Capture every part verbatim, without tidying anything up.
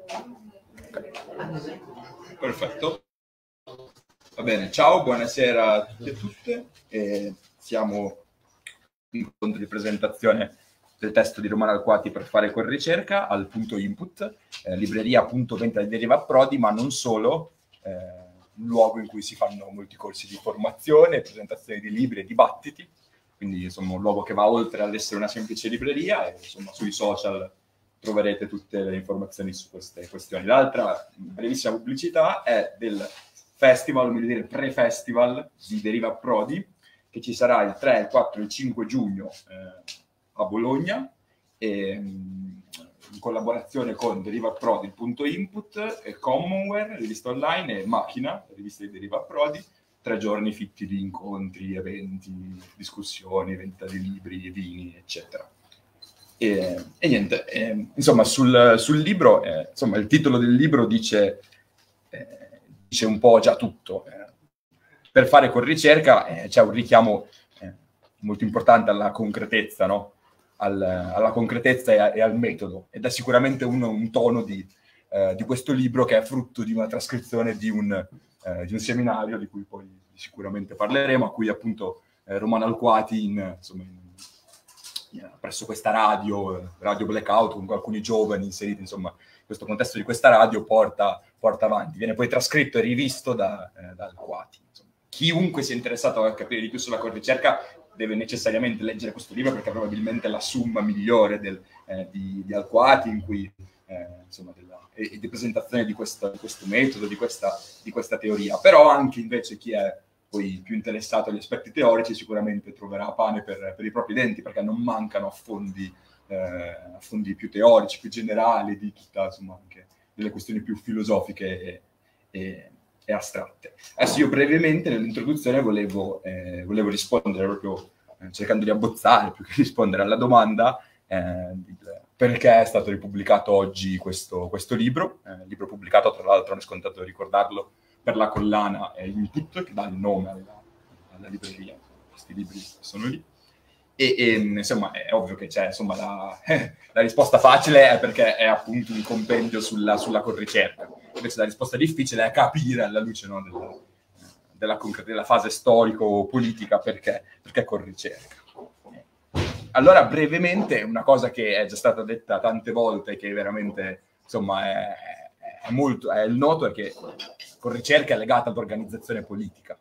Okay. Perfetto. Va bene, ciao, buonasera a tutti e tutte. Eh, siamo in incontro di presentazione del testo di Romano Alquati per fare corricerca al punto input, eh, libreria appunto vendita di Deriva Approdi, ma non solo, eh, un luogo in cui si fanno molti corsi di formazione, presentazioni di libri e dibattiti, quindi insomma un luogo che va oltre all'essere una semplice libreria e insomma sui social troverete tutte le informazioni su queste questioni. L'altra brevissima pubblicità è del festival, o meglio dire pre-festival di Deriva Approdi, che ci sarà il tre, il quattro e il cinque giugno eh, a Bologna, e, in collaborazione con Deriva Approdi, il punto input, e Commonwear, rivista online, e Macchina, rivista di Deriva Approdi, tre giorni fitti di incontri, eventi, discussioni, vendita di libri, vini, eccetera. E, e niente, eh, insomma, sul, sul libro, eh, insomma, il titolo del libro dice, eh, dice un po' già tutto. Eh. Per fare corricerca eh, c'è un richiamo eh, molto importante alla concretezza, no? Al, alla concretezza e, a, e al metodo, ed è sicuramente un, un tono di, eh, di questo libro che è frutto di una trascrizione di un, eh, di un seminario di cui poi sicuramente parleremo, a cui appunto eh, Romano Alquati in, insomma, in, in, presso questa radio, Radio Blackout, con alcuni giovani inseriti insomma in questo contesto di questa radio, porta, porta avanti. Viene poi trascritto e rivisto da, eh, da Alquati. Insomma. Chiunque sia interessato a capire di più sulla corricerca deve necessariamente leggere questo libro, perché è probabilmente la summa migliore del, eh, di, di Alquati, in cui eh, insomma della, e, e di presentazione di, questa, di questo metodo, di questa, di questa teoria. Però anche invece chi è poi più interessato agli aspetti teorici sicuramente troverà pane per, per i propri denti, perché non mancano affondi, eh, affondi più teorici, più generali, di tutta, insomma, anche delle questioni più filosofiche e, e, e astratte. Adesso io brevemente nell'introduzione volevo, eh, volevo rispondere proprio eh, cercando di abbozzare più che rispondere alla domanda eh, perché è stato ripubblicato oggi questo, questo libro, eh, libro pubblicato tra l'altro, non è scontato ricordarlo, per la collana eh, Input, che dà il nome alla, alla libreria. Questi libri sono lì. E, e insomma è ovvio che c'è, insomma, la, eh, la risposta facile è perché è appunto un compendio sulla, sulla corricerca. Invece la risposta difficile è capire alla luce, no, della, della, della fase storico-politica perché, perché corricerca. Allora, brevemente, una cosa che è già stata detta tante volte, che veramente insomma è, è molto è il noto, è che corricerca è legata all'organizzazione politica.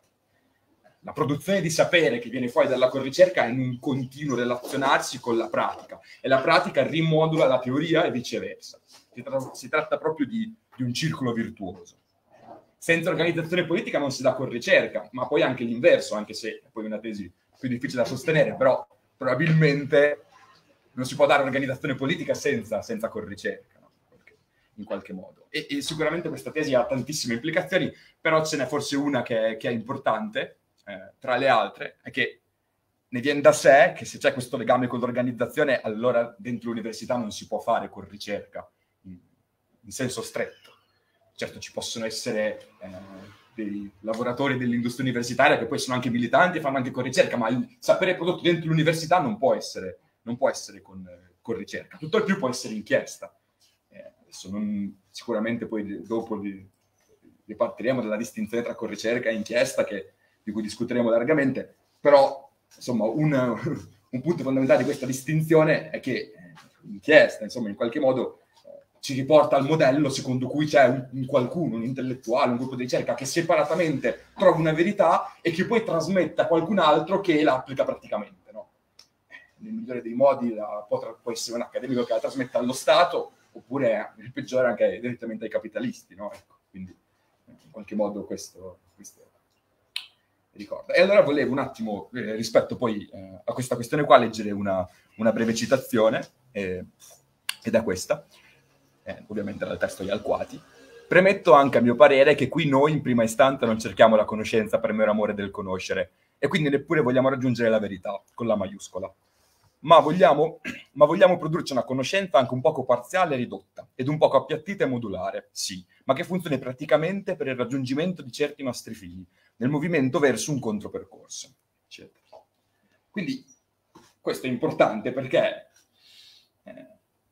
La produzione di sapere che viene fuori dalla corricerca è in un continuo relazionarsi con la pratica, e la pratica rimodula la teoria e viceversa. Si, tra- si tratta proprio di, di un circolo virtuoso. Senza organizzazione politica non si dà corricerca, ma poi anche l'inverso, anche se è poi una tesi più difficile da sostenere, però probabilmente non si può dare organizzazione politica senza, senza corricerca, no? In qualche modo. E, e sicuramente questa tesi ha tantissime implicazioni, però ce n'è forse una che è, che è importante, eh, tra le altre, è che ne viene da sé che se c'è questo legame con l'organizzazione, allora dentro l'università non si può fare corricerca in, in senso stretto. Certo, ci possono essere eh, dei lavoratori dell'industria universitaria che poi sono anche militanti e fanno anche corricerca, ma il sapere prodotto dentro l'università non può essere, non può essere con, con ricerca. Tutto il più può essere inchiesta. Eh, adesso non, sicuramente poi dopo li, li partiremo della distinzione tra corricerca e inchiesta, che, di cui discuteremo largamente, però insomma un, un punto fondamentale di questa distinzione è che l'inchiesta, insomma, in qualche modo ci riporta al modello secondo cui c'è un, un qualcuno, un intellettuale, un gruppo di ricerca che separatamente trova una verità e che poi trasmette a qualcun altro che la applica praticamente, no? Nel migliore dei modi la, può, può essere un accademico che la trasmette allo Stato, oppure il peggiore anche direttamente ai capitalisti, no? Ecco, quindi in qualche modo questo, questo ricorda. E allora volevo un attimo, eh, rispetto poi eh, a questa questione qua, leggere una, una breve citazione, eh, ed è questa. Eh, ovviamente dal testo di Alquati. Premetto anche a mio parere che qui noi in prima istanza non cerchiamo la conoscenza per mero amore del conoscere, e quindi neppure vogliamo raggiungere la verità, con la maiuscola. Ma vogliamo, ma vogliamo produrci una conoscenza anche un poco parziale e ridotta, ed un poco appiattita e modulare, sì, ma che funzioni praticamente per il raggiungimento di certi nostri fini, nel movimento verso un contropercorso, eccetera. Quindi questo è importante perché... Eh,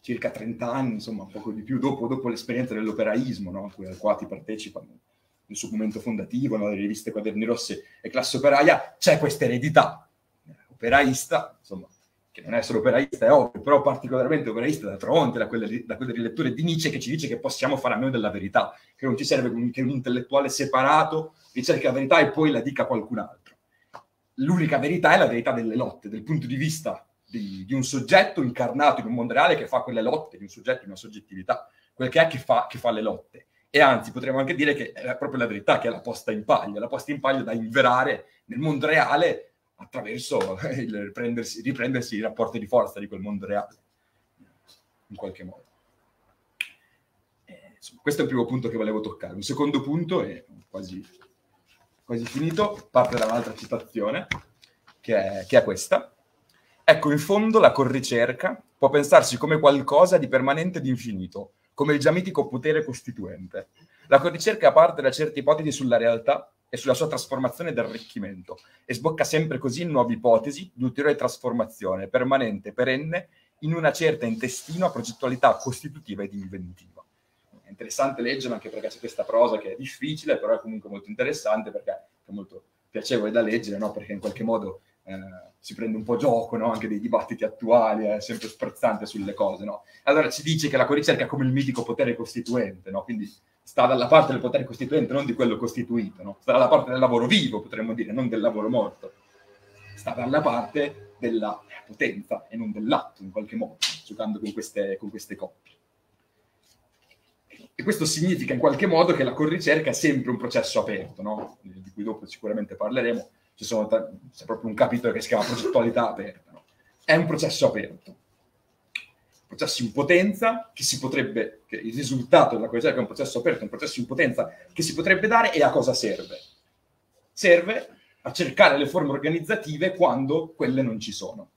circa trenta anni, insomma, un poco di più, dopo, dopo l'esperienza dell'operaismo, no? A cui Alquati partecipano nel suo momento fondativo, no? Le riviste Quaderni Rossi e Classe Operaia, c'è questa eredità operaista, insomma, che non è solo operaista, è ovvio, però particolarmente operaista da Tronte, da quelle, da quelle riletture di Nietzsche che ci dice che possiamo fare a noi della verità, che non ci serve che un intellettuale separato ricerchi la verità e poi la dica a qualcun altro. L'unica verità è la verità delle lotte, del punto di vista di, di un soggetto incarnato in un mondo reale che fa quelle lotte, di un soggetto in una soggettività, quel che è che fa, che fa le lotte. E anzi, potremmo anche dire che è proprio la verità che è la posta in palio, la posta in palio da inverare nel mondo reale attraverso il riprendersi, riprendersi i rapporti di forza di quel mondo reale, in qualche modo. Eh, insomma, questo è il primo punto che volevo toccare. Un secondo punto, è quasi, quasi finito, parte da un'altra citazione, che è, che è questa. Ecco, in fondo la corricerca può pensarsi come qualcosa di permanente ed infinito, come il già mitico potere costituente. La corricerca parte da certe ipotesi sulla realtà e sulla sua trasformazione ed arricchimento, e sbocca sempre così in nuove ipotesi di ulteriore trasformazione, permanente, perenne, in una certa intestina progettualità costitutiva ed inventiva. È interessante leggerlo anche perché c'è questa prosa che è difficile, però è comunque molto interessante perché è molto piacevole da leggere, no? Perché in qualche modo eh, si prende un po' gioco, no? Anche dei dibattiti attuali, è sempre sprezzante sulle cose, no? Allora ci dice che la corricerca è come il mitico potere costituente, no? Quindi sta dalla parte del potere costituente, non di quello costituito, no? Sta dalla parte del lavoro vivo, potremmo dire, non del lavoro morto. Sta dalla parte della potenza e non dell'atto, in qualche modo, giocando con queste, con queste coppie. E questo significa in qualche modo che la corricerca è sempre un processo aperto, no? Di cui dopo sicuramente parleremo. Ci sono t- c'è proprio un capitolo che si chiama progettualità aperta, no? È un processo aperto. Processo in potenza che si potrebbe, che il risultato della corricerca è un processo aperto, un processo in potenza che si potrebbe dare, e a cosa serve? Serve a cercare le forme organizzative quando quelle non ci sono.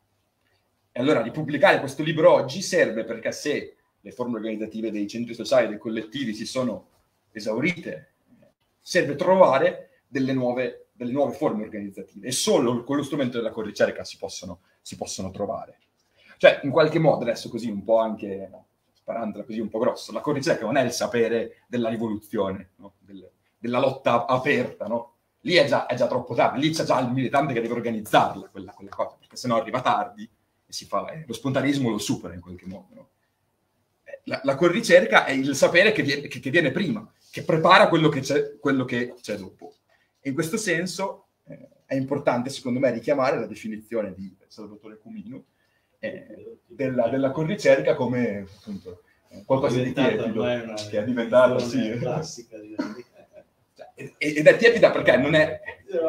E allora ripubblicare questo libro oggi serve perché se le forme organizzative dei centri sociali, dei collettivi si sono esaurite, serve trovare delle nuove, delle nuove forme organizzative, e solo con lo strumento della corricerca si possono, si possono trovare. Cioè, in qualche modo, adesso così un po' anche, no, sparandola così un po' grosso, la corricerca non è il sapere della rivoluzione, no? Del, della lotta aperta, no? Lì è già, è già troppo tardi, lì c'è già il militante che deve organizzarla, quella, quella cosa, perché sennò arriva tardi e si fa, eh, lo spontaneismo lo supera in qualche modo, no? La, la corricerca è il sapere che viene, che, che viene prima, che prepara quello che c'è, quello che c'è dopo. E in questo senso eh, è importante, secondo me, richiamare la definizione di Salvatore Cumino, Eh, della, della corricerca come appunto qualcosa di tiepido che è diventata sì. classica di... ed, ed è tiepida perché non è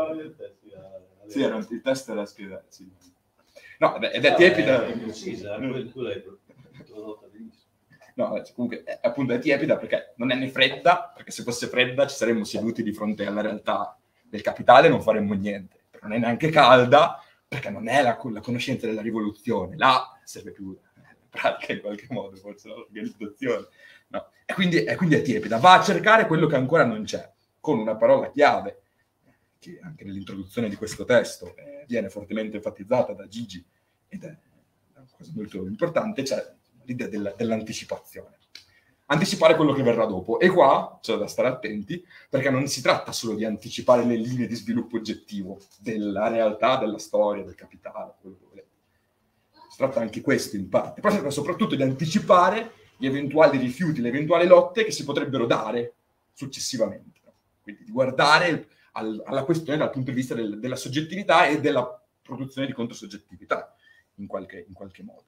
sì, era, il test era scheda sì. No, ed è tiepida, è precisa, tu l'hai prodotta benissimo. No, comunque è, appunto è tiepida perché non è né fredda, perché se fosse fredda ci saremmo seduti di fronte alla realtà del capitale e non faremmo niente. Però non è neanche calda perché non è la, la conoscenza della rivoluzione, là serve più eh, pratica in qualche modo, forse l'organizzazione. No. E, quindi, e quindi è tiepida, va a cercare quello che ancora non c'è, con una parola chiave, che anche nell'introduzione di questo testo eh, viene fortemente enfatizzata da Gigi, ed è una cosa molto importante, c'è l'idea della, dell'anticipazione. Anticipare quello che verrà dopo. E qua c'è da stare attenti, perché non si tratta solo di anticipare le linee di sviluppo oggettivo della realtà, della storia, del capitale, quello che volete. Si tratta anche questo in parte, però si tratta soprattutto di anticipare gli eventuali rifiuti, le eventuali lotte che si potrebbero dare successivamente. Quindi di guardare al, alla questione dal punto di vista del, della soggettività e della produzione di controsoggettività, in qualche, in qualche modo.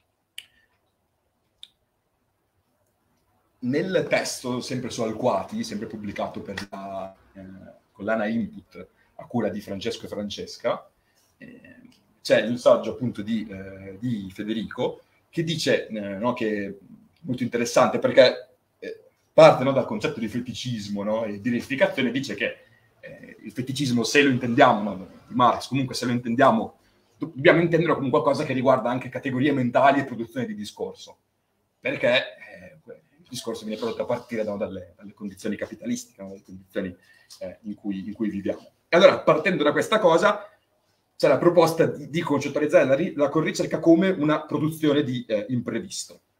Nel testo, sempre su Alquati, sempre pubblicato per la eh, collana Input a cura di Francesco e Francesca, eh, c'è il saggio appunto di, eh, di Federico che dice, eh, no, che è molto interessante perché eh, parte, no, dal concetto di feticismo, no, e di reificazione, dice che eh, il feticismo, se lo intendiamo, no, di Marx, comunque se lo intendiamo, do- dobbiamo intenderlo come qualcosa che riguarda anche categorie mentali e produzione di discorso, perché eh, il discorso viene prodotto a partire no, dalle, dalle condizioni capitalistiche, no, dalle condizioni eh, in, cui, in cui viviamo. E allora, partendo da questa cosa, c'è la proposta di, di concettualizzare la, la corricerca come una produzione di eh, imprevisto.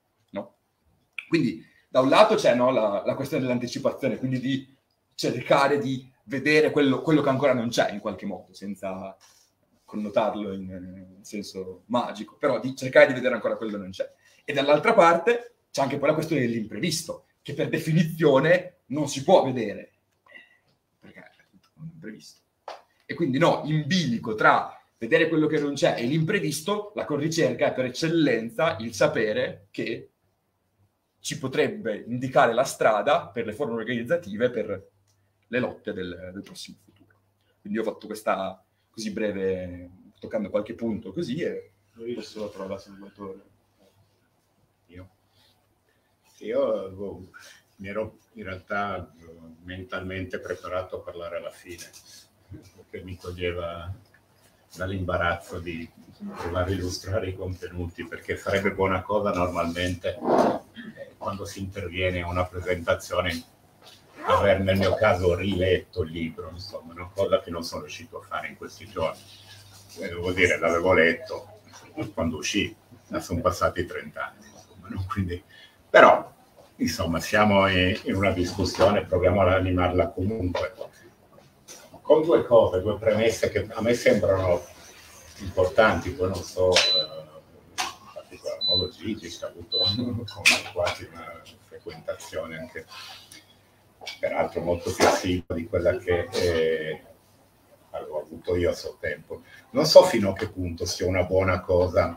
Quindi da un lato c'è, no, la, la questione dell'anticipazione, quindi di cercare di vedere quello, quello che ancora non c'è in qualche modo, senza connotarlo in, in senso magico, però di cercare di vedere ancora quello che non c'è. E dall'altra parte c'è anche poi la questione dell'imprevisto, che per definizione non si può vedere, perché è tutto un imprevisto. E quindi no, in bilico tra vedere quello che non c'è e l'imprevisto, la corricerca è per eccellenza il sapere che ci potrebbe indicare la strada per le forme organizzative per le lotte del, del prossimo futuro. Quindi ho fatto questa così breve, toccando qualche punto così, e posso la parola a Salvatore. Io? Io boh, mi ero in realtà mentalmente preparato a parlare alla fine, perché mi toglieva dall'imbarazzo di provare a illustrare i contenuti, perché sarebbe buona cosa normalmente eh, quando si interviene a una presentazione aver nel mio caso riletto il libro, insomma, una cosa che non sono riuscito a fare in questi giorni. E devo dire, l'avevo letto quando uscì, ma sono passati trent'anni, insomma, no? Quindi, però, insomma, siamo in, in una discussione, proviamo ad animarla comunque, con due cose, due premesse che a me sembrano importanti, poi non so, eh, in particolar modo Gigi, che ha avuto quasi una frequentazione anche, peraltro molto più assidua di quella che eh, avevo avuto io a suo tempo. Non so fino a che punto sia una buona cosa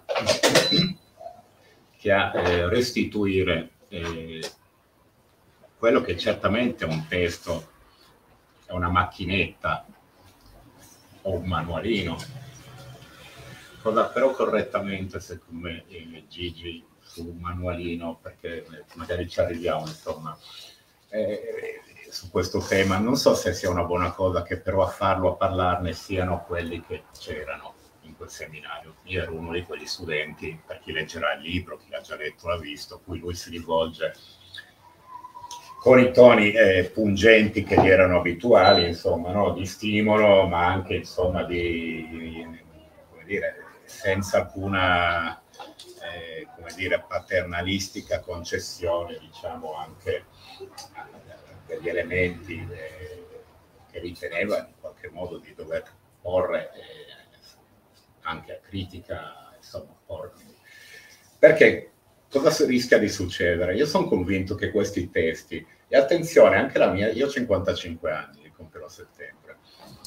che a eh, restituire eh, quello che certamente è un testo, è una macchinetta o un manualino, cosa però correttamente secondo me eh, Gigi su un manualino, perché magari ci arriviamo insomma eh, su questo tema, non so se sia una buona cosa che però a farlo, a parlarne siano quelli che c'erano in quel seminario. Io ero uno di quegli studenti, per chi leggerà il libro, chi l'ha già letto l'ha visto, a cui lui si rivolge con i toni eh, pungenti che gli erano abituali, insomma, no? Di stimolo, ma anche insomma di, come dire, senza alcuna eh, come dire, paternalistica concessione, diciamo, anche degli elementi eh, che riteneva in qualche modo di dover porre eh, anche a critica, insomma, porre. Perché cosa si rischia di succedere? Io sono convinto che questi testi, e attenzione, anche la mia, io ho cinquantacinque anni, li compierò a settembre,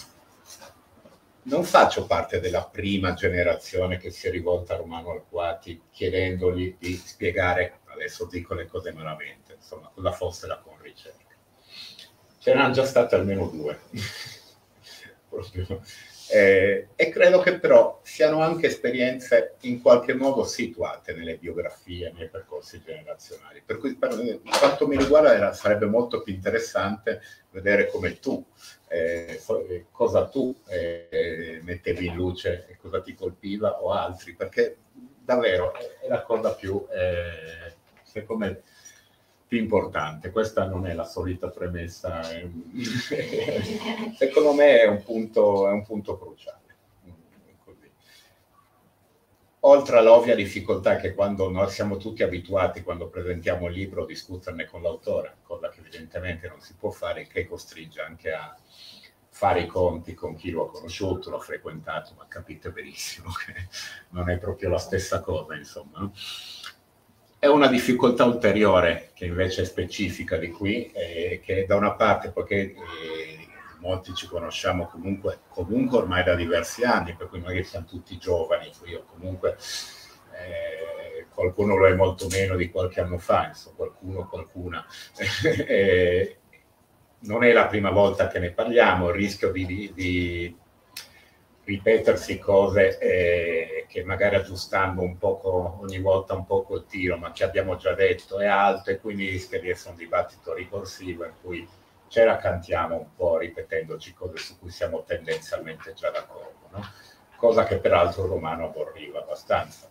non faccio parte della prima generazione che si è rivolta a Romano Alquati chiedendogli di spiegare, adesso dico le cose malamente, insomma, cosa fosse la conricerca. Ce n'hanno già state almeno due. Proprio. Eh, e credo che però siano anche esperienze in qualche modo situate nelle biografie, nei percorsi generazionali. Per cui, per quanto mi riguarda, era, sarebbe molto più interessante vedere come tu, eh, cosa tu eh, mettevi in luce e cosa ti colpiva o altri, perché davvero è la cosa più, eh, secondo me, più importante. Questa non è la solita premessa, è, secondo me è un punto, è un punto cruciale. Così. Oltre all'ovvia difficoltà che quando noi siamo tutti abituati, quando presentiamo il libro, a discuterne con l'autore, cosa che evidentemente non si può fare, che costringe anche a fare i conti con chi lo ha conosciuto, lo ha frequentato, ma capite benissimo che non è proprio la stessa cosa, insomma, no? È una difficoltà ulteriore, che invece è specifica di qui, eh, che da una parte, poiché eh, molti ci conosciamo comunque, comunque ormai da diversi anni, per cui magari siamo tutti giovani, io comunque eh, qualcuno lo è molto meno di qualche anno fa, insomma, qualcuno, qualcuna. eh, non è la prima volta che ne parliamo, il rischio di, di, di ripetersi cose eh, che magari aggiustando un poco ogni volta un poco il tiro, ma che abbiamo già detto è alto, e quindi rischia di essere un dibattito ricorsivo in cui ce la cantiamo un po' ripetendoci cose su cui siamo tendenzialmente già d'accordo, no? Cosa che peraltro Romano aborriva abbastanza.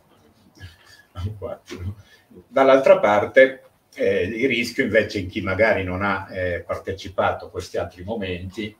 Dall'altra parte eh, il rischio invece in chi magari non ha eh, partecipato a questi altri momenti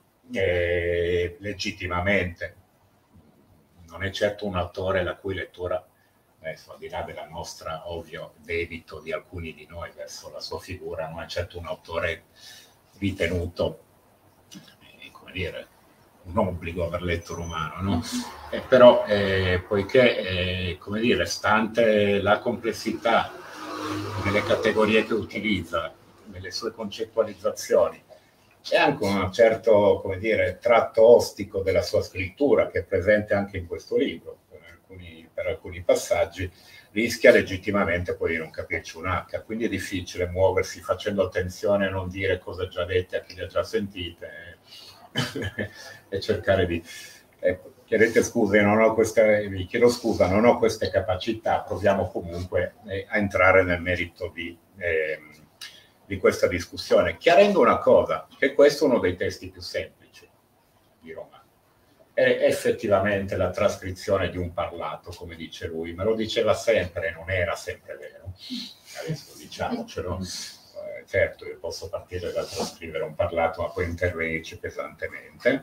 eh, legittimamente non è certo un autore la cui lettura adesso al di là della nostra ovvio debito di alcuni di noi verso la sua figura, non è certo un autore ritenuto, eh, come dire, un obbligo aver letto Romano, no? Eh, però eh, poiché, eh, come dire, stante la complessità nelle categorie che utilizza, nelle sue concettualizzazioni, c'è anche un certo, come dire, tratto ostico della sua scrittura che è presente anche in questo libro, per alcuni, per alcuni passaggi, rischia legittimamente poi di non capirci un H, quindi è difficile muoversi facendo attenzione a non dire cose già dette a chi le ha già sentite e cercare di... Ecco, chiedete scusa, non ho queste, vi chiedo scusa, non ho queste capacità, proviamo comunque eh, a entrare nel merito di... Eh, di questa discussione, chiarendo una cosa, che questo è uno dei testi più semplici di Romano. È effettivamente la trascrizione di un parlato, come dice lui, me lo diceva sempre, non era sempre vero. Adesso diciamocelo, eh, certo, io posso partire dal trascrivere un parlato, ma poi intervenirci pesantemente.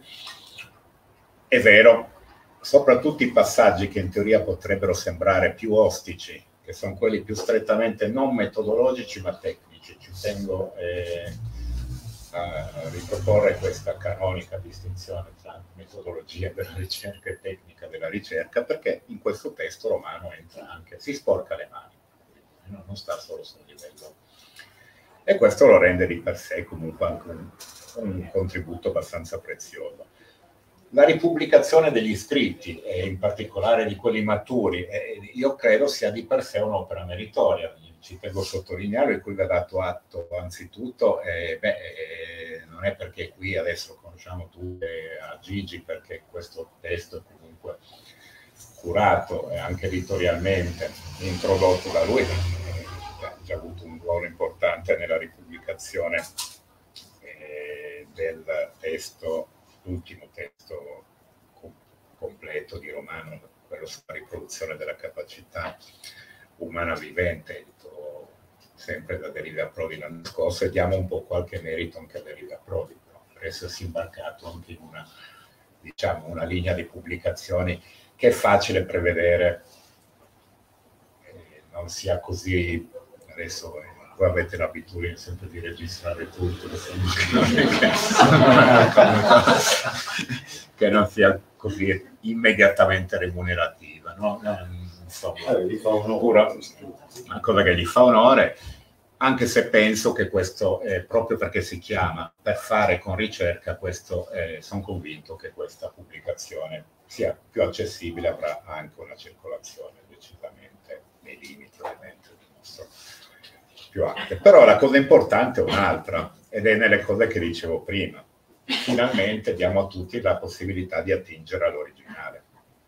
È vero, soprattutto i passaggi che in teoria potrebbero sembrare più ostici, che sono quelli più strettamente non metodologici ma tecnici. Ci tengo eh, a riproporre questa canonica distinzione tra metodologia della ricerca e tecnica della ricerca, perché in questo testo Romano entra anche, si sporca le mani, no? Non sta solo sul livello. E questo lo rende di per sé comunque anche un, un contributo abbastanza prezioso. La ripubblicazione degli scritti, e in particolare di quelli maturi, eh, io credo sia di per sé un'opera meritoria. Ci tengo a sottolineare, di cui vi ha dato atto anzitutto, eh, beh, eh, non è perché qui adesso conosciamo tutti a Gigi, perché questo testo è comunque curato e anche editorialmente introdotto da lui, eh, ha già avuto un ruolo importante nella ripubblicazione eh, del testo, l'ultimo testo com- completo di Romano, quello sulla riproduzione della capacità umana vivente, sempre da Derrida Prodi l'anno scorso, e diamo un po' qualche merito anche a Derrida Prodi, no? Per essersi imbarcato anche in una, diciamo, una linea di pubblicazioni che è facile prevedere eh, non sia così. Adesso eh, voi avete l'abitudine sempre di registrare tutto, che non sia così immediatamente remunerativa, no? Insomma, pura, una cosa che gli fa onore, anche se penso che questo, eh, proprio perché si chiama Per fare con ricerca, questo, eh, sono convinto che questa pubblicazione sia più accessibile, avrà anche una circolazione decisamente nei limiti ovviamente del nostro più ampia. Però la cosa importante è un'altra, ed è nelle cose che dicevo prima. Finalmente diamo a tutti la possibilità di attingere all'originale,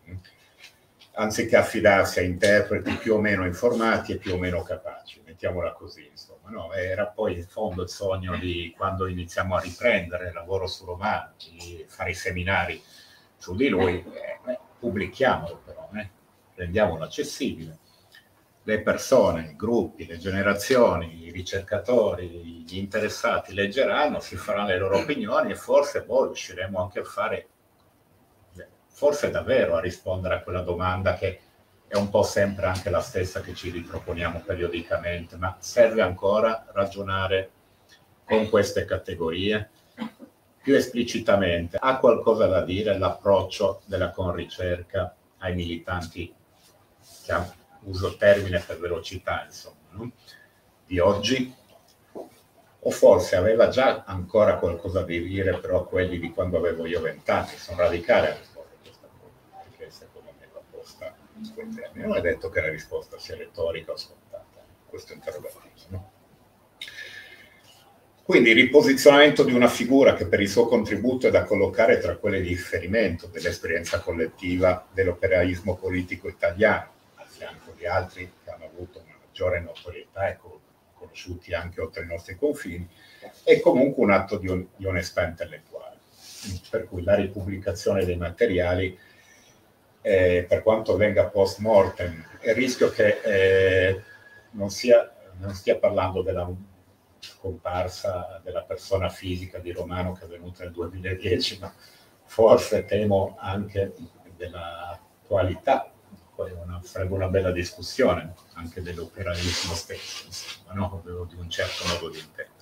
anziché affidarsi a interpreti più o meno informati e più o meno capaci, mettiamola così, insomma, no? Era poi in fondo il sogno di quando iniziamo a riprendere il lavoro su Romano, di fare i seminari su di lui, eh, pubblichiamolo però, eh? Rendiamolo accessibile. Le persone, i gruppi, le generazioni, i ricercatori, gli interessati leggeranno, si faranno le loro opinioni e forse poi riusciremo anche a fare, forse davvero a rispondere a quella domanda che è un po' sempre anche la stessa che ci riproponiamo periodicamente, ma serve ancora ragionare con queste categorie più esplicitamente? Ha qualcosa da dire l'approccio della conricerca ai militanti, che uso il termine per velocità, insomma, no? Di oggi? O forse aveva già ancora qualcosa da dire, però quelli di quando avevo io vent'anni? Sono radicale a rispondere a questa cosa, perché secondo me va posta in quei termini. Non è detto che la risposta sia retorica o scontata, questo interrogativo, no? Quindi il riposizionamento di una figura che per il suo contributo è da collocare tra quelle di riferimento dell'esperienza collettiva dell'operaismo politico italiano, a fianco di altri che hanno avuto una maggiore notorietà e conosciuti anche oltre i nostri confini, è comunque un atto di, on- di onestà intellettuale. Per cui la ripubblicazione dei materiali, eh, per quanto venga post mortem, il rischio che eh, non, sia, non stia parlando della scomparsa della persona fisica di Romano che è venuta nel duemiladieci, ma forse temo anche della qualità poi una, sarebbe una bella discussione anche dell'operaismo stesso, insomma, no? Di un certo modo di intendere.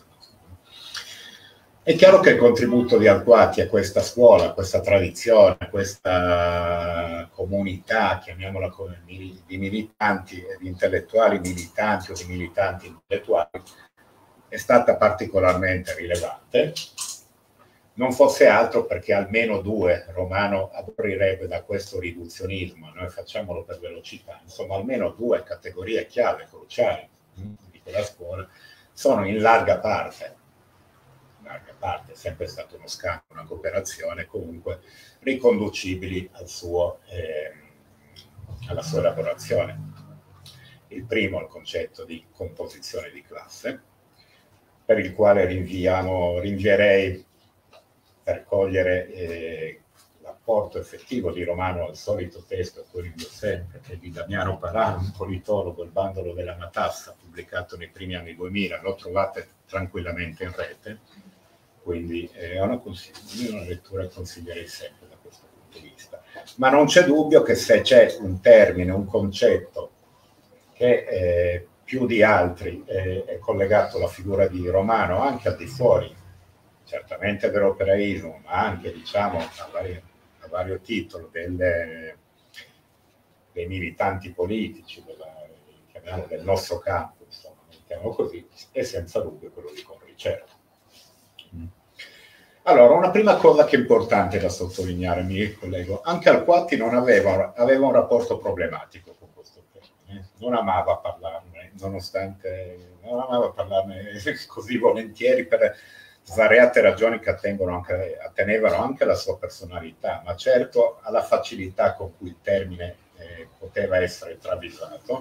È chiaro che il contributo di Alquati a questa scuola, a questa tradizione, a questa comunità, chiamiamola come di militanti, di intellettuali militanti o di militanti intellettuali, è stata particolarmente rilevante. Non fosse altro perché almeno due, Romano aprirebbe da questo riduzionismo, noi facciamolo per velocità, insomma almeno due categorie chiave, cruciali di quella scuola, sono in larga parte, in larga parte, è sempre stato uno scambio, una cooperazione, comunque riconducibili al suo, eh, alla sua elaborazione. Il primo è il concetto di composizione di classe, per il quale rinviamo, rinvierei per cogliere eh, l'apporto effettivo di Romano al solito testo, quello di sempre, che è di Damiano Parano, un politologo, Il bandolo della matassa, pubblicato nei primi anni duemila, lo trovate tranquillamente in rete, quindi è una, una lettura che consiglierei sempre da questo punto di vista. Ma non c'è dubbio che se c'è un termine, un concetto che eh, più di altri eh, è collegato alla figura di Romano, anche al di fuori, certamente dell'operaismo, ma anche, diciamo, a vario, a vario titolo delle, dei militanti politici della, chiamiamo, del nostro campo, insomma, mettiamo così, è senza dubbio quello di Conricerca. Allora, una prima cosa che è importante da sottolineare, mi collego, anche Alquati non aveva, aveva un rapporto problematico con questo termine, non amava parlarne, nonostante non amava parlarne così volentieri per svariate ragioni che attengono anche, attenevano anche alla sua personalità, ma certo alla facilità con cui il termine eh, poteva essere travisato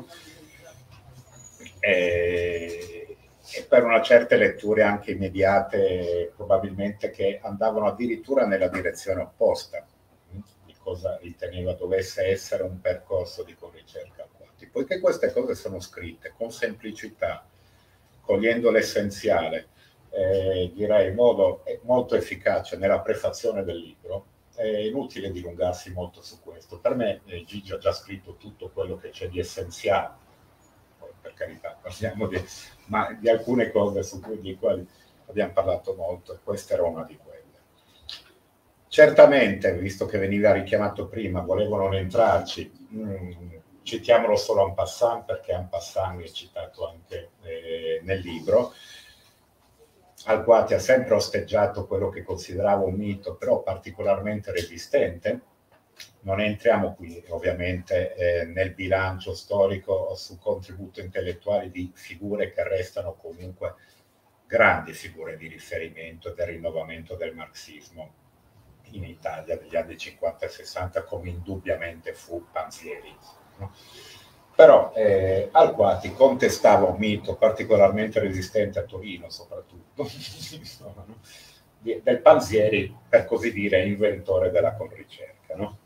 e, e per una certe letture anche immediate, probabilmente che andavano addirittura nella direzione opposta di cosa riteneva dovesse essere un percorso di Conricerca Alquati. Poiché queste cose sono scritte con semplicità, cogliendo l'essenziale, Eh, direi in modo molto efficace nella prefazione del libro, è inutile dilungarsi molto su questo. Per me eh, Gigi ha già scritto tutto quello che c'è di essenziale, poi, per carità, parliamo di, ma di alcune cose su cui di quali abbiamo parlato molto, e questa era una di quelle. Certamente, visto che veniva richiamato prima, volevo non entrarci, mh, citiamolo solo en passant, perché en passant è citato anche eh, nel libro. Alquati ha sempre osteggiato quello che consideravo un mito, però particolarmente resistente. Non entriamo qui ovviamente eh, nel bilancio storico o sul contributo intellettuale di figure che restano comunque grandi figure di riferimento del rinnovamento del marxismo in Italia degli anni cinquanta e sessanta, come indubbiamente fu Panzieri, no? Però eh, Alquati contestava un mito particolarmente resistente a Torino, soprattutto, insomma, no? Del Panzieri, per così dire, inventore della Conricerca, no?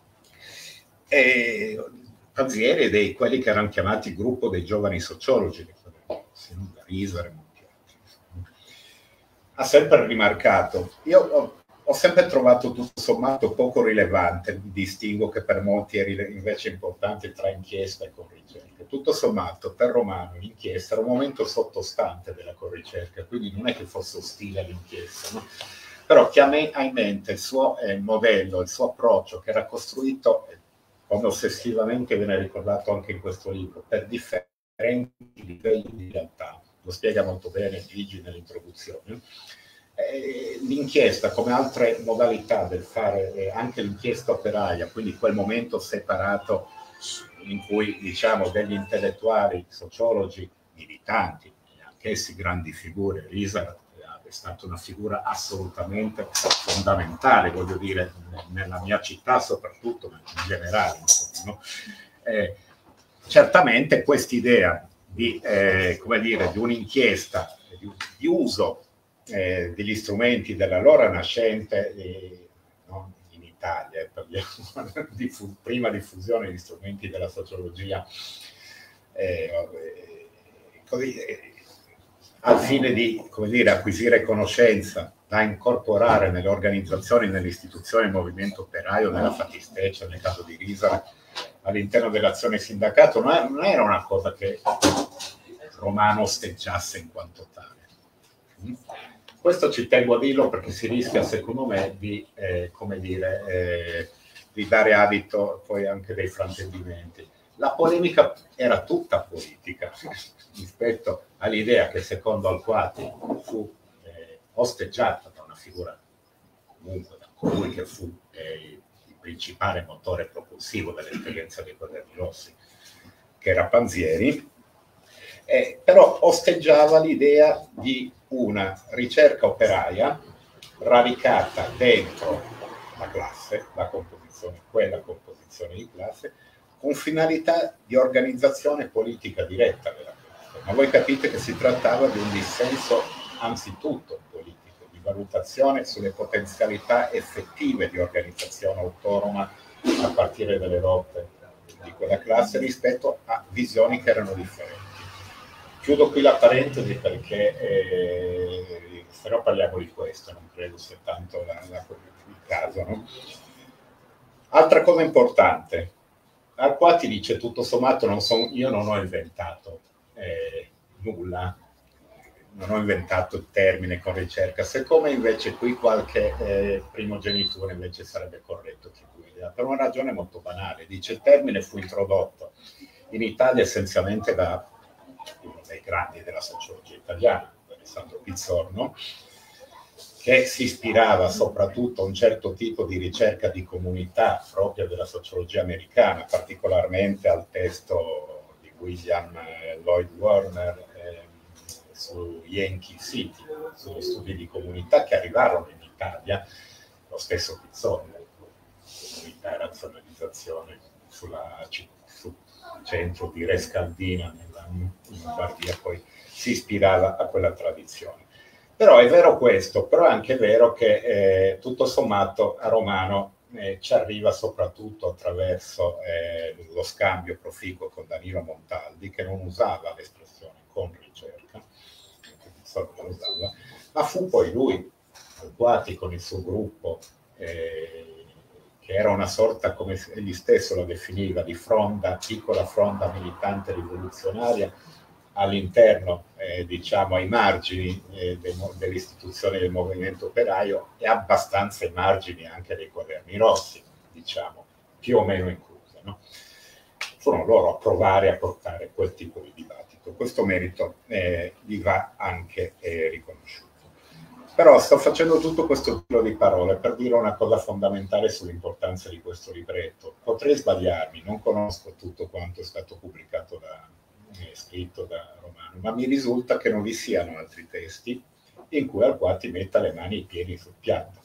E Panzieri dei quelli che erano chiamati il gruppo dei giovani sociologi, Risare e molti altri. Ha sempre rimarcato, io ho, ho sempre trovato tutto sommato poco rilevante il distinguo che per molti era invece importante tra inchiesta e Conricerca. Tutto sommato per Romano l'inchiesta era un momento sottostante della Conricerca, quindi non è che fosse ostile all'inchiesta, no? Però che a me ha in mente il suo eh, modello, il suo approccio, che era costruito, come ossessivamente viene ricordato anche in questo libro, per differenti livelli di realtà. Lo spiega molto bene Gigi nell'introduzione. Eh, l'inchiesta, come altre modalità del fare, eh, anche l'inchiesta operaia, quindi quel momento separato in cui, diciamo, degli intellettuali, sociologi, militanti, anch'essi grandi figure, Risare è stata una figura assolutamente fondamentale, voglio dire, nella mia città soprattutto, ma in generale, insomma, no? Eh, certamente quest'idea di, eh, come dire, di un'inchiesta, di, di uso eh, degli strumenti dell'allora nascente, eh, no? In Italia, eh, parliamo di fu- prima diffusione degli strumenti della sociologia, eh, così, eh, al fine di, come dire, acquisire conoscenza da incorporare nelle organizzazioni, nelle istituzioni, nel movimento operaio, nella fattispecie, nel caso di Risare, all'interno dell'azione sindacato non era una cosa che Romano osteggiasse in quanto tale. Questo ci tengo a dirlo perché si rischia, secondo me, di, eh, come dire, eh, di dare adito poi anche dei fraintendimenti. La polemica era tutta politica rispetto all'idea che secondo Alquati fu eh, osteggiata da una figura, comunque da colui che fu eh, il principale motore propulsivo dell'esperienza dei Quaderni Rossi, che era Panzieri, eh, però osteggiava l'idea di una ricerca operaia radicata dentro la classe, la composizione, quella composizione di classe, con finalità di organizzazione politica diretta della classe. Ma voi capite che si trattava di un dissenso anzitutto politico, di valutazione sulle potenzialità effettive di organizzazione autonoma a partire dalle lotte di quella classe rispetto a visioni che erano differenti. Chiudo qui la parentesi perché eh, se no parliamo di questo, non credo sia tanto la, la, il caso. No? Altra cosa importante, Alquati dice tutto sommato non son, io non ho inventato eh, nulla, non ho inventato il termine con ricerca, siccome invece qui qualche eh, primogenitura invece sarebbe corretto attribuirla, per una ragione molto banale. Dice il termine fu introdotto in Italia essenzialmente da uno dei grandi della sociologia italiana, Alessandro Pizzorno, che si ispirava soprattutto a un certo tipo di ricerca di comunità propria della sociologia americana, particolarmente al testo di William Lloyd Warner eh, su Yankee City, sugli studi di comunità che arrivarono in Italia, lo stesso Pizzorno, comunità e razionalizzazione sulla città, centro di Re Scaldina nella Lombardia, poi si ispirava a quella tradizione. Però è vero questo, però è anche vero che eh, tutto sommato a Romano eh, ci arriva soprattutto attraverso eh, lo scambio proficuo con Danilo Montaldi, che non usava l'espressione con ricerca, non usava, ma fu poi lui, Alquati, con il suo gruppo, eh, che era una sorta, come egli stesso lo definiva, di fronda, piccola fronda militante rivoluzionaria all'interno, eh, diciamo, ai margini eh, delle istituzioni del movimento operaio e abbastanza ai margini anche dei Quaderni Rossi, diciamo, più o meno incluse. No? Furono loro a provare a portare quel tipo di dibattito. Questo merito eh, gli va anche eh, riconosciuto. Però sto facendo tutto questo giro di parole per dire una cosa fondamentale sull'importanza di questo libretto. Potrei sbagliarmi, non conosco tutto quanto è stato pubblicato da, eh, scritto da Romano, ma mi risulta che non vi siano altri testi in cui Alquati metta le mani e i piedi sul piatto,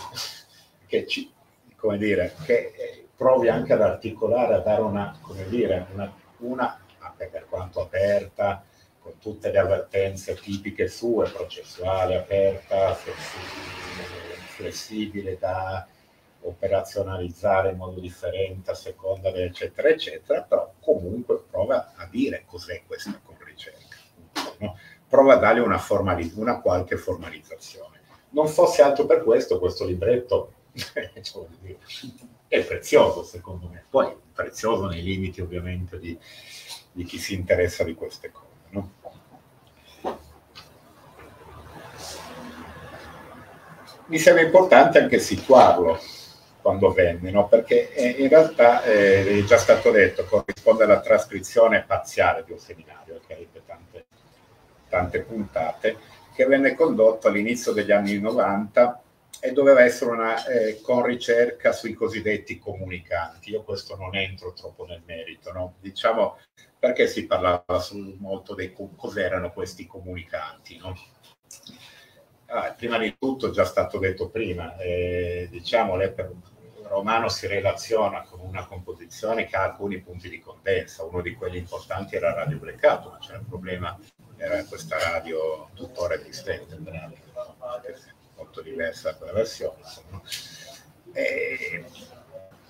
che, ci, come dire, che eh, provi anche ad articolare, a dare una, come dire, una, una anche per quanto aperta, con tutte le avvertenze tipiche sue, processuale, aperta, flessibile, flessibile da operazionalizzare in modo differente a seconda del eccetera eccetera, però comunque prova a dire cos'è questa ricerca, no? Prova a dargli una, formali- una qualche formalizzazione. Non fosse altro per questo, questo libretto cioè, è prezioso secondo me, poi prezioso nei limiti ovviamente di, di chi si interessa di queste cose. No? Mi sembra importante anche situarlo quando venne, no? Perché eh, in realtà eh, è già stato detto, corrisponde alla trascrizione parziale di un seminario che ebbe tante, tante puntate, che venne condotto all'inizio degli anni novanta e doveva essere una eh, con ricerca sui cosiddetti comunicanti. Io questo non entro troppo nel merito, no? Diciamo perché si parlava su molto dei cos'erano questi comunicanti, no? Ah, prima di tutto, già stato detto prima, eh, diciamo, per, Romano si relaziona con una composizione che ha alcuni punti di condensa. Uno di quelli importanti era Radio Blackout, ma c'era un problema, era questa radio tuttora esistente, molto diversa da quella versione. Insomma. E,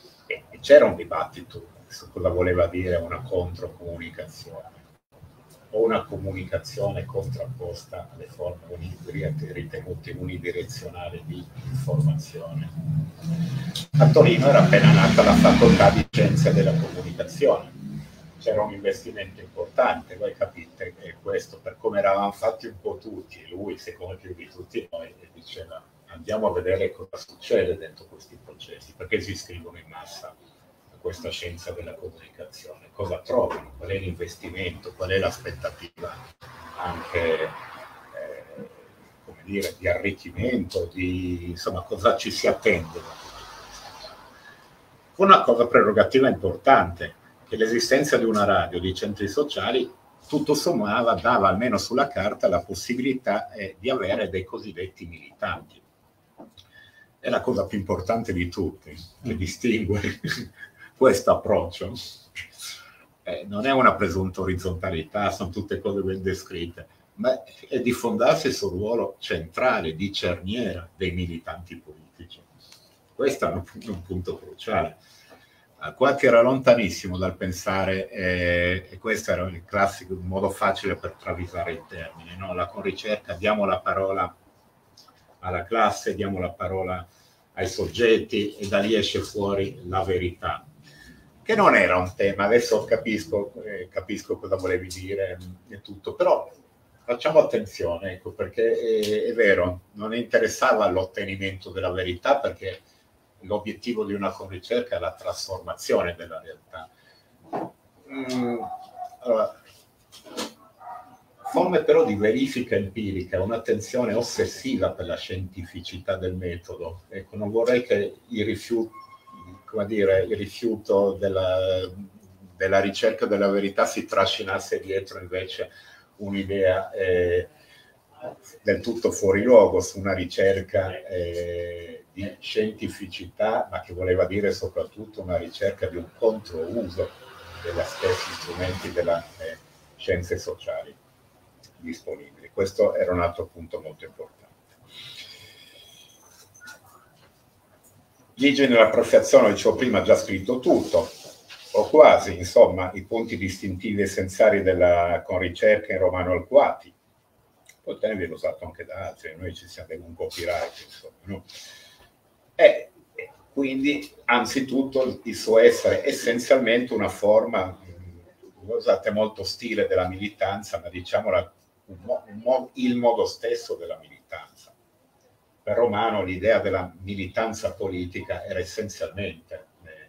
c'era un dibattito su cosa voleva dire una controcomunicazione. o una comunicazione contrapposta alle forme ritenute unidirezionali di informazione. A Torino era appena nata la facoltà di scienze della comunicazione, c'era un investimento importante, voi capite che questo, per come eravamo fatti un po' tutti, e lui secondo più di tutti noi, diceva andiamo a vedere cosa succede dentro questi processi, perché si iscrivono in massa questa scienza della comunicazione, cosa trovano, qual è l'investimento, qual è l'aspettativa anche eh, come dire, di arricchimento, di insomma cosa ci si attende. Una cosa prerogativa importante, che l'esistenza di una radio di centri sociali tutto sommato dava almeno sulla carta la possibilità eh, di avere dei cosiddetti militanti. È la cosa più importante di tutti, che distingue questo approccio. Eh, non è una presunta orizzontalità, sono tutte cose ben descritte, ma è di fondarsi sul ruolo centrale, di cerniera dei militanti politici. Questo è un, un punto cruciale. Qualche era lontanissimo dal pensare, eh, e questo era il classico modo facile per travisare il termine, no? La conricerca, diamo la parola alla classe, diamo la parola ai soggetti e da lì esce fuori la verità, che non era un tema, adesso capisco, eh, capisco cosa volevi dire e tutto, però facciamo attenzione, ecco, perché è, è vero, non interessava l'ottenimento della verità, perché l'obiettivo di una conricerca è la trasformazione della realtà. Mm, allora, forme però di verifica empirica, un'attenzione ossessiva per la scientificità del metodo. Ecco, non vorrei che il rifiuto, come dire, il rifiuto della, della ricerca della verità si trascinasse dietro invece un'idea eh, del tutto fuori luogo su una ricerca eh, di scientificità, ma che voleva dire soprattutto una ricerca di un controuso degli stessi strumenti delle eh, scienze sociali disponibili. Questo era un altro punto molto importante. Gigi nella prefazione, dicevo prima, ha già scritto tutto, o quasi, insomma, i punti distintivi essenziali della conricerca in romano alquati. Poi te ne viene usato anche da altri, noi ci siamo un copyright, insomma, no? E quindi, anzitutto, il suo essere essenzialmente una forma, usate molto stile della militanza, ma diciamola, un mo, un mo, il modo stesso della militanza. Per Romano l'idea della militanza politica era essenzialmente eh,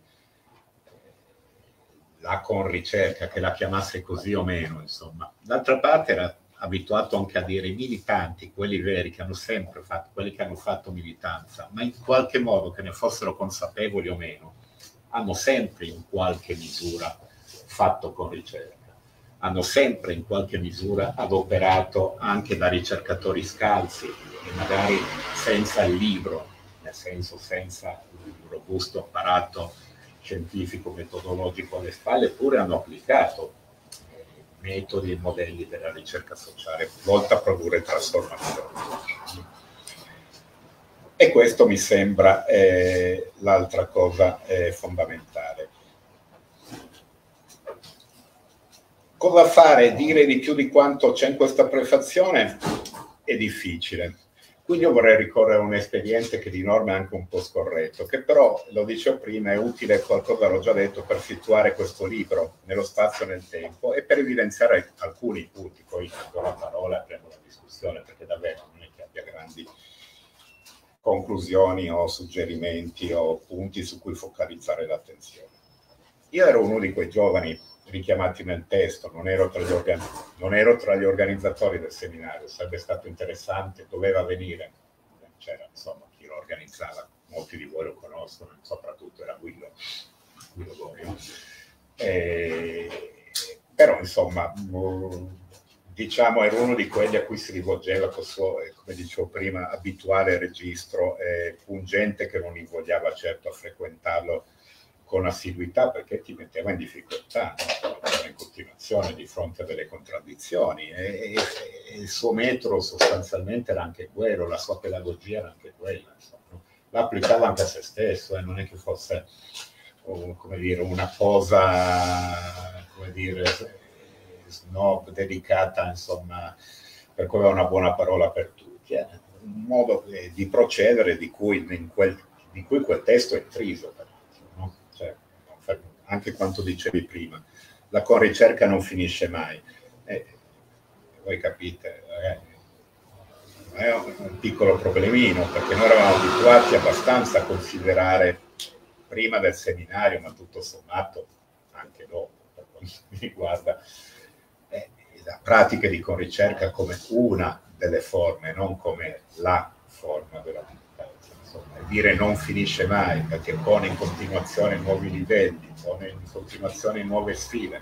la conricerca, che la chiamasse così o meno, insomma. D'altra parte era abituato anche a dire i militanti, quelli veri che hanno sempre fatto, quelli che hanno fatto militanza, ma in qualche modo, che ne fossero consapevoli o meno, hanno sempre in qualche misura fatto con ricerca, hanno sempre in qualche misura adoperato anche da ricercatori scalzi e magari senza il libro, nel senso senza un robusto apparato scientifico metodologico alle spalle, eppure hanno applicato metodi e modelli della ricerca sociale volta a produrre trasformazioni. E questo mi sembra eh, l'altra cosa eh, fondamentale. Cosa fare? Dire di più di quanto c'è in questa prefazione è difficile. Quindi io vorrei ricorrere a un espediente che di norma è anche un po' scorretto, che però, lo dicevo prima, è utile, qualcosa l'ho già detto, per situare questo libro nello spazio e nel tempo e per evidenziare alcuni punti. Poi do la parola e prendo la discussione, perché davvero non è che abbia grandi conclusioni o suggerimenti o punti su cui focalizzare l'attenzione. Io ero uno di quei giovani richiamati nel testo, non ero, tra gli organ- non ero tra gli organizzatori del seminario, sarebbe stato interessante, doveva venire, c'era insomma chi lo organizzava, molti di voi lo conoscono, soprattutto era Guido, Guido Gorio. E, però insomma, diciamo, ero uno di quelli a cui si rivolgeva col suo, come dicevo prima, abituale registro eh, pungente, che non invogliava certo a frequentarlo con assiduità, perché ti metteva in difficoltà, no? In continuazione di fronte a delle contraddizioni, e, e, e il suo metodo sostanzialmente era anche quello, la sua pedagogia era anche quella, insomma, no? L'applicava anche a se stesso, eh? Non è che fosse oh, come dire, una cosa, come dire, snob, dedicata, insomma, per cui è una buona parola per tutti. È un modo di procedere di cui, in quel, di cui quel testo è intriso, no? Cioè, anche quanto dicevi prima, la conricerca non finisce mai. Eh, voi capite, eh, è un piccolo problemino, perché noi eravamo abituati abbastanza a considerare prima del seminario, ma tutto sommato anche dopo, per quanto mi riguarda, eh, la pratica di conricerca come una delle forme, non come la forma della militanza. Insomma, dire non finisce mai, perché pone in continuazione nuovi livelli, pone in continuazione nuove sfide,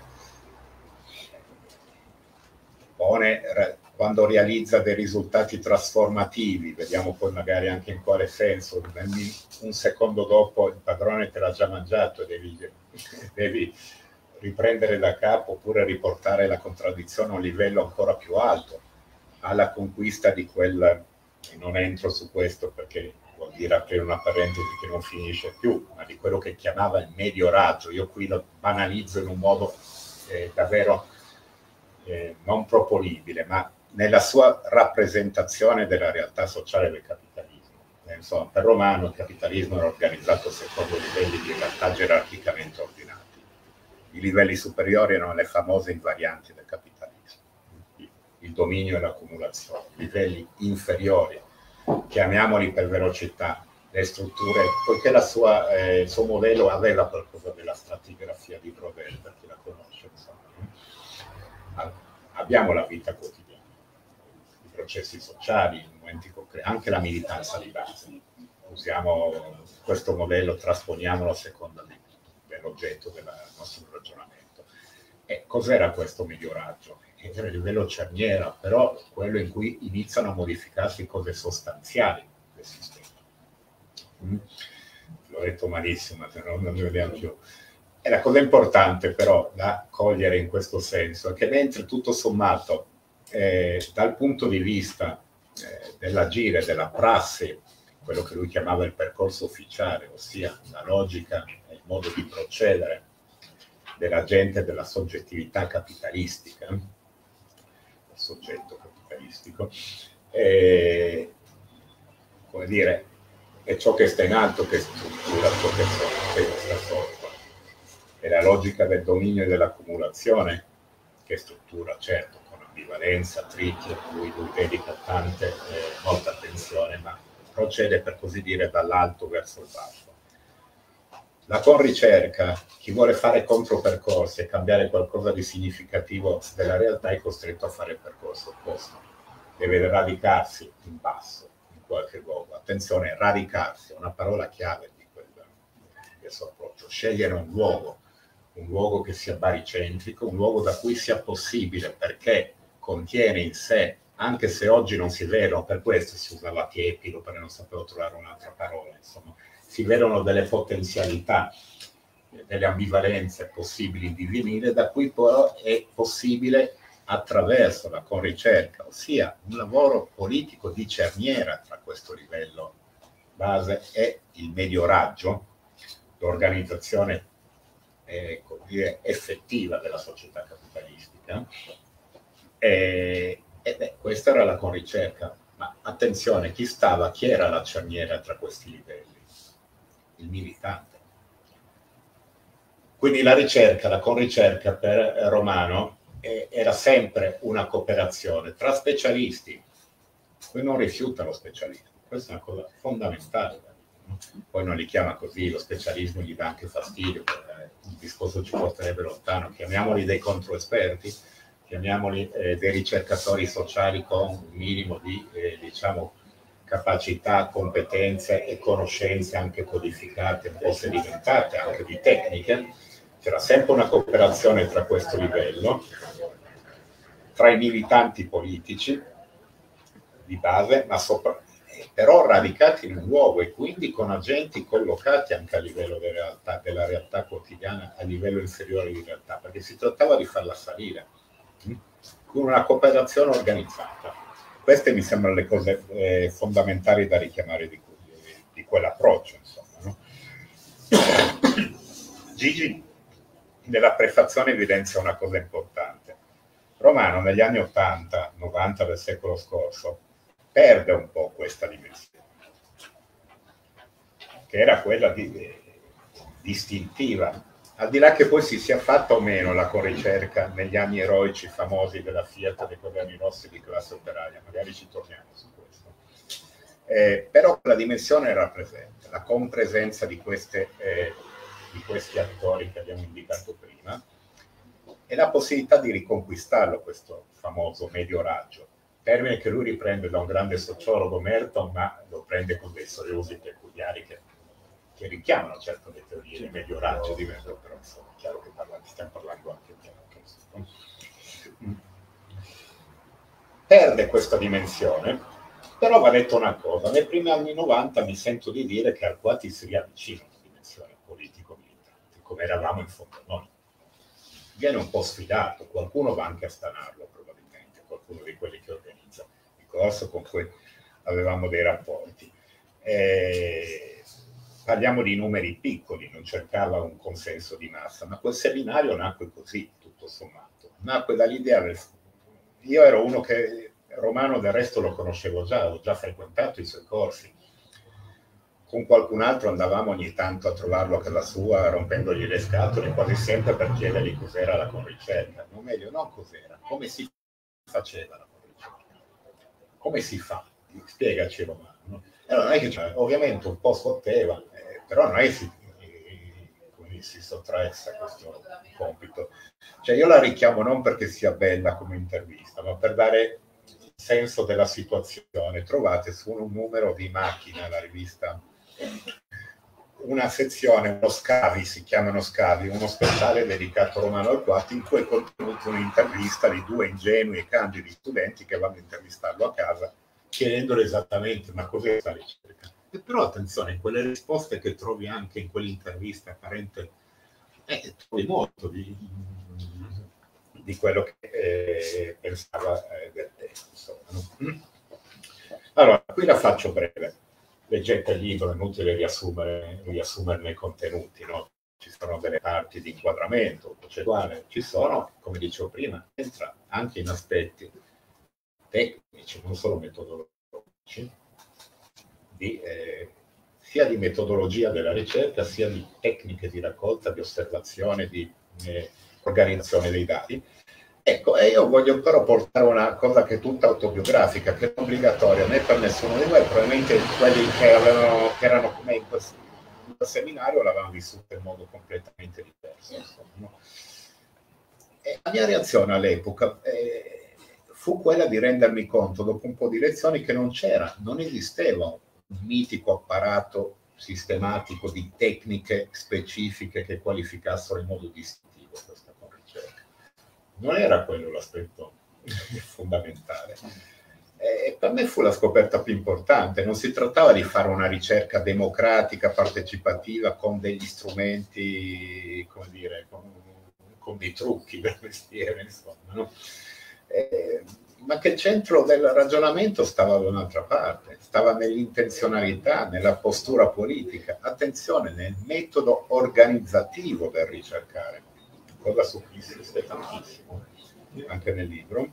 pone quando realizza dei risultati trasformativi, vediamo poi magari anche in quale senso, un secondo dopo il padrone te l'ha già mangiato e devi, devi riprendere da capo oppure riportare la contraddizione a un livello ancora più alto, alla conquista di quel, non entro su questo perché vuol dire aprire una parentesi che non finisce più, ma di quello che chiamava il medio raggio. Io qui lo banalizzo in un modo eh, davvero eh, non proponibile, ma nella sua rappresentazione della realtà sociale del capitalismo. Eh, insomma, per Romano il capitalismo era organizzato secondo livelli di realtà gerarchicamente ordinati. I livelli superiori erano le famose invarianti del capitalismo, il dominio e l'accumulazione. I livelli inferiori, chiamiamoli per velocità, le strutture, poiché la sua, eh, il suo modello aveva qualcosa della stratigrafia di Brodel, per chi la conosce, insomma, no? Abbiamo la vita quotidiana, i processi sociali, i momenti concreti, anche la militanza di base. Usiamo questo modello, trasponiamolo a seconda dell'oggetto del nostro ragionamento. E cos'era questo miglioraggio? Era il livello cerniera, però quello in cui iniziano a modificarsi cose sostanziali del sistema. Mm? L'ho detto malissimo, non, non mi vediamo più. E la cosa importante però da cogliere in questo senso è che mentre tutto sommato eh, dal punto di vista eh, dell'agire, della prassi, quello che lui chiamava il percorso ufficiale, ossia la logica e il modo di procedere della gente, della soggettività capitalistica, il soggetto capitalistico, e, come dire, è ciò che sta in alto che struttura ciò che sta sotto. È la logica del dominio e dell'accumulazione che struttura, certo, con ambivalenza, triti, a cui lui dedica tante, eh, molta attenzione, ma procede per così dire dall'alto verso il basso. La conricerca, chi vuole fare contropercorsi e cambiare qualcosa di significativo della realtà è costretto a fare il percorso opposto. Deve radicarsi in basso, in qualche luogo. Attenzione, radicarsi è una parola chiave di quel, di questo approccio. Scegliere un luogo, un luogo che sia baricentrico, un luogo da cui sia possibile, perché contiene in sé, anche se oggi non si vedono, per questo si usava tiepilo, perché non sapevo trovare un'altra parola, insomma, si vedono delle potenzialità, delle ambivalenze possibili in divenire, da cui però è possibile attraverso la conricerca, ossia un lavoro politico di cerniera tra questo livello base e il medio raggio, l'organizzazione eh, dire, effettiva della società capitalistica. E, e beh, questa era la conricerca, ma attenzione, chi stava, chi era la cerniera tra questi livelli? Il militante. Quindi la ricerca, la conricerca per Romano eh, era sempre una cooperazione tra specialisti. Lui non rifiuta lo specialismo, questa è una cosa fondamentale. No? Poi non li chiama così, lo specialismo gli dà anche fastidio, perché il discorso ci porterebbe lontano. Chiamiamoli dei controesperti, chiamiamoli eh, dei ricercatori sociali con un minimo di, eh, diciamo, capacità, competenze e conoscenze anche codificate, un po' sedimentate, anche di tecniche. C'era sempre una cooperazione tra questo livello, tra i militanti politici di base, ma sopra, però radicati in un luogo e quindi con agenti collocati anche a livello della realtà, della realtà quotidiana, a livello inferiore di realtà, perché si trattava di farla salire, con una cooperazione organizzata. Queste mi sembrano le cose eh, fondamentali da richiamare di, di, di quell'approccio, insomma, no? Gigi nella prefazione evidenzia una cosa importante. Romano negli anni ottanta novanta del secolo scorso perde un po' questa dimensione, che era quella di, eh, distintiva, al di là che poi si sia fatta o meno la corricerca negli anni eroici famosi della Fiat dei quaderni rossi di classe operaia, magari ci torniamo su questo. Eh, però la dimensione era presente, la compresenza di, queste, eh, di questi attori che abbiamo indicato prima, e la possibilità di riconquistarlo, questo famoso medio raggio, termine che lui riprende da un grande sociologo, Merton, ma lo prende con dei sorrisi peculiari che, che richiamano certo le teorie di medio raggio di Merton, però insomma è chiaro che parlando, stiamo parlando anche di questo. Perde questa dimensione, però va detto una cosa: nei primi anni novanta mi sento di dire che Alquati si riavvicina a una dimensione politico-militante, come eravamo in fondo noi. Viene un po' sfidato, qualcuno va anche a stanarlo probabilmente, qualcuno di quelli che organizza il corso con cui avevamo dei rapporti. E parliamo di numeri piccoli, non cercava un consenso di massa, ma quel seminario nacque così, tutto sommato. Nacque dall'idea del... Io ero uno che, Romano del resto lo conoscevo già, avevo già frequentato i suoi corsi. Con qualcun altro andavamo ogni tanto a trovarlo a casa sua, rompendogli le scatole, quasi sempre per chiedergli cos'era la conricerca. O meglio, non cos'era, come si faceva la conricerca. Come si fa? Spiegaci, Romano. No? Allora, non è che, ovviamente un po' sfotteva, eh, però non è che si, eh, si sottraesse a questo compito. Cioè, io la richiamo non perché sia bella come intervista, ma per dare il senso della situazione. Trovate su un numero di Macchina, la rivista, una sezione, uno scavi, si chiamano scavi, uno speciale dedicato a Romano Alquati, in cui è contenuta un'intervista di due ingenui e candidi studenti che vanno a intervistarlo a casa, chiedendole esattamente ma cos'è questa ricerca. E però attenzione, quelle risposte che trovi anche in quell'intervista apparente, eh, trovi molto di, di quello che eh, pensava eh, del testo. Insomma, no? Allora, qui la faccio breve. Leggete il libro, è inutile riassumere, riassumerne i contenuti, no? Ci sono delle parti di inquadramento procedurale, ci sono, come dicevo prima, entra anche in aspetti tecnici, non solo metodologici, di, eh, sia di metodologia della ricerca, sia di tecniche di raccolta, di osservazione, di eh, organizzazione dei dati. Ecco, e io voglio però portare una cosa che è tutta autobiografica, che è obbligatoria né per nessuno di voi, probabilmente quelli che, avevano, che erano con me in questo, in questo seminario l'avevano vissuto in modo completamente diverso. Insomma, no? E la mia reazione all'epoca eh, fu quella di rendermi conto, dopo un po' di lezioni, che non c'era, non esisteva un mitico apparato sistematico di tecniche specifiche che qualificassero in modo distintivo questa ricerca. Non era quello l'aspetto fondamentale. E per me fu la scoperta più importante. Non si trattava di fare una ricerca democratica, partecipativa, con degli strumenti, come dire, con, con dei trucchi del mestiere, insomma, no? Eh, ma che il centro del ragionamento stava da un'altra parte, stava nell'intenzionalità, nella postura politica, attenzione, nel metodo organizzativo del ricercare, cosa su cui si insiste tantissimo anche nel libro,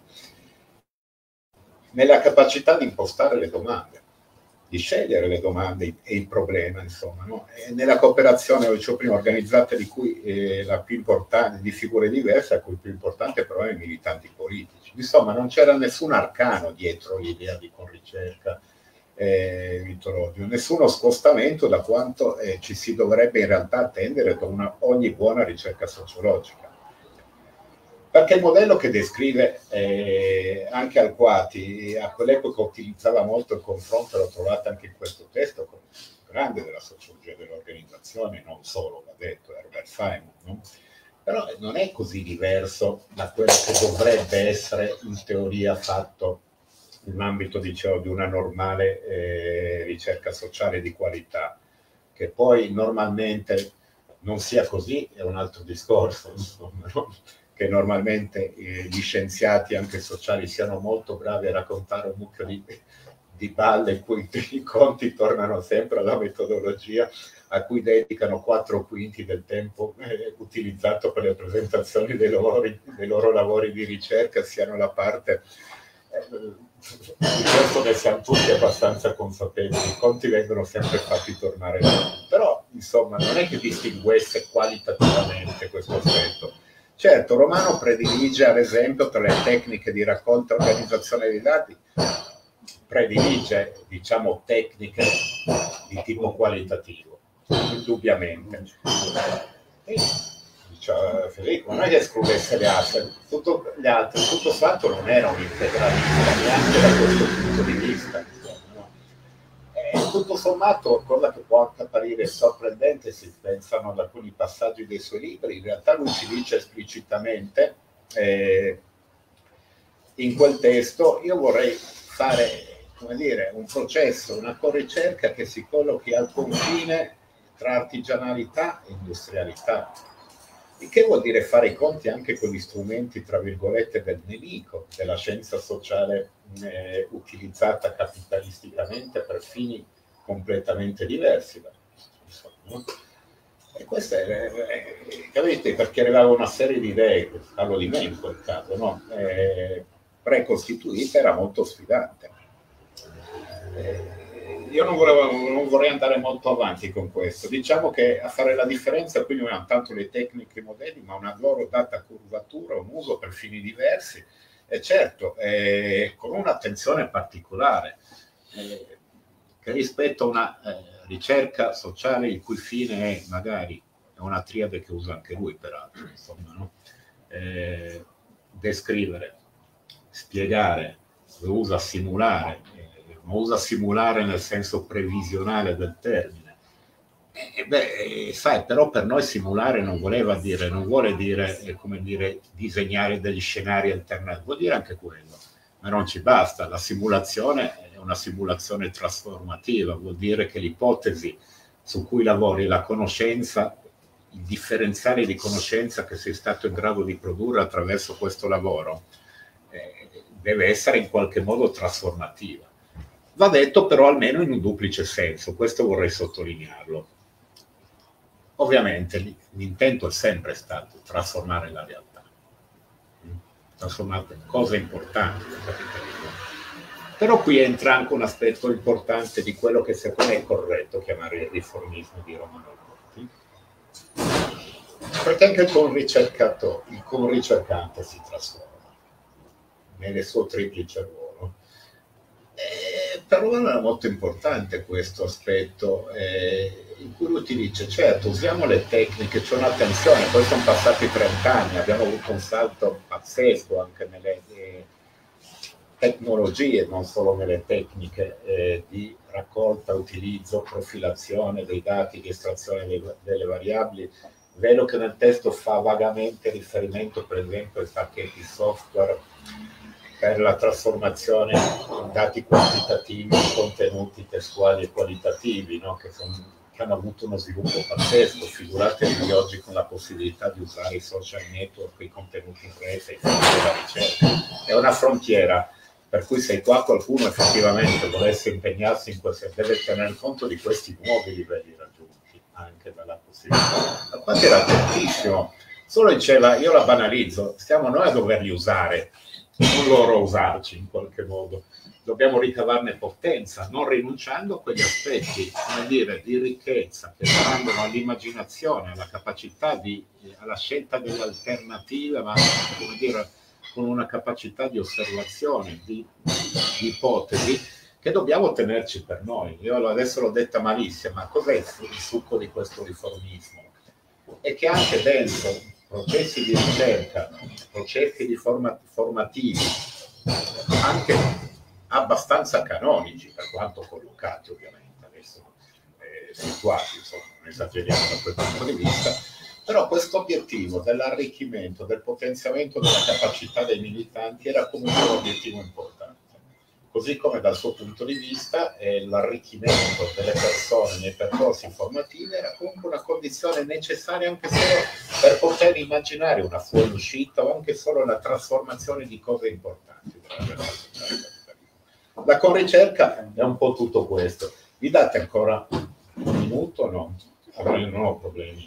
nella capacità di impostare le domande, di scegliere le domande e il problema, insomma, no? E nella cooperazione, lo dicevo prima, organizzata, di cui eh, la più importante, di figure diverse, a cui il più importante però è i militanti politici. Insomma, non c'era nessun arcano dietro l'idea di conricerca eh, mitologica, nessuno scostamento da quanto eh, ci si dovrebbe in realtà attendere da una, ogni buona ricerca sociologica. Perché il modello che descrive eh, anche Alquati, a quell'epoca utilizzava molto il confronto, l'ho trovato anche in questo testo, con il grande della sociologia dell'organizzazione, non solo, va detto, Herbert Feynman, no? Però non è così diverso da quello che dovrebbe essere in teoria fatto nell'ambito, dicevo, di una normale eh, ricerca sociale di qualità. Che poi normalmente non sia così è un altro discorso, insomma, no? Che normalmente eh, gli scienziati anche sociali siano molto bravi a raccontare un mucchio di, di balle in cui i conti tornano sempre alla metodologia a cui dedicano quattro quinti del tempo eh, utilizzato per le presentazioni dei, lavori, dei loro lavori di ricerca, siano la parte eh, di questo ne siamo tutti abbastanza consapevoli. I conti vengono sempre fatti tornare là. Però insomma non è che distinguesse qualitativamente questo aspetto. Certo, Romano predilige ad esempio per le tecniche di raccolta e organizzazione dei dati, predilige diciamo tecniche di tipo qualitativo, indubbiamente. E, diciamo, Federico, non è che escludesse le altre, tutto, gli altri, tutto sommato non era un integralista neanche da questo punto di vista. Insomma, no? E tutto sommato, cosa che può anche apparire sorprendente se pensano ad alcuni passaggi dei suoi libri, in realtà lui ci dice esplicitamente eh, in quel testo: io vorrei fare, come dire, un processo, una corricerca che si collochi al confine tra artigianalità e industrialità, il che vuol dire fare i conti anche con gli strumenti, tra virgolette, del nemico, della scienza sociale eh, utilizzata capitalisticamente per fini completamente diversi. Insomma, no? E questo è, è, capite, perché arrivava una serie di idee, parlo di me in quel caso, no? eh, precostituita, era molto sfidante. Eh, io non, volevo, non vorrei andare molto avanti con questo. Diciamo che a fare la differenza quindi non hanno tanto le tecniche e i modelli, ma una loro data curvatura, un uso per fini diversi, e certo, eh, con un'attenzione particolare, eh, che rispetto a una eh, ricerca sociale il cui fine è magari, è una triade che usa anche lui peraltro, insomma, no? eh, descrivere, spiegare, lo usa simulare, ma usa simulare nel senso previsionale del termine. E beh, sai, però per noi simulare non voleva dire, non vuole dire, eh, come dire, disegnare degli scenari alternativi, vuol dire anche quello, ma non ci basta. La simulazione è una simulazione trasformativa, vuol dire che l'ipotesi su cui lavori, la conoscenza, il differenziale di conoscenza che sei stato in grado di produrre attraverso questo lavoro, eh, deve essere in qualche modo trasformativa. Va detto però almeno in un duplice senso, questo vorrei sottolinearlo. Ovviamente l'intento è sempre stato trasformare la realtà, trasformare cose importanti, però qui entra anche un aspetto importante di quello che secondo me è corretto chiamare il riformismo di Romano Alcorti, perché anche con ricercato, il con ricercante si trasforma nel suo triplice ruolo. Eh, per Romano era molto importante questo aspetto, eh, in cui lui ti dice: certo, usiamo le tecniche, c'è un'attenzione, poi sono passati trent'anni, abbiamo avuto un salto pazzesco anche nelle eh, tecnologie, non solo nelle tecniche eh, di raccolta, utilizzo, profilazione dei dati, di estrazione dei, delle variabili. Vedo che nel testo fa vagamente riferimento per esempio ai pacchetti software per la trasformazione in dati quantitativi, contenuti testuali e qualitativi, no? che, sono, che hanno avuto uno sviluppo pazzesco. Figuratevi oggi con la possibilità di usare i social network, i contenuti in rete, i fini della ricerca. È una frontiera per cui se qua qualcuno effettivamente volesse impegnarsi in questo, deve tener conto di questi nuovi livelli raggiunti, anche dalla possibilità. La parte era tantissimo, solo diceva, io la banalizzo, stiamo noi a doverli usare, non loro a usarci in qualche modo. Dobbiamo ricavarne potenza, non rinunciando a quegli aspetti, come dire, di ricchezza che rendono all'immaginazione, alla capacità di, alla scelta delle alternative, ma come dire, con una capacità di osservazione, di, di ipotesi, che dobbiamo tenerci per noi. Io adesso l'ho detta malissimo, ma cos'è il succo di questo riformismo? È che anche dentro processi di ricerca, processi di forma, formativi, anche abbastanza canonici, per quanto collocati ovviamente, adesso eh, situati, insomma, non esageriamo da quel punto di vista, però questo obiettivo dell'arricchimento, del potenziamento della capacità dei militanti era comunque un obiettivo importante. Così come dal suo punto di vista eh, l'arricchimento delle persone nei percorsi formativi era comunque una condizione necessaria anche solo per poter immaginare una fuoriuscita o anche solo la trasformazione di cose importanti. La conricerca è un po' tutto questo. Vi date ancora un minuto o no? Allora io non ho problemi.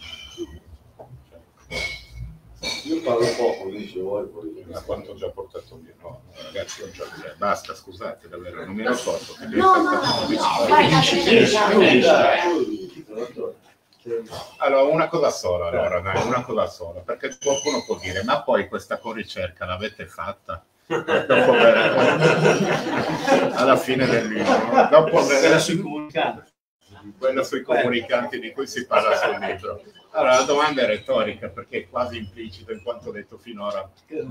Io parlo poco, dice vuoi poi. Da quanto ho già portato via? No, ragazzi, ho già via. Basta, scusate, davvero, non mi ricordo. Che No, no, no, vai, allora, una cosa sola, allora, dai, una cosa sola, perché qualcuno può dire, ma poi questa corricerca l'avete fatta? Dopo aver... alla fine del libro, dopo aver... quella sui comunicanti. Quella sui comunicanti di cui si parla sul libro. Allora, la domanda è retorica perché è quasi implicita in quanto detto finora. No,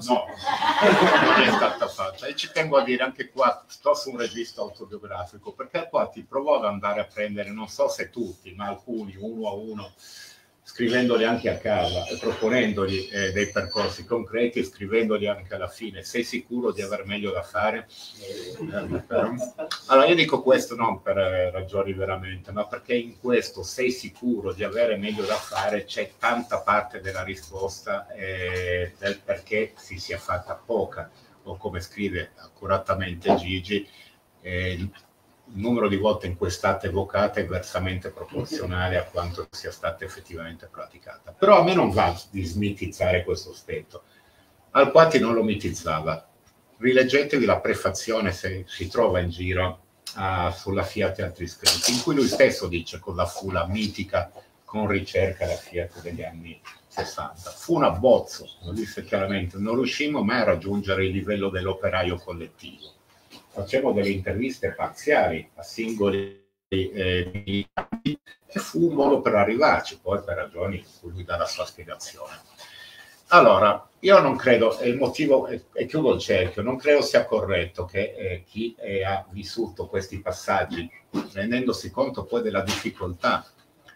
non è stata fatta. E ci tengo a dire anche qua, sto su un registro autobiografico, perché qua ti provo ad andare a prendere, non so se tutti, ma alcuni, uno a uno, scrivendoli anche a casa e proponendogli eh, dei percorsi concreti e scrivendogli anche alla fine. Sei sicuro di aver meglio da fare? Eh, però... Allora io dico questo non per eh, ragioni veramente, ma perché in questo sei sicuro di avere meglio da fare c'è tanta parte della risposta eh, del perché si sia fatta poca, o come scrive accuratamente Gigi, eh, il numero di volte in cui è stata evocata è versamente proporzionale a quanto sia stata effettivamente praticata. Però a me non va di smitizzare questo aspetto. Alquati non lo mitizzava. Rileggetevi la prefazione, se si trova in giro, uh, sulla Fiat e altri scritti, in cui lui stesso dice cosa fu la mitica con ricerca la Fiat degli anni sessanta. Fu un abbozzo, lo disse chiaramente, non riuscimmo mai a raggiungere il livello dell'operaio collettivo. Facciamo delle interviste parziali a singoli eh, militanti e fu un modo per arrivarci, poi per ragioni in cui lui dà la sua spiegazione. Allora, io non credo, e il motivo, e, e chiudo il cerchio, non credo sia corretto che eh, chi eh, ha vissuto questi passaggi, rendendosi conto poi della difficoltà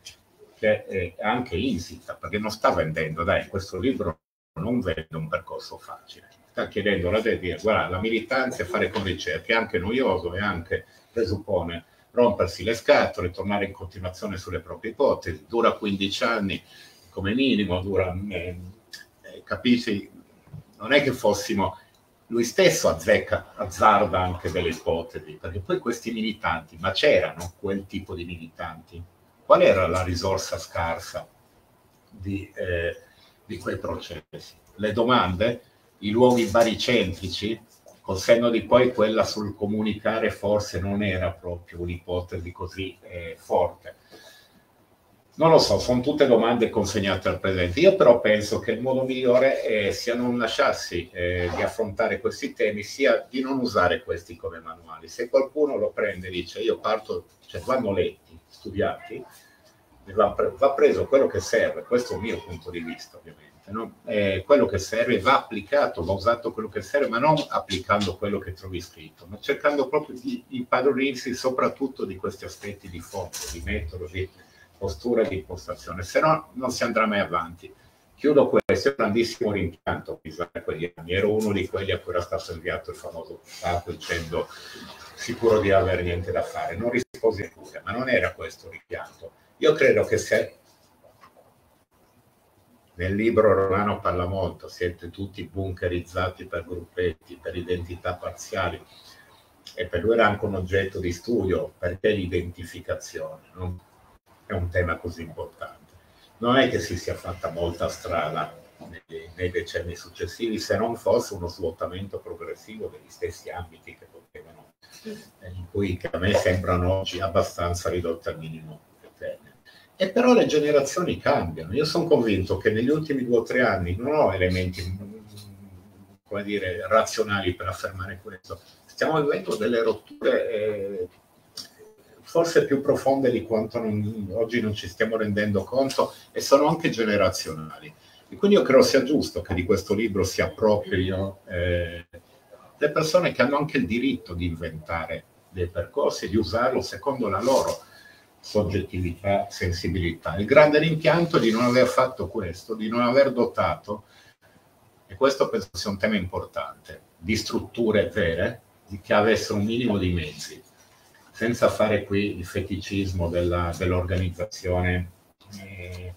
che è anche insita, perché non sta vendendo, dai, questo libro non vende un percorso facile. Sta chiedendo la dire, guarda, la militanza e fare con ricerche è anche noioso e anche presuppone rompersi le scatole, tornare in continuazione sulle proprie ipotesi, dura quindici anni come minimo, dura, eh, eh, capisci, non è che fossimo, lui stesso azzecca, azzarda anche delle ipotesi, perché poi questi militanti, ma c'erano quel tipo di militanti? Qual era la risorsa scarsa di, eh, di quei processi? Le domande? I luoghi baricentrici, col senno di poi quella sul comunicare forse non era proprio un'ipotesi così eh, forte. Non lo so, sono tutte domande consegnate al presente. Io però penso che il modo migliore eh, sia non lasciarsi eh, di affrontare questi temi, sia di non usare questi come manuali. Se qualcuno lo prende e dice io parto, cioè vanno letti, studiati, va, pre- va preso quello che serve, questo è il mio punto di vista ovviamente. No? Eh, quello che serve va applicato, va usato quello che serve, ma non applicando quello che trovi scritto, ma cercando proprio di impadronirsi soprattutto di questi aspetti di fondo, di metodo, di postura e di impostazione, se no non si andrà mai avanti. Chiudo questo, è un grandissimo rimpianto pisare quegli anni, ero uno di quelli a cui era stato inviato il famoso stato dicendo sicuro di aver niente da fare, non risposi neppure, ma non era questo il rimpianto. Io credo che se nel libro Romano parla molto, siete tutti bunkerizzati per gruppetti, per identità parziali, e per lui era anche un oggetto di studio, perché l'identificazione non è un tema così importante. Non è che si sia fatta molta strada nei, nei decenni successivi, se non fosse uno svuotamento progressivo degli stessi ambiti che potevano, in cui che a me sembrano oggi abbastanza ridotti al minimo eterno. E però le generazioni cambiano. Io sono convinto che negli ultimi due o tre anni non ho elementi, come dire, razionali per affermare questo. Stiamo vivendo delle rotture eh, forse più profonde di quanto non, oggi non ci stiamo rendendo conto, e sono anche generazionali. E quindi io credo sia giusto che di questo libro si appropriino eh, le persone che hanno anche il diritto di inventare dei percorsi e di usarlo secondo la loro soggettività, sensibilità. Il grande rimpianto è di non aver fatto questo, di non aver dotato, e questo penso sia un tema importante, di strutture vere, di che avessero un minimo di mezzi, senza fare qui il feticismo della, dell'organizzazione eh,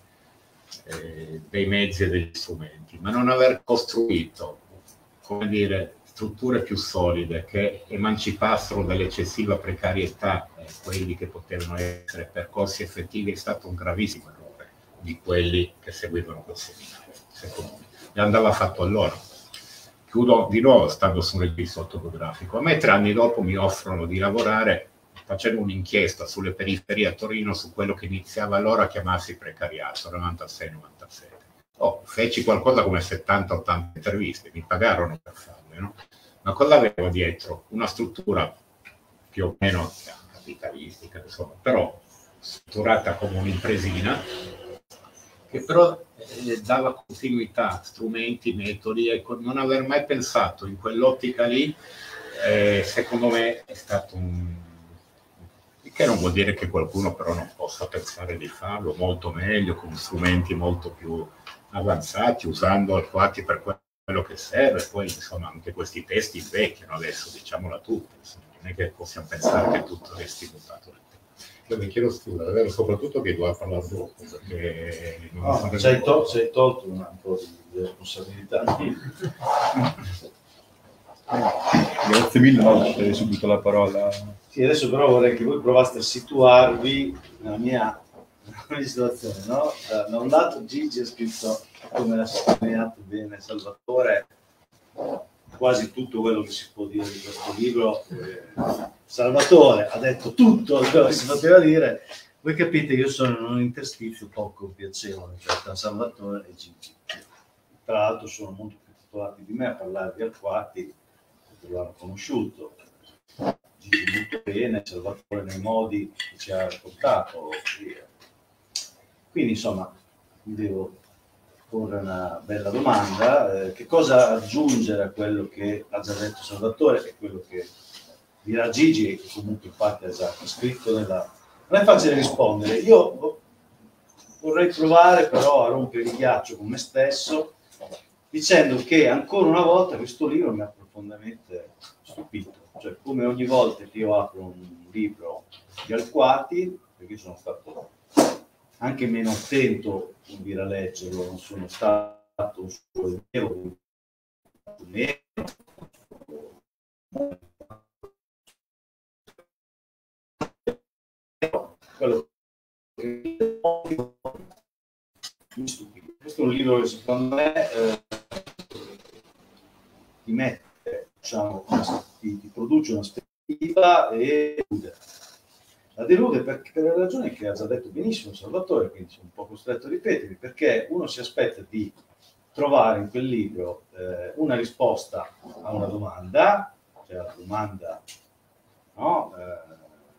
eh, dei mezzi e degli strumenti, ma non aver costruito, come dire, strutture più solide che emancipassero dall'eccessiva precarietà eh, quelli che potevano essere percorsi effettivi è stato un gravissimo errore di quelli che seguivano quel seminario, secondo me. E andava fatto allora. Chiudo di nuovo stando su un registro autobiografico. A me tre anni dopo mi offrono di lavorare facendo un'inchiesta sulle periferie a Torino su quello che iniziava allora a chiamarsi precariato, novantasei novantasette. Oh, feci qualcosa come settanta ottanta interviste, mi pagarono per farle, no? Ma cosa avevo dietro? Una struttura più o meno capitalistica, insomma, però strutturata come un'impresina, che però eh, dava continuità, strumenti, metodi, e non aver mai pensato in quell'ottica lì, eh, secondo me è stato un... che non vuol dire che qualcuno però non possa pensare di farlo molto meglio, con strumenti molto più avanzati, usando Alquati per quello che serve. Poi insomma anche questi testi invecchiano adesso, diciamola tutta, insomma, non è che possiamo pensare che tutto resti mutato. Io mi chiedo scusa, davvero, soprattutto che doveva parlare dopo, perché non no, ci hai tol- tolto un po' di responsabilità. Grazie mille, no, lascerei subito la parola. Sì, adesso però vorrei che voi provaste a situarvi nella mia, nella mia situazione, no? Da un lato Gigi ha scritto, come l'ha sottolineato bene Salvatore, quasi tutto quello che si può dire di questo libro. Eh, Salvatore ha detto tutto quello che si poteva dire. Voi capite che io sono in un interstizio poco piacevole, cioè tra Salvatore e Gigi. Tra l'altro sono molto più titolati di me a parlare di Alquati, perché lo hanno conosciuto. Gigi molto bene, Salvatore nei modi che ci ha raccontato. Quindi insomma, mi devo porre una bella domanda: eh, che cosa aggiungere a quello che ha già detto Salvatore e quello che dirà Gigi, e che comunque infatti ha già scritto nella... Non è facile rispondere. Io vorrei provare però a rompere il ghiaccio con me stesso dicendo che ancora una volta questo libro mi ha profondamente stupito. Cioè, come ogni volta che io apro un libro di Alquati, perché sono stato anche meno attento un dire a leggerlo, non sono stato un suo allievo, quello che mi stupisce. Questo è un libro che secondo me eh, ti mette, diciamo, ti, ti produce un'aspettativa e la delude perché, per le ragioni che ha già detto benissimo Salvatore, quindi sono un po' costretto a ripetermi, perché uno si aspetta di trovare in quel libro eh, una risposta a una domanda, cioè la domanda, no? Eh,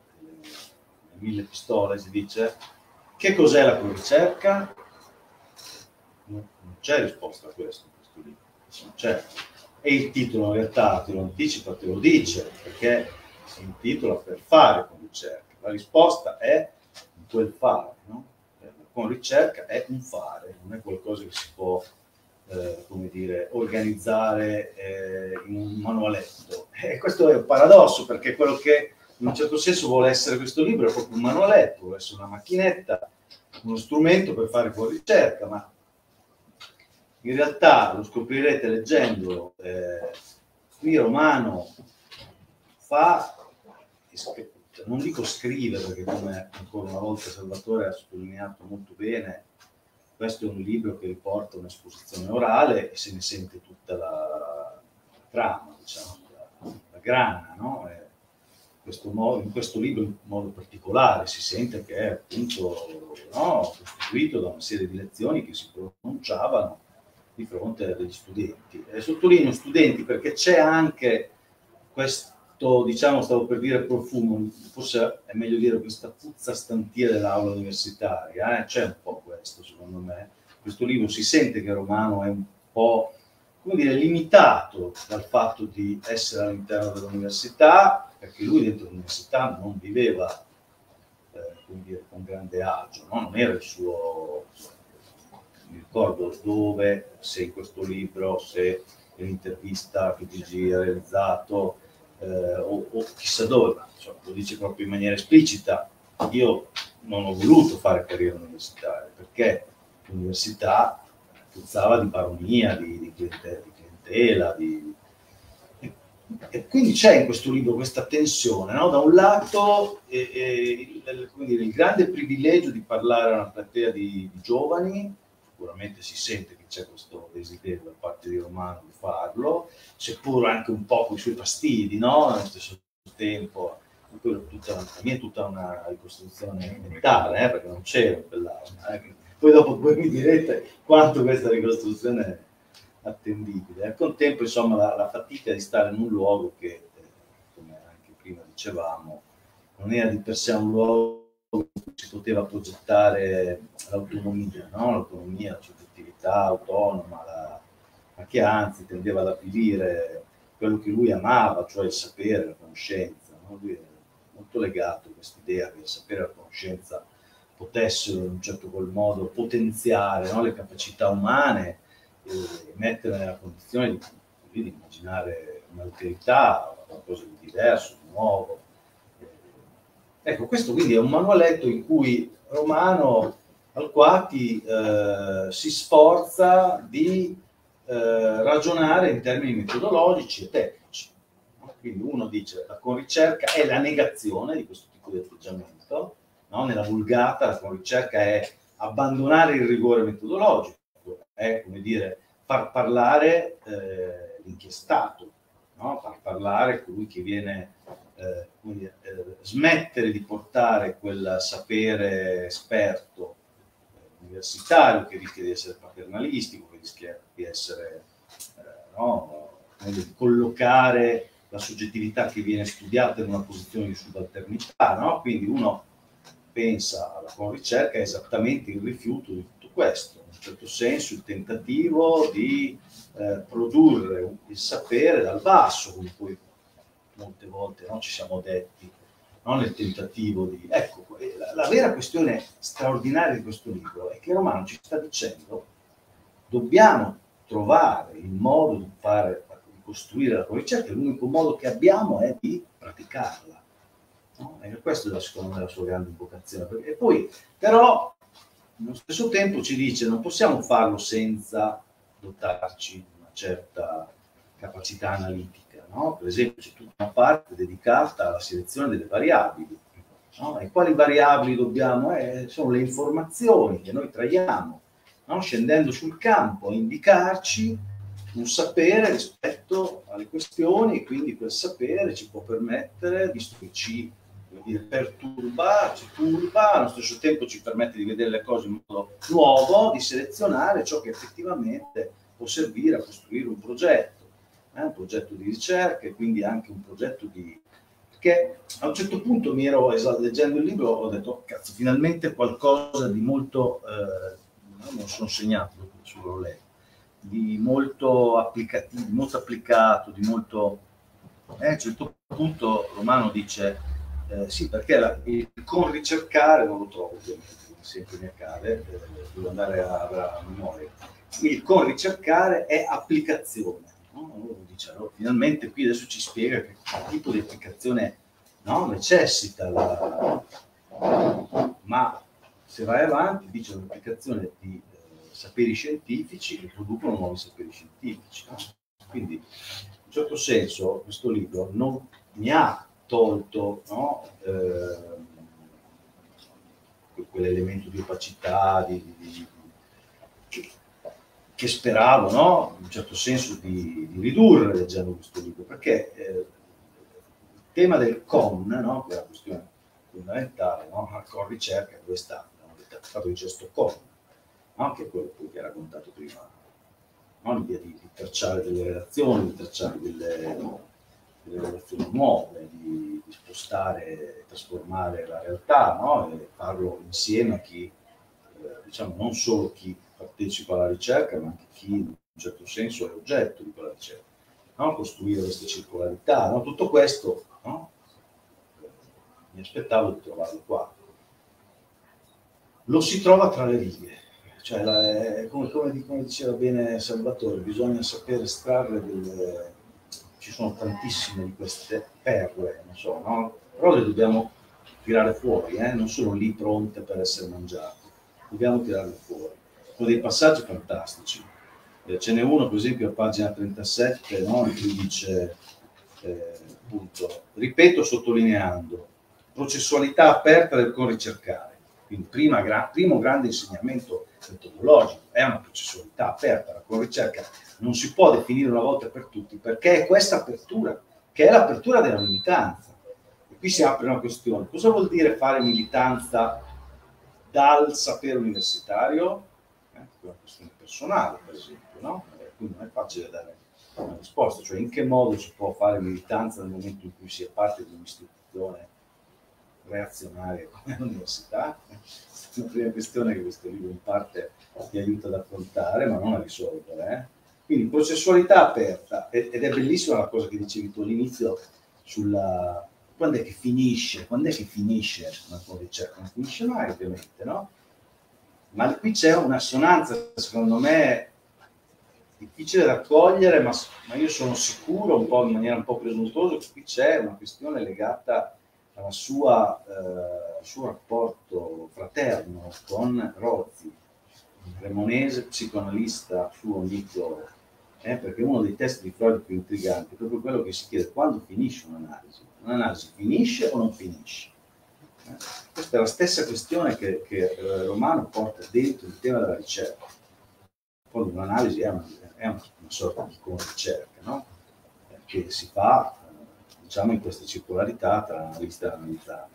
mille pistole si dice, che cos'è la ricerca? Non, non c'è risposta a questo in questo libro, non c'è. E il titolo in realtà te lo anticipa, te lo dice, perché si intitola Per fare con ricerca. La risposta è in quel fare, no? Con ricerca è un fare, non è qualcosa che si può eh, come dire, organizzare eh, in un manualetto. E questo è un paradosso, perché quello che in un certo senso vuole essere questo libro è proprio un manualetto, vuole essere una macchinetta, uno strumento per fare poi ricerca, ma in realtà lo scoprirete leggendolo. Eh, qui Romano fa, non dico scrive, perché come ancora una volta Salvatore ha sottolineato molto bene, questo è un libro che riporta un'esposizione orale e se ne sente tutta la, la trama, diciamo, la, la grana, no? Eh, questo modo, in questo libro in modo particolare si sente che è appunto, no, costituito da una serie di lezioni che si pronunciavano di fronte agli studenti. E sottolineo studenti perché c'è anche questo, diciamo, stavo per dire profumo, forse è meglio dire questa puzza stantia dell'aula universitaria, eh? C'è un po' questo secondo me. Questo libro si sente che Romano è un po', come dire, limitato dal fatto di essere all'interno dell'università, perché lui dentro l'università non viveva eh, come dire, con grande agio, no? Non era il suo, mi ricordo dove, se in questo libro, se l'intervista che Gigi ha realizzato eh, o, o chissà dove, ma insomma, lo dice proprio in maniera esplicita. Io non ho voluto fare carriera universitaria perché l'università puzzava di baronia, di, di clientela, di... E quindi c'è in questo libro questa tensione, no? Da un lato eh, eh, il, quindi il grande privilegio di parlare a una platea di, di giovani, sicuramente si sente che c'è questo desiderio da parte di Romano di farlo, seppur anche un po' con i suoi fastidi, no? Allo stesso tempo, tutta, la mia è tutta una ricostruzione mentale, eh, perché non c'era in quell'aula. Eh. Poi dopo voi mi direte quanto questa ricostruzione è attendibile. Al contempo, insomma, la, la fatica di stare in un luogo che, eh, come anche prima dicevamo, non era di per sé un luogo in cui si poteva progettare l'autonomia, no? L'autonomia, la soggettività autonoma, la, ma che anzi tendeva ad avvilire quello che lui amava, cioè il sapere, la conoscenza. No? Lui era molto legato a questa idea che il sapere e la conoscenza potessero in un certo qual modo potenziare, no? Le capacità umane e mettere nella condizione di, di immaginare un'alterità, qualcosa di diverso, di nuovo. Ecco, questo quindi è un manualetto in cui Romano Alquati eh, si sforza di eh, ragionare in termini metodologici e tecnici. Quindi uno dice la conricerca è la negazione di questo tipo di atteggiamento, no? Nella vulgata la conricerca è abbandonare il rigore metodologico, è come dire far parlare eh, l'inchiestato, no? Far parlare colui che viene eh, come dire, eh, smettere di portare quel sapere esperto eh, universitario che rischia di essere paternalistico, che rischia di essere eh, no? di collocare la soggettività che viene studiata in una posizione di subalternità, no? Quindi uno pensa alla conricerca è esattamente il rifiuto di tutto questo, in un certo senso il tentativo di eh, produrre il sapere dal basso, come poi molte volte no, ci siamo detti, no, nel tentativo di... Ecco, la, la vera questione straordinaria di questo libro è che Romano ci sta dicendo dobbiamo trovare il modo di fare, di costruire la ricerca, l'unico modo che abbiamo è di praticarla. No? E questo è secondo me la sua grande vocazione. E poi, però, allo stesso tempo ci dice non possiamo farlo senza dotarci di una certa capacità analitica. No? Per esempio, c'è tutta una parte dedicata alla selezione delle variabili. No? E quali variabili dobbiamo? Eh, sono le informazioni che noi traiamo, no? Scendendo sul campo a indicarci un sapere rispetto alle questioni, e quindi quel sapere ci può permettere di ci perturba, ci turba, allo stesso tempo ci permette di vedere le cose in modo nuovo, di selezionare ciò che effettivamente può servire a costruire un progetto, eh? Un progetto di ricerca e quindi anche un progetto di... Perché a un certo punto mi ero, leggendo il libro, ho detto, cazzo, finalmente qualcosa di molto, eh, non sono segnato, solo lei, di molto applicativo, di molto applicato, di molto... Eh, a un certo punto Romano dice... Eh, sì, perché la, il con ricercare non lo trovo, ovviamente, come sempre mi accade, eh, devo andare a, a memoria. Il con ricercare è applicazione. No? Uno dice, allora, finalmente qui adesso ci spiega che tipo di applicazione no, necessita la... Ma se vai avanti dice l'applicazione di eh, saperi scientifici che producono nuovi saperi scientifici. No? Quindi, in un certo senso, questo libro non mi ha tolto no, eh, quell'elemento di opacità di, di, di, che, che speravo, no, in un certo senso, di, di ridurre leggendo questo libro, perché eh, il tema del con, no, che è la questione fondamentale, no, la con ricerca, dove sta il fatto di gesto con, no, che è quello che ha raccontato prima, no, l'idea di, di tracciare delle relazioni, di tracciare delle... No, delle relazioni nuove, di, di spostare e trasformare la realtà, no? E farlo insieme a chi, eh, diciamo, non solo chi partecipa alla ricerca, ma anche chi in un certo senso è oggetto di quella ricerca, no? Costruire queste circolarità, no? Tutto questo, no? Mi aspettavo di trovarlo qua. Lo si trova tra le righe, cioè la, è, come, come, come diceva bene Salvatore, bisogna sapere estrarre delle... Ci sono tantissime di queste perle, non so, no? Però le dobbiamo tirare fuori, eh? Non sono lì pronte per essere mangiate, dobbiamo tirarle fuori. Sono dei passaggi fantastici. Eh, ce n'è uno, per esempio, a pagina trentasette, no? In cui dice, eh, appunto, ripeto sottolineando, processualità aperta del con ricercare, quindi prima, gra primo grande insegnamento metodologico, è una processualità aperta, la con ricerca non si può definire una volta per tutti, perché è questa apertura, che è l'apertura della militanza. E qui si apre una questione, cosa vuol dire fare militanza dal sapere universitario? Eh, è una questione personale, per esempio, no? Eh, quindi non è facile dare una risposta, cioè in che modo si può fare militanza nel momento in cui si è parte di un'istituzione reazionaria come l'università? È una prima questione che questo libro in parte ti aiuta ad affrontare, ma non a risolvere. Eh? Quindi processualità aperta, ed è bellissima la cosa che dicevi tu all'inizio sulla quando è che finisce, quando è che finisce una ricerca? Non finisce mai, ovviamente, no? Ma qui c'è un'assonanza, secondo me, difficile da cogliere, ma, ma io sono sicuro, un po' in maniera un po' presuntuosa, che qui c'è una questione legata alla sua, eh, al suo rapporto fraterno con Rozzi, cremonese, psicoanalista suo amico, eh, perché uno dei testi di Freud più intriganti è proprio quello che si chiede: quando finisce un'analisi? Un'analisi finisce o non finisce? Eh? Questa è la stessa questione che, che eh, Romano porta dentro il tema della ricerca. Poi un'analisi è una, è una, una sorta di ricerca, no? Eh, che si fa, eh, diciamo, in questa circolarità tra analista e analizzante.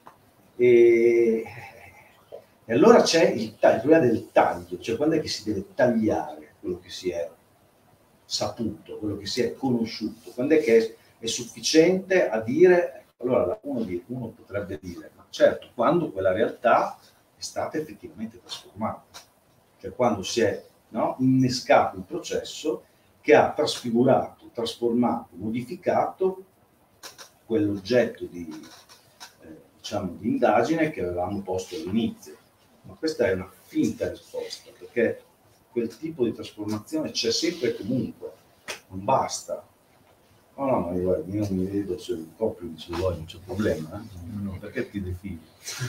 E, e allora c'è il, il problema del taglio, cioè quando è che si deve tagliare quello che si è saputo, quello che si è conosciuto, quando è che è, è sufficiente a dire, allora uno, uno potrebbe dire, ma certo, quando quella realtà è stata effettivamente trasformata, cioè quando si è, no, innescato un processo che ha trasfigurato, trasformato, modificato quell'oggetto di, eh, diciamo, di indagine che avevamo posto all'inizio. Ma questa è una finta risposta, perché quel tipo di trasformazione c'è sempre e comunque, non basta. No, no, ma io, io non mi vedo se proprio se vuoi, non c'è problema, eh? No, perché ti defini?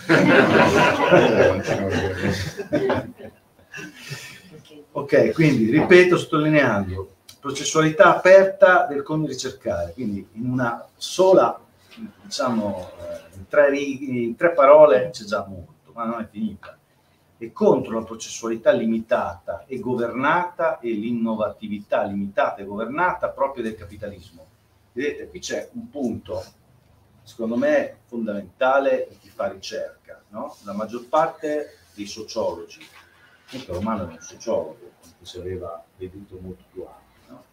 Ok, quindi ripeto sottolineando, processualità aperta del come ricercare, quindi in una sola, diciamo, in tre, in tre parole c'è già molto, ma non è finita. E contro la processualità limitata e governata e l'innovatività limitata e governata proprio del capitalismo. Vedete, qui c'è un punto, secondo me, fondamentale di chi fa ricerca, no? La maggior parte dei sociologi, anche Romano è un sociologo, anche se aveva veduto molto più ampio, no?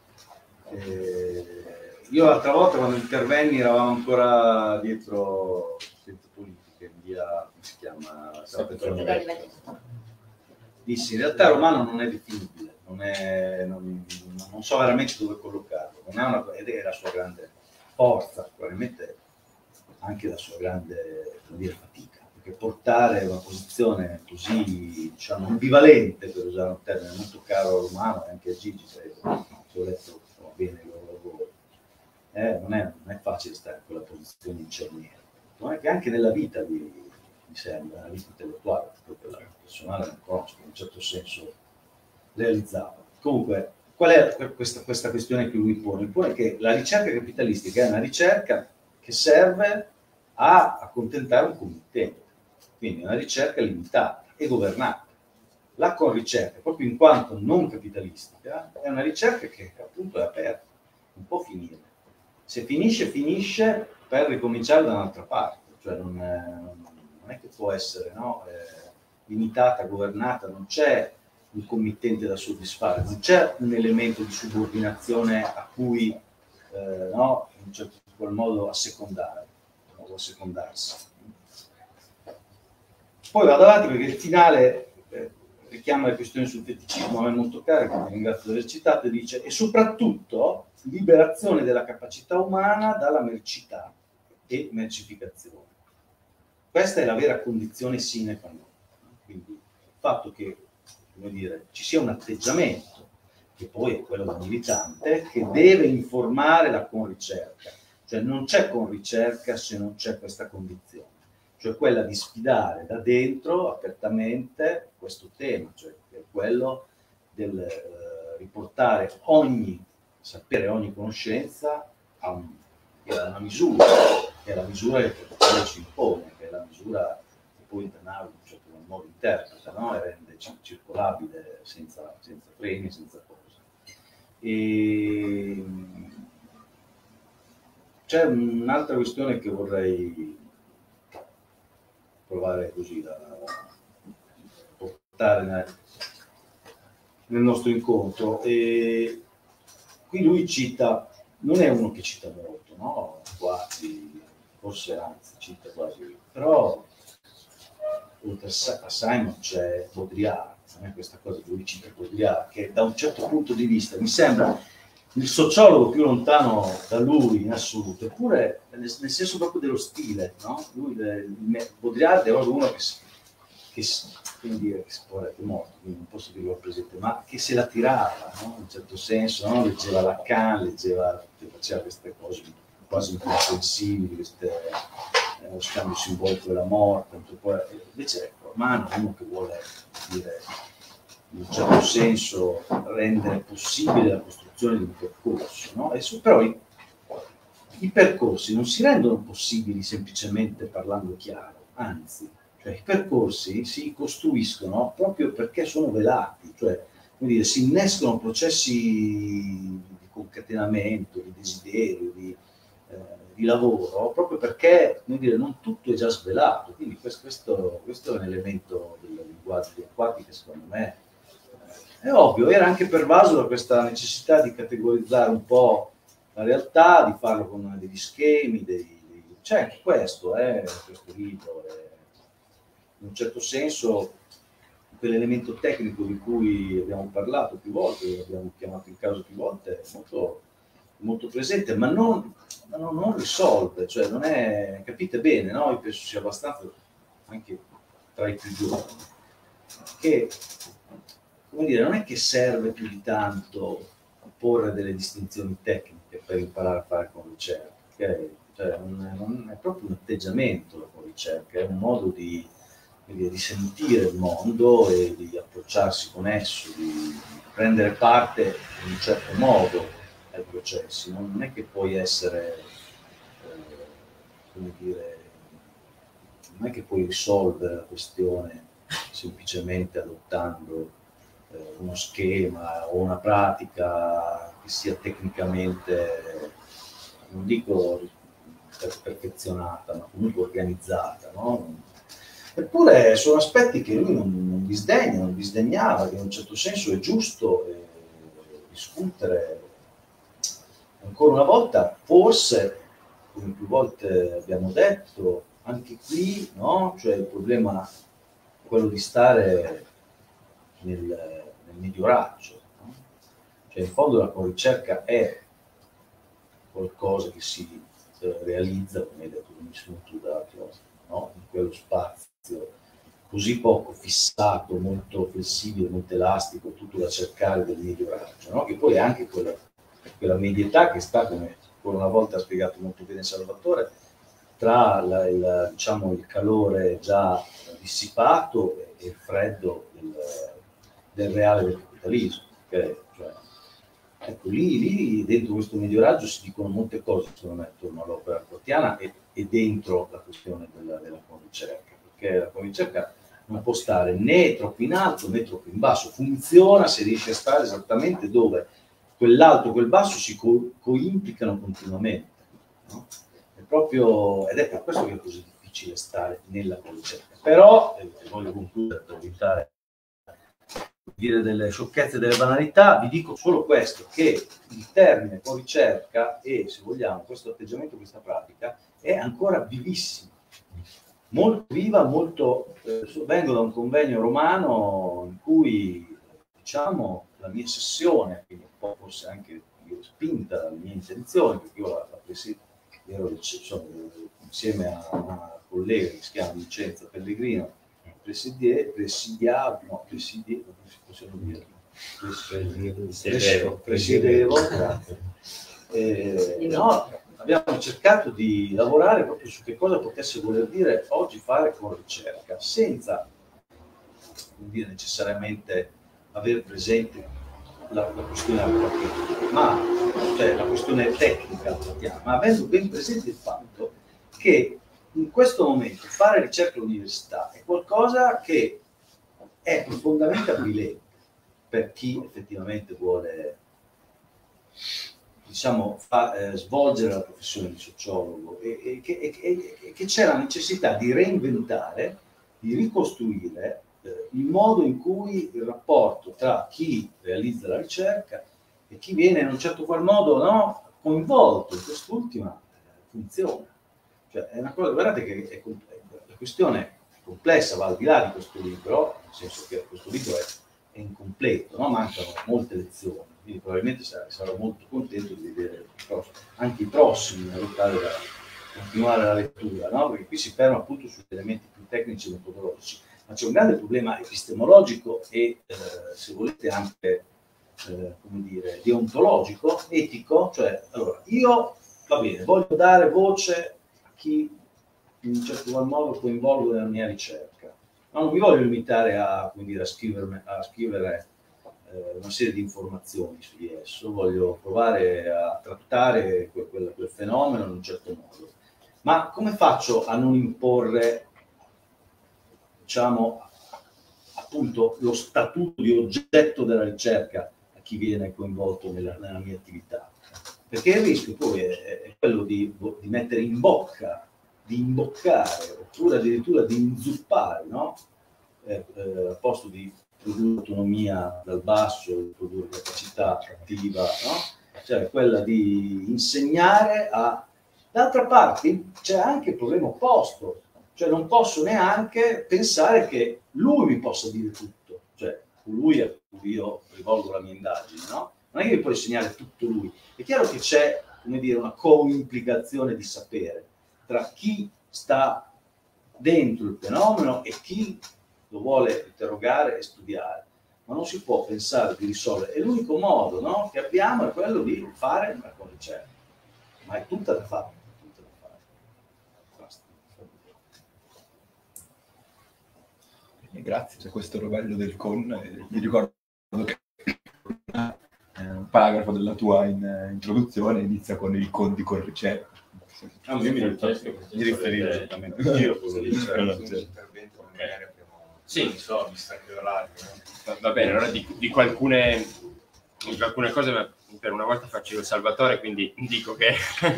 Eh, io l'altra volta quando intervenni eravamo ancora dietro Scienze Politiche, in via, come si chiama? Dissi, in realtà Romano non è definibile, non, è, non, non so veramente dove collocarlo, non è una, ed è la sua grande forza, probabilmente anche la sua grande, come dire, fatica, perché portare una posizione così, diciamo, ambivalente, per usare un termine molto caro a Romano e anche a Gigi, credo, che ho letto bene il loro lavoro, eh, non, è, non è facile stare in quella posizione di cerniera, non è che anche nella vita di, mi sembra, nella vita intellettuale, proprio la personale non conosco, in un certo senso realizzava. Comunque, qual è questa, questa questione che lui pone? Pone che la ricerca capitalistica è una ricerca che serve a accontentare un committente, quindi una ricerca limitata e governata. La conricerca, proprio in quanto non capitalistica, è una ricerca che appunto è aperta, non può finire. Se finisce, finisce per ricominciare da un'altra parte, cioè non è, non è che può essere, no, eh, limitata, governata, non c'è un committente da soddisfare, non c'è un elemento di subordinazione a cui, eh, no, in un certo qual modo assecondare o assecondarsi. Poi vado avanti perché il finale eh, richiama le questioni sul feticismo, a me molto caro, che vi ringrazio di aver citato, e dice: e soprattutto liberazione della capacità umana dalla mercità e mercificazione. Questa è la vera condizione sine qua non. Quindi il fatto che, come dire, ci sia un atteggiamento, che poi è quello del militante, che deve informare la conricerca. Cioè non c'è conricerca se non c'è questa condizione, cioè quella di sfidare da dentro apertamente questo tema, cioè quello del eh, riportare ogni sapere, ogni conoscenza a, un, a una misura, che è la misura che ci impone, che è la misura che poi il denaro in un certo modo interpreta, no? E rende circolabile senza, senza freni, senza cose. E c'è un'altra questione che vorrei provare così a portare nel, nel nostro incontro. E qui lui cita, non è uno che cita molto, no? Quasi, forse anzi cita quasi, però oltre a Simon c'è Baudrillard, non è questa cosa che lui cita Baudrillard, che da un certo punto di vista mi sembra il sociologo più lontano da lui in assoluto, eppure nel, nel senso proprio dello stile, no? Lui, il, Baudrillard è uno che, che quindi che si può che è morto, quindi non posso dirlo presente, ma che se la tirava, no? In un certo senso, no? Leggeva Lacan, leggeva, faceva queste cose quasi incomprensibili, queste, eh, lo scambio simbolico della morte, invece ecco, Romano è uno che vuole dire, in un certo senso, rendere possibile la costruzione di un percorso, no? E su, però i, i percorsi non si rendono possibili semplicemente parlando chiaro, anzi, cioè, i percorsi si costruiscono proprio perché sono velati, cioè come dire, si innescono processi di concatenamento, di desiderio, di, eh, di lavoro, proprio perché come dire, non tutto è già svelato. Quindi questo, questo, questo è un elemento del linguaggio di Acquati che secondo me eh, è ovvio, era anche pervaso da questa necessità di categorizzare un po' la realtà, di farlo con degli schemi, dei, dei... c'è anche questo, eh, questo libro. Eh, in un certo senso quell'elemento tecnico di cui abbiamo parlato più volte, che abbiamo chiamato in causa più volte, è molto, molto presente, ma non, non, non risolve, cioè non è, capite bene, no? Io penso sia abbastanza, anche tra i più giovani, che, come dire, non è che serve più di tanto porre delle distinzioni tecniche per imparare a fare con ricerca, okay? Cioè, non è, non è proprio un atteggiamento la con ricerca, è un modo di di sentire il mondo e di approcciarsi con esso, di prendere parte in un certo modo ai processi. Non è che puoi essere, eh, come dire, non è che puoi risolvere la questione semplicemente adottando eh, uno schema o una pratica che sia tecnicamente, non dico perfezionata, ma comunque organizzata, no? Eppure sono aspetti che lui non, non disdegna, non disdegnava, che in un certo senso è giusto eh, discutere. Ancora una volta, forse, come più volte abbiamo detto, anche qui, no? Cioè il problema è quello di stare nel, nel medio raggio, no? Cioè in fondo la ricerca è qualcosa che si eh, realizza, come hai detto benissimo tu, Dario, no? In quello spazio così poco fissato, molto flessibile, molto elastico, tutto da cercare del medio raggio, no? Che poi è anche quella, quella medietà che sta, come ancora una volta ha spiegato molto bene Salvatore, tra la, il, diciamo, il calore già dissipato e il freddo del, del reale del capitalismo. Okay? Cioè, ecco, lì, lì dentro questo medio raggio si dicono molte cose, secondo me, attorno all'opera acquatiana e, e dentro la questione della, della ricerca, perché la ricerca non può stare né troppo in alto né troppo in basso, funziona se riesce a stare esattamente dove quell'alto e quel basso si co- coimplicano continuamente, no? È proprio, ed è per questo che è così difficile stare nella ricerca. Però, e voglio concludere per evitare di dire delle sciocchezze, delle banalità, vi dico solo questo, che il termine con ricerca e, se vogliamo, questo atteggiamento, questa pratica, è ancora vivissimo. Molto viva, molto eh, vengo da un convegno romano in cui, diciamo, la mia sessione, quindi un po' forse anche io spinta dalle mie intenzioni, perché io la, la presi, ero insomma, insieme a una collega che si chiama Vincenza Pellegrino, presidie, presidiavo, no, presidio, non si possiamo dire, presiedevo, presiedevo, grazie. Eh, no, abbiamo cercato di lavorare proprio su che cosa potesse voler dire oggi fare con ricerca, senza dire necessariamente avere presente la, la questione acquatica, ma cioè, cioè la questione tecnica, ma avendo ben presente il fatto che in questo momento fare ricerca all'università è qualcosa che è profondamente avvilente per chi effettivamente vuole, diciamo, fa, eh, svolgere la professione di sociologo, e, e, che, e, e che c'è la necessità di reinventare, di ricostruire eh, il modo in cui il rapporto tra chi realizza la ricerca e chi viene in un certo qual modo, no, coinvolto in quest'ultima funzione. Cioè, è una cosa, guardate che è, la questione è complessa, va al di là di questo libro, nel senso che questo libro è, è incompleto, no? Mancano molte lezioni, quindi probabilmente sarò, sarò molto contento di vedere anche i prossimi, in modo tale da continuare la lettura, no? Perché qui si ferma appunto sugli elementi più tecnici e metodologici, ma c'è un grande problema epistemologico e, eh, se volete, anche eh, come dire, deontologico, etico. Cioè, allora, io, va bene, voglio dare voce a chi in un certo qual modo coinvolgo nella mia ricerca, ma non mi voglio limitare a, come dire, a, scrivere, a scrivere eh, una serie di informazioni su di esso, voglio provare a trattare quel, quel, quel fenomeno in un certo modo. Ma come faccio a non imporre, diciamo, appunto, lo statuto di oggetto della ricerca a chi viene coinvolto nella, nella mia attività? Perché il rischio poi è, è quello di, di mettere in bocca, di imboccare, oppure addirittura di inzuppare, no? Eh, eh, al posto di produrre autonomia dal basso, di produrre capacità attiva, no? Cioè quella di insegnare a... D'altra parte c'è anche il problema opposto, cioè non posso neanche pensare che lui mi possa dire tutto, cioè colui a cui io rivolgo la mia indagine, no? Non è che mi può insegnare tutto lui. È chiaro che c'è, come dire, una coimplicazione di sapere tra chi sta dentro il fenomeno e chi lo vuole interrogare e studiare, ma non si può pensare di risolvere. E l'unico modo, no, che abbiamo è quello di fare una ricerca, ma è tutta da fare. Tutta da fare. Basta. Grazie, c'è questo rovello del con. Eh, mi ricordo che eh, un paragrafo della tua in, eh, introduzione inizia con il con di con ricerca. Ah, io mi riferivo esattamente io intervento magari abbiamo sì, non so, mi sta che orario. Va, va bene, allora di, di, alcune, di alcune cose, ma per una volta faccio il Salvatore, quindi dico che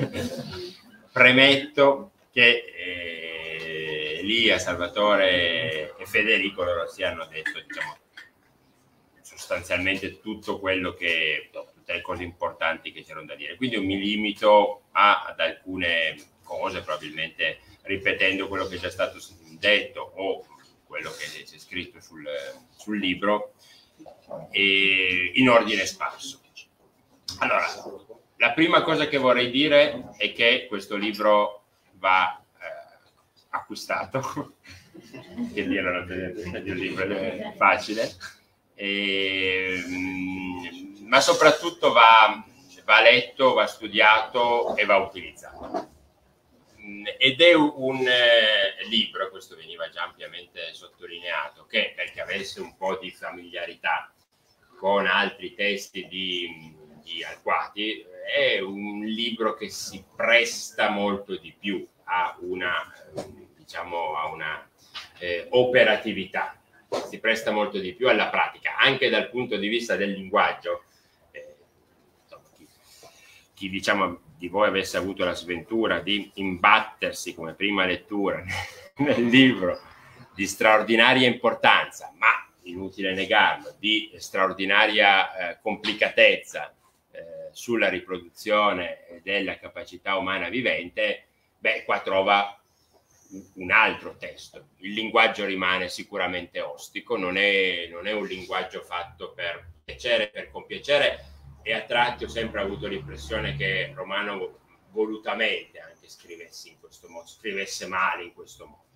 premetto che eh, Elia, Salvatore e Federico loro si hanno detto, diciamo, sostanzialmente tutto quello che, tutte le cose importanti che c'erano da dire. Quindi io mi limito a, ad alcune cose, probabilmente ripetendo quello che è già stato detto o quello che c'è scritto sul, sul libro, e in ordine sparso. Allora, la prima cosa che vorrei dire è che questo libro va eh, acquistato, che dire non è un libro è facile, e, ma soprattutto va, va letto, va studiato e va utilizzato. Ed è un eh, libro, questo veniva già ampiamente sottolineato, che per chi avesse un po' di familiarità con altri testi di, di Alquati, è un libro che si presta molto di più a una, diciamo, a una eh, operatività, si presta molto di più alla pratica, anche dal punto di vista del linguaggio. Eh, insomma, chi, chi diciamo di voi avesse avuto la sventura di imbattersi come prima lettura nel libro di straordinaria importanza, ma inutile negarlo, di straordinaria eh, complicatezza eh, sulla riproduzione della capacità umana vivente, beh, qua trova un altro testo. Il linguaggio rimane sicuramente ostico, non è, non è un linguaggio fatto per piacere, per compiacere, e a tratti ho sempre avuto l'impressione che Romano volutamente anche scrivesse in questo modo, scrivesse male in questo modo.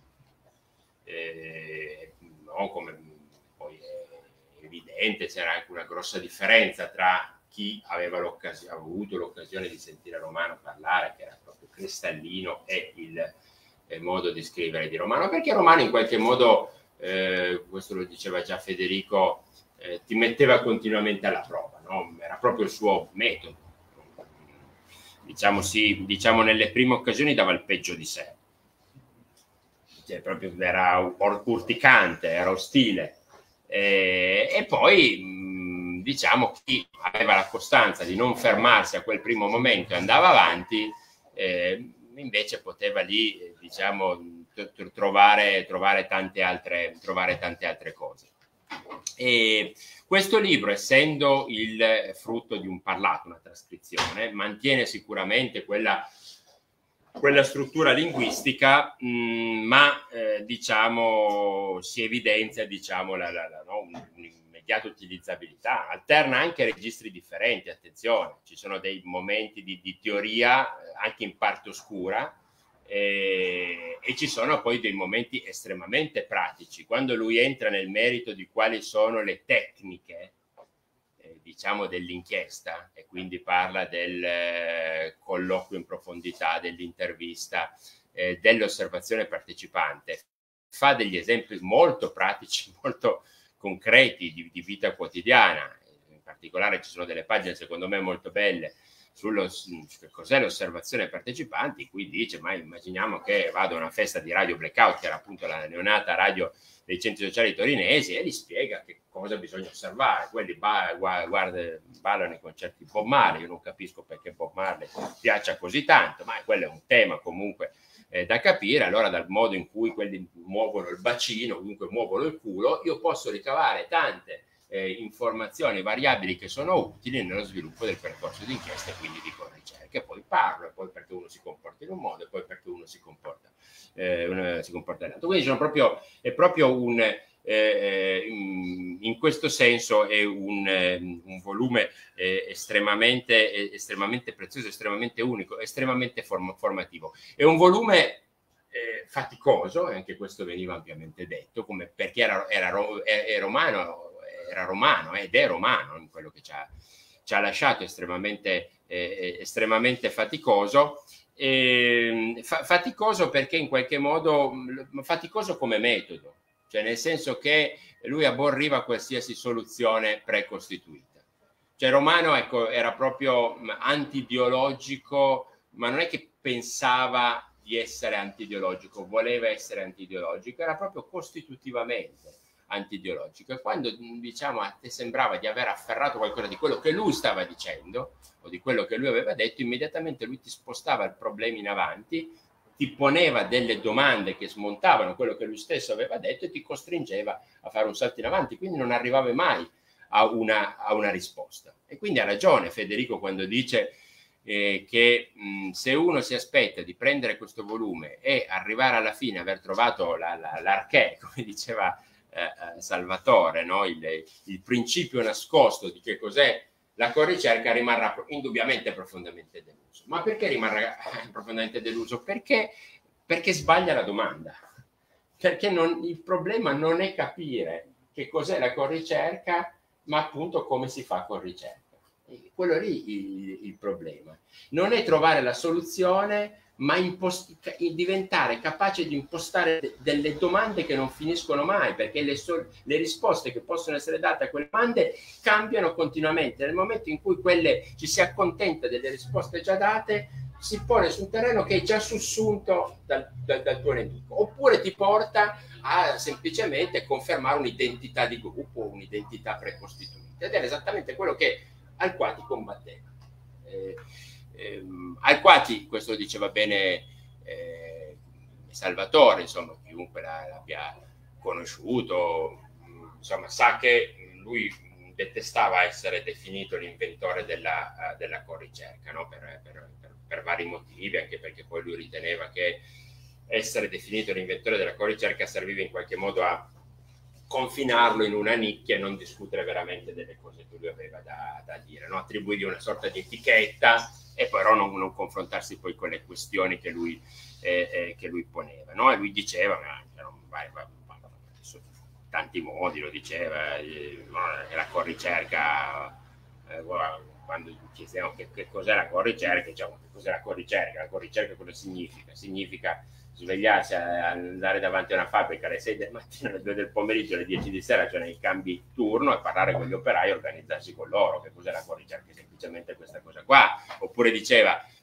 Eh, no, come poi è evidente, c'era anche una grossa differenza tra chi aveva l'occasione, avuto l'occasione di sentire Romano parlare, che era proprio cristallino, e il eh, modo di scrivere di Romano, perché Romano in qualche modo, eh, questo lo diceva già Federico, eh, ti metteva continuamente alla prova, no? Era proprio il suo metodo, diciamo, sì, diciamo nelle prime occasioni dava il peggio di sé, cioè, proprio era urticante, era ostile, e, e poi mh, diciamo chi aveva la costanza di non fermarsi a quel primo momento e andava avanti, eh, invece poteva lì, diciamo, trovare, trovare, tante altre, trovare tante altre cose. E questo libro, essendo il frutto di un parlato, una trascrizione, mantiene sicuramente quella, quella struttura linguistica, mh, ma eh, diciamo si evidenzia, diciamo, la, la, la, no, un'immediata utilizzabilità, alterna anche registri differenti, attenzione, ci sono dei momenti di, di teoria anche in parte oscura, E, e ci sono poi dei momenti estremamente pratici, quando lui entra nel merito di quali sono le tecniche, eh, diciamo, dell'inchiesta, e quindi parla del eh, colloquio in profondità, dell'intervista, eh, dell'osservazione partecipante, fa degli esempi molto pratici, molto concreti di, di vita quotidiana. In particolare ci sono delle pagine secondo me molto belle sullo che cos'è l'osservazione partecipanti, in cui dice: ma immaginiamo che vado a una festa di Radio Blackout, che era appunto la neonata radio dei centri sociali torinesi, e gli spiega che cosa bisogna osservare. Quelli ba guarda, ballano i concerti di Bob Marley, io non capisco perché Bob Marley piaccia così tanto, ma quello è un tema comunque eh, da capire. Allora, dal modo in cui quelli muovono il bacino, comunque muovono il culo, io posso ricavare tante Eh, informazioni variabili che sono utili nello sviluppo del percorso di inchiesta e quindi di ricerca. E poi parlo, e poi perché uno si comporta in un modo, e poi perché uno si comporta eh, uno si comporta in altro. Quindi sono proprio, è proprio un eh, in, in questo senso è un, un volume eh, estremamente, eh, estremamente prezioso, estremamente unico, estremamente form formativo. È un volume eh, faticoso, e anche questo veniva ampiamente detto, come perché era, era, è, è romano era romano ed è romano in quello che ci ha, ci ha lasciato, estremamente, eh, estremamente faticoso, e, fa, faticoso perché in qualche modo, faticoso come metodo, cioè nel senso che lui aborriva qualsiasi soluzione precostituita. Cioè Romano, ecco, era proprio antiideologico, ma non è che pensava di essere antiideologico, voleva essere antiideologico, era proprio costitutivamente antiideologico. E quando, diciamo, a te sembrava di aver afferrato qualcosa di quello che lui stava dicendo o di quello che lui aveva detto, immediatamente lui ti spostava il problema in avanti, ti poneva delle domande che smontavano quello che lui stesso aveva detto e ti costringeva a fare un salto in avanti, quindi non arrivavi mai a una, a una risposta. E quindi ha ragione Federico quando dice eh, che mh, se uno si aspetta di prendere questo volume e arrivare alla fine, aver trovato l'archè, la, come diceva Eh, Salvatore, no? il, il principio nascosto di che cos'è la corricerca, rimarrà indubbiamente profondamente deluso. Ma perché rimarrà profondamente deluso? Perché, perché sbaglia la domanda, perché non, il problema non è capire che cos'è la corricerca, ma appunto come si fa corricerca. E quello lì il, il problema non è trovare la soluzione, ma diventare capace di impostare de delle domande che non finiscono mai, perché le, so le risposte che possono essere date a quelle domande cambiano continuamente. Nel momento in cui quelle ci si accontenta delle risposte già date, si pone su un terreno che è già sussunto dal, dal, dal tuo nemico, oppure ti porta a semplicemente confermare un'identità di gruppo, un'identità precostituita, ed era esattamente quello che Alquati combatteva. Eh, Ehm, Alquati, questo lo diceva bene eh, Salvatore, insomma, chiunque l'abbia conosciuto, insomma, sa che lui detestava essere definito l'inventore della, della corricerca, no? per, per, per, per vari motivi, anche perché poi lui riteneva che essere definito l'inventore della corricerca serviva in qualche modo a confinarlo in una nicchia e non discutere veramente delle cose che lui aveva da, da dire, no? Attribuirgli una sorta di etichetta e però non, non confrontarsi poi con le questioni che lui, eh, eh, che lui poneva, no? E lui diceva, ma, vai, vai, vai, in tanti modi lo diceva, eh, la corricerca, eh, quando chiedevano che, che cos'è la corricerca, diciamo, che cos'è la corricerca? La corricerca cosa significa? Significa svegliarsi, andare davanti a una fabbrica alle sei del mattino, alle due del pomeriggio, alle dieci di sera, cioè nei cambi turno, e parlare con gli operai e organizzarsi con loro. Che cos'è la corricerca? Semplicemente questa cosa qua. Oppure diceva,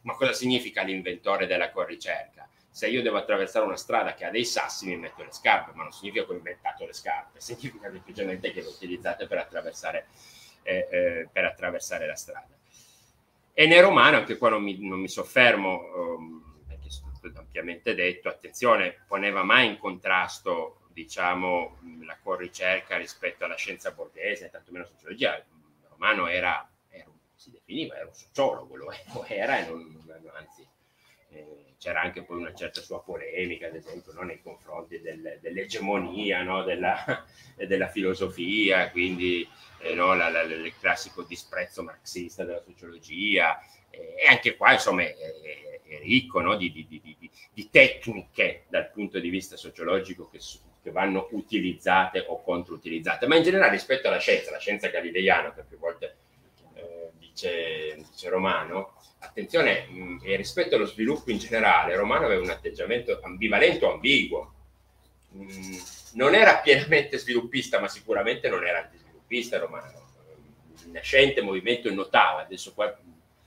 Ma cosa significa l'inventore della corricerca? Se io devo attraversare una strada che ha dei sassi, mi metto le scarpe, ma non significa che ho inventato le scarpe, significa semplicemente che le ho utilizzate per attraversare, eh, eh, per attraversare la strada. E nel romano, anche qua non mi, non mi soffermo, um, perché è stato ampiamente detto, attenzione, poneva mai in contrasto, diciamo, la corricerca rispetto alla scienza borghese, tantomeno la sociologia. Il romano era, era si definiva, era un sociologo, lo era, e non, anzi, eh, c'era anche poi una certa sua polemica, ad esempio, no, nei confronti del, dell'egemonia, no, della, della filosofia, quindi eh, no, la, la, il classico disprezzo marxista della sociologia, eh, e anche qua insomma è, è, è ricco, no, di, di, di, di, di tecniche dal punto di vista sociologico che, che vanno utilizzate o controutilizzate, ma in generale rispetto alla scienza, la scienza galileiana, che più volte eh, dice, dice Romano, attenzione, mh, e rispetto allo sviluppo in generale, Romano aveva un atteggiamento ambivalente o ambiguo. Mh, non era pienamente sviluppista, ma sicuramente non era antisviluppista Romano. Il nascente movimento notava, adesso qua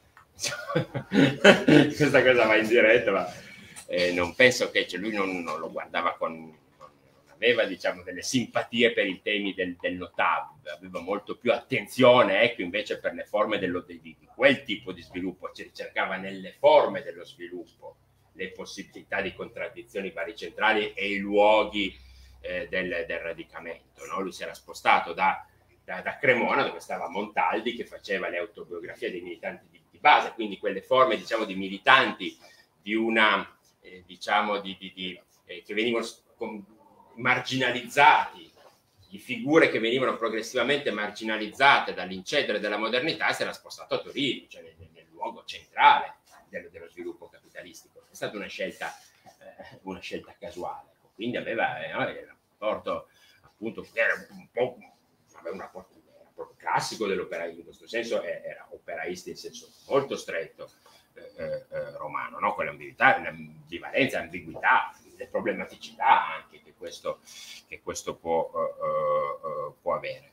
questa cosa va in diretta, ma eh, non penso che, cioè, lui non, non lo guardava con... non aveva, diciamo, delle simpatie per i temi del, del notabile, aveva molto più attenzione, ecco, invece per le forme dello, di, di quel tipo di sviluppo, cioè ricercava nelle forme dello sviluppo le possibilità di contraddizioni baricentrali e i luoghi eh, del, del radicamento, no? Lui si era spostato da, da, da Cremona, dove stava Montaldi, che faceva le autobiografie dei militanti di, di base, quindi quelle forme, diciamo, di militanti di una, eh, diciamo, di, di, di, eh, che venivano con, marginalizzati, di figure che venivano progressivamente marginalizzate dall'incedere della modernità, si era spostato a Torino, cioè nel, nel luogo centrale dello, dello sviluppo capitalistico. È stata una scelta, eh, una scelta casuale. Quindi aveva eh, un rapporto, appunto, era un po', aveva un rapporto, un rapporto classico dell'operaismo, in questo senso era operaista in senso molto stretto eh, eh, romano, no? Quell'ambiguità, l'ambivalenza, l'ambiguità, le problematicità anche che questo, che questo può, uh, uh, può avere.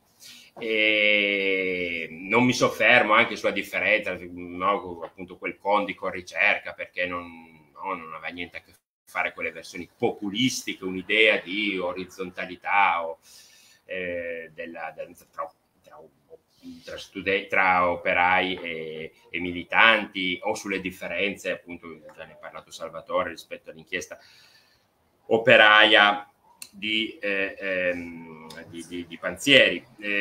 E non mi soffermo anche sulla differenza, no? Appunto quel condi con ricerca, perché non, no, non aveva niente a che fare con le versioni populistiche, un'idea di orizzontalità o, eh, della, della, tra, tra, tra, studi- tra operai e, e militanti, o sulle differenze, appunto, già ne ha parlato Salvatore, rispetto all'inchiesta operaia di, eh, ehm, di, di, di Panzieri.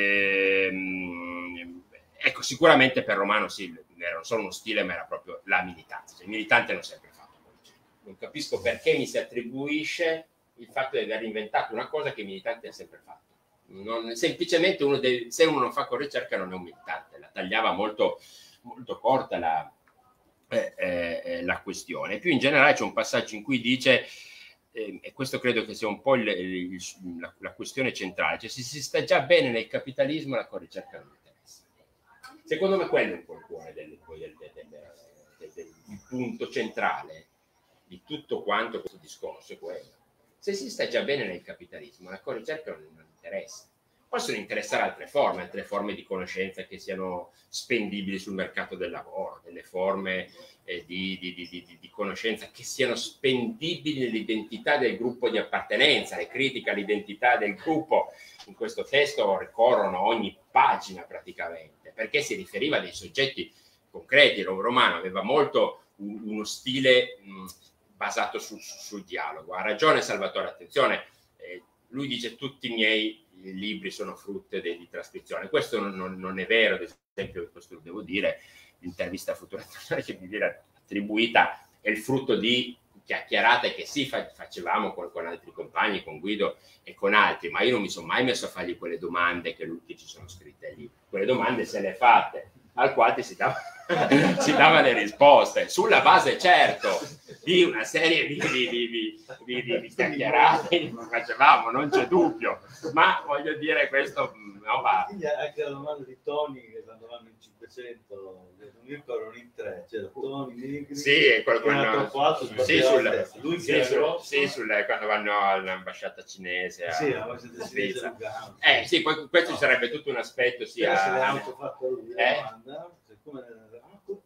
Ehm, ecco, sicuramente per Romano sì, era non solo uno stile, ma era proprio la militanza. Cioè, i militanti hanno sempre fatto. Non capisco perché mi si attribuisce il fatto di aver inventato una cosa che i militanti hanno sempre fatto. Non, semplicemente uno dei, se uno non fa con ricerca non è un militante. La tagliava molto, molto corta la, eh, eh, la questione. Più in generale c'è un passaggio in cui dice, eh, e questo credo che sia un po' il, il, la, la questione centrale, cioè se si sta già bene nel capitalismo la corricerca non interessa. Secondo me quello è un po' il cuore del, del, del, del, del, del punto centrale di tutto quanto questo discorso è quello. Se si sta già bene nel capitalismo la corricerca non, non interessa. Possono interessare altre forme, altre forme di conoscenza che siano spendibili sul mercato del lavoro, delle forme eh, di, di, di, di, di conoscenza che siano spendibili nell'identità del gruppo di appartenenza. Le critiche all'identità del gruppo in questo testo ricorrono ogni pagina praticamente, perché si riferiva a dei soggetti concreti. Romano aveva molto un, uno stile mh, basato sul, sul dialogo. Ha ragione Salvatore, attenzione, eh, lui dice tutti i miei libri sono frutto di, di trascrizione. Questo non, non, non è vero, ad esempio, questo lo devo dire, l'intervista a Futura che mi viene attribuita è il frutto di chiacchierate che sì facevamo con, con altri compagni, con Guido e con altri, ma io non mi sono mai messo a fargli quelle domande che, lui, che ci sono scritte lì. Quelle domande se le fatte, al quale si dava, si dava le risposte sulla base, certo, di una serie di, di, di, di, di, di, di chiacchierate che facevamo, non c'è dubbio, ma voglio dire questo no, va. Anche la domanda di Tony, che quando vanno in cinquecento non mi ricordo in tre, c'era Tony Negri, sì, e quel, quando, troppo alto, sì, sul, lui sì, che sul, sì sul, quando vanno all'ambasciata cinese, a, sì, all'ambasciata cinese a eh sì, poi questo no. Sarebbe tutto un aspetto sia se l'hanno fatto lui la eh? domanda, come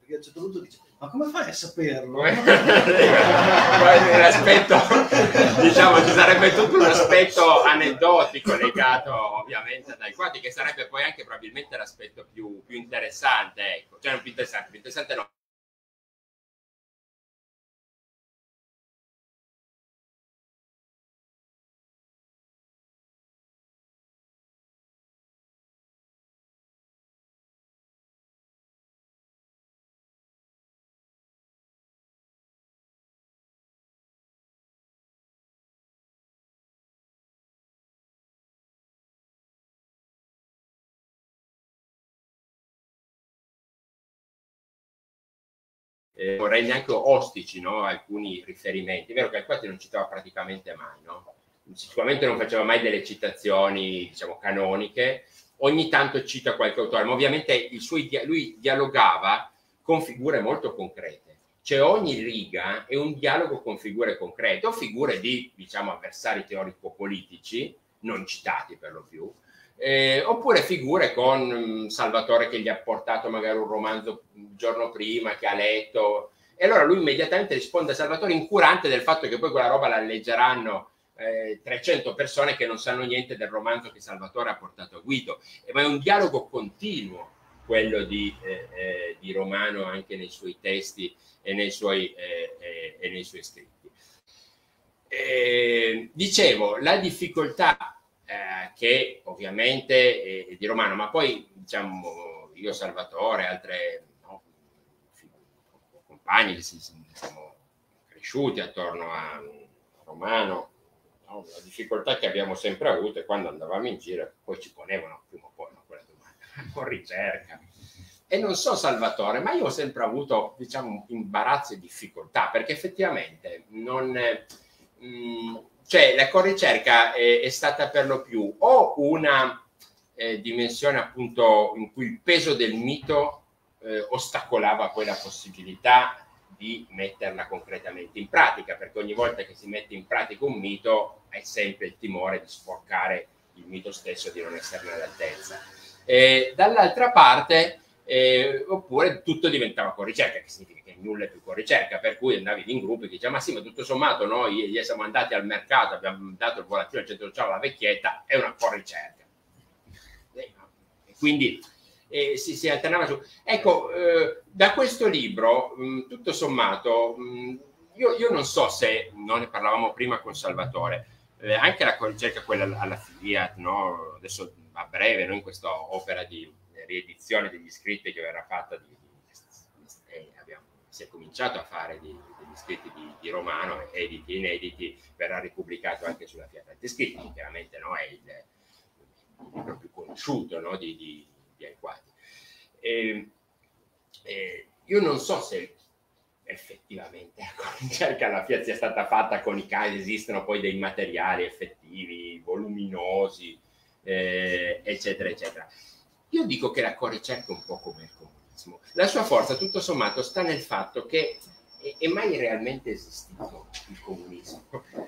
perché a un certo punto dice, ma come fai a saperlo? L'aspetto, diciamo, ci sarebbe tutto un aspetto aneddotico legato ovviamente ad Alquati, che sarebbe poi anche probabilmente l'aspetto più, più interessante, ecco, cioè non più interessante, più interessante no. Eh, vorrei neanche ostici, no? Alcuni riferimenti. È vero che Alquati non citava praticamente mai, no? Sicuramente non faceva mai delle citazioni, diciamo, canoniche, ogni tanto cita qualche autore, ma ovviamente i suoi, lui dialogava con figure molto concrete, cioè ogni riga è un dialogo con figure concrete, o figure di, diciamo, avversari teorico-politici, non citati per lo più, Eh, oppure figure con um, Salvatore che gli ha portato magari un romanzo il giorno prima, che ha letto, e allora lui immediatamente risponde a Salvatore, incurante del fatto che poi quella roba la leggeranno eh, trecento persone che non sanno niente del romanzo che Salvatore ha portato a Guido. E, ma è un dialogo continuo quello di, eh, eh, di Romano, anche nei suoi testi e nei suoi, eh, eh, e nei suoi scritti. Eh, dicevo, la difficoltà Eh, che ovviamente è, è di Romano, ma poi diciamo io, Salvatore, altre no, compagni che si, siamo cresciuti attorno a Romano, no, la difficoltà che abbiamo sempre avuto è quando andavamo in giro poi ci ponevano prima o poi no, quella domanda, con ricerca. E non so Salvatore, ma io ho sempre avuto, diciamo, imbarazzo e difficoltà, perché effettivamente non... Mh, cioè la corricerca è, è stata per lo più o una eh, dimensione appunto in cui il peso del mito eh, ostacolava poi la possibilità di metterla concretamente in pratica, perché ogni volta che si mette in pratica un mito hai sempre il timore di sporcare il mito stesso, di non esserne all'altezza. Eh, dall'altra parte Eh, oppure tutto diventava corricerca, che significa che nulla è più corricerca, per cui andavi in gruppi che dicevano ma sì, ma tutto sommato noi gli siamo andati al mercato, abbiamo dato il volantino al centro sociale alla vecchietta, è una corricerca. E quindi eh, si, si alternava su. Ecco, eh, da questo libro, mh, tutto sommato, mh, io, io non so se, non ne parlavamo prima con Salvatore, eh, anche la corricerca quella alla, alla Fiat, no? Adesso a breve, no? In questa opera di riedizione degli scritti che verrà fatta di, di, eh, abbiamo, si è cominciato a fare di, degli scritti di, di Romano, editi e inediti, verrà ripubblicato anche sulla Fiat Scritti, che chiaramente no, è il, il libro più conosciuto, no, di, di, di Alquati. E, e io non so se effettivamente la ricerca alla Fiat sia stata fatta con i casi, esistono poi dei materiali effettivi, voluminosi, eh, eccetera, eccetera. Io dico che la corricerca è un po' come il comunismo. La sua forza, tutto sommato, sta nel fatto che è, è mai realmente esistito il comunismo,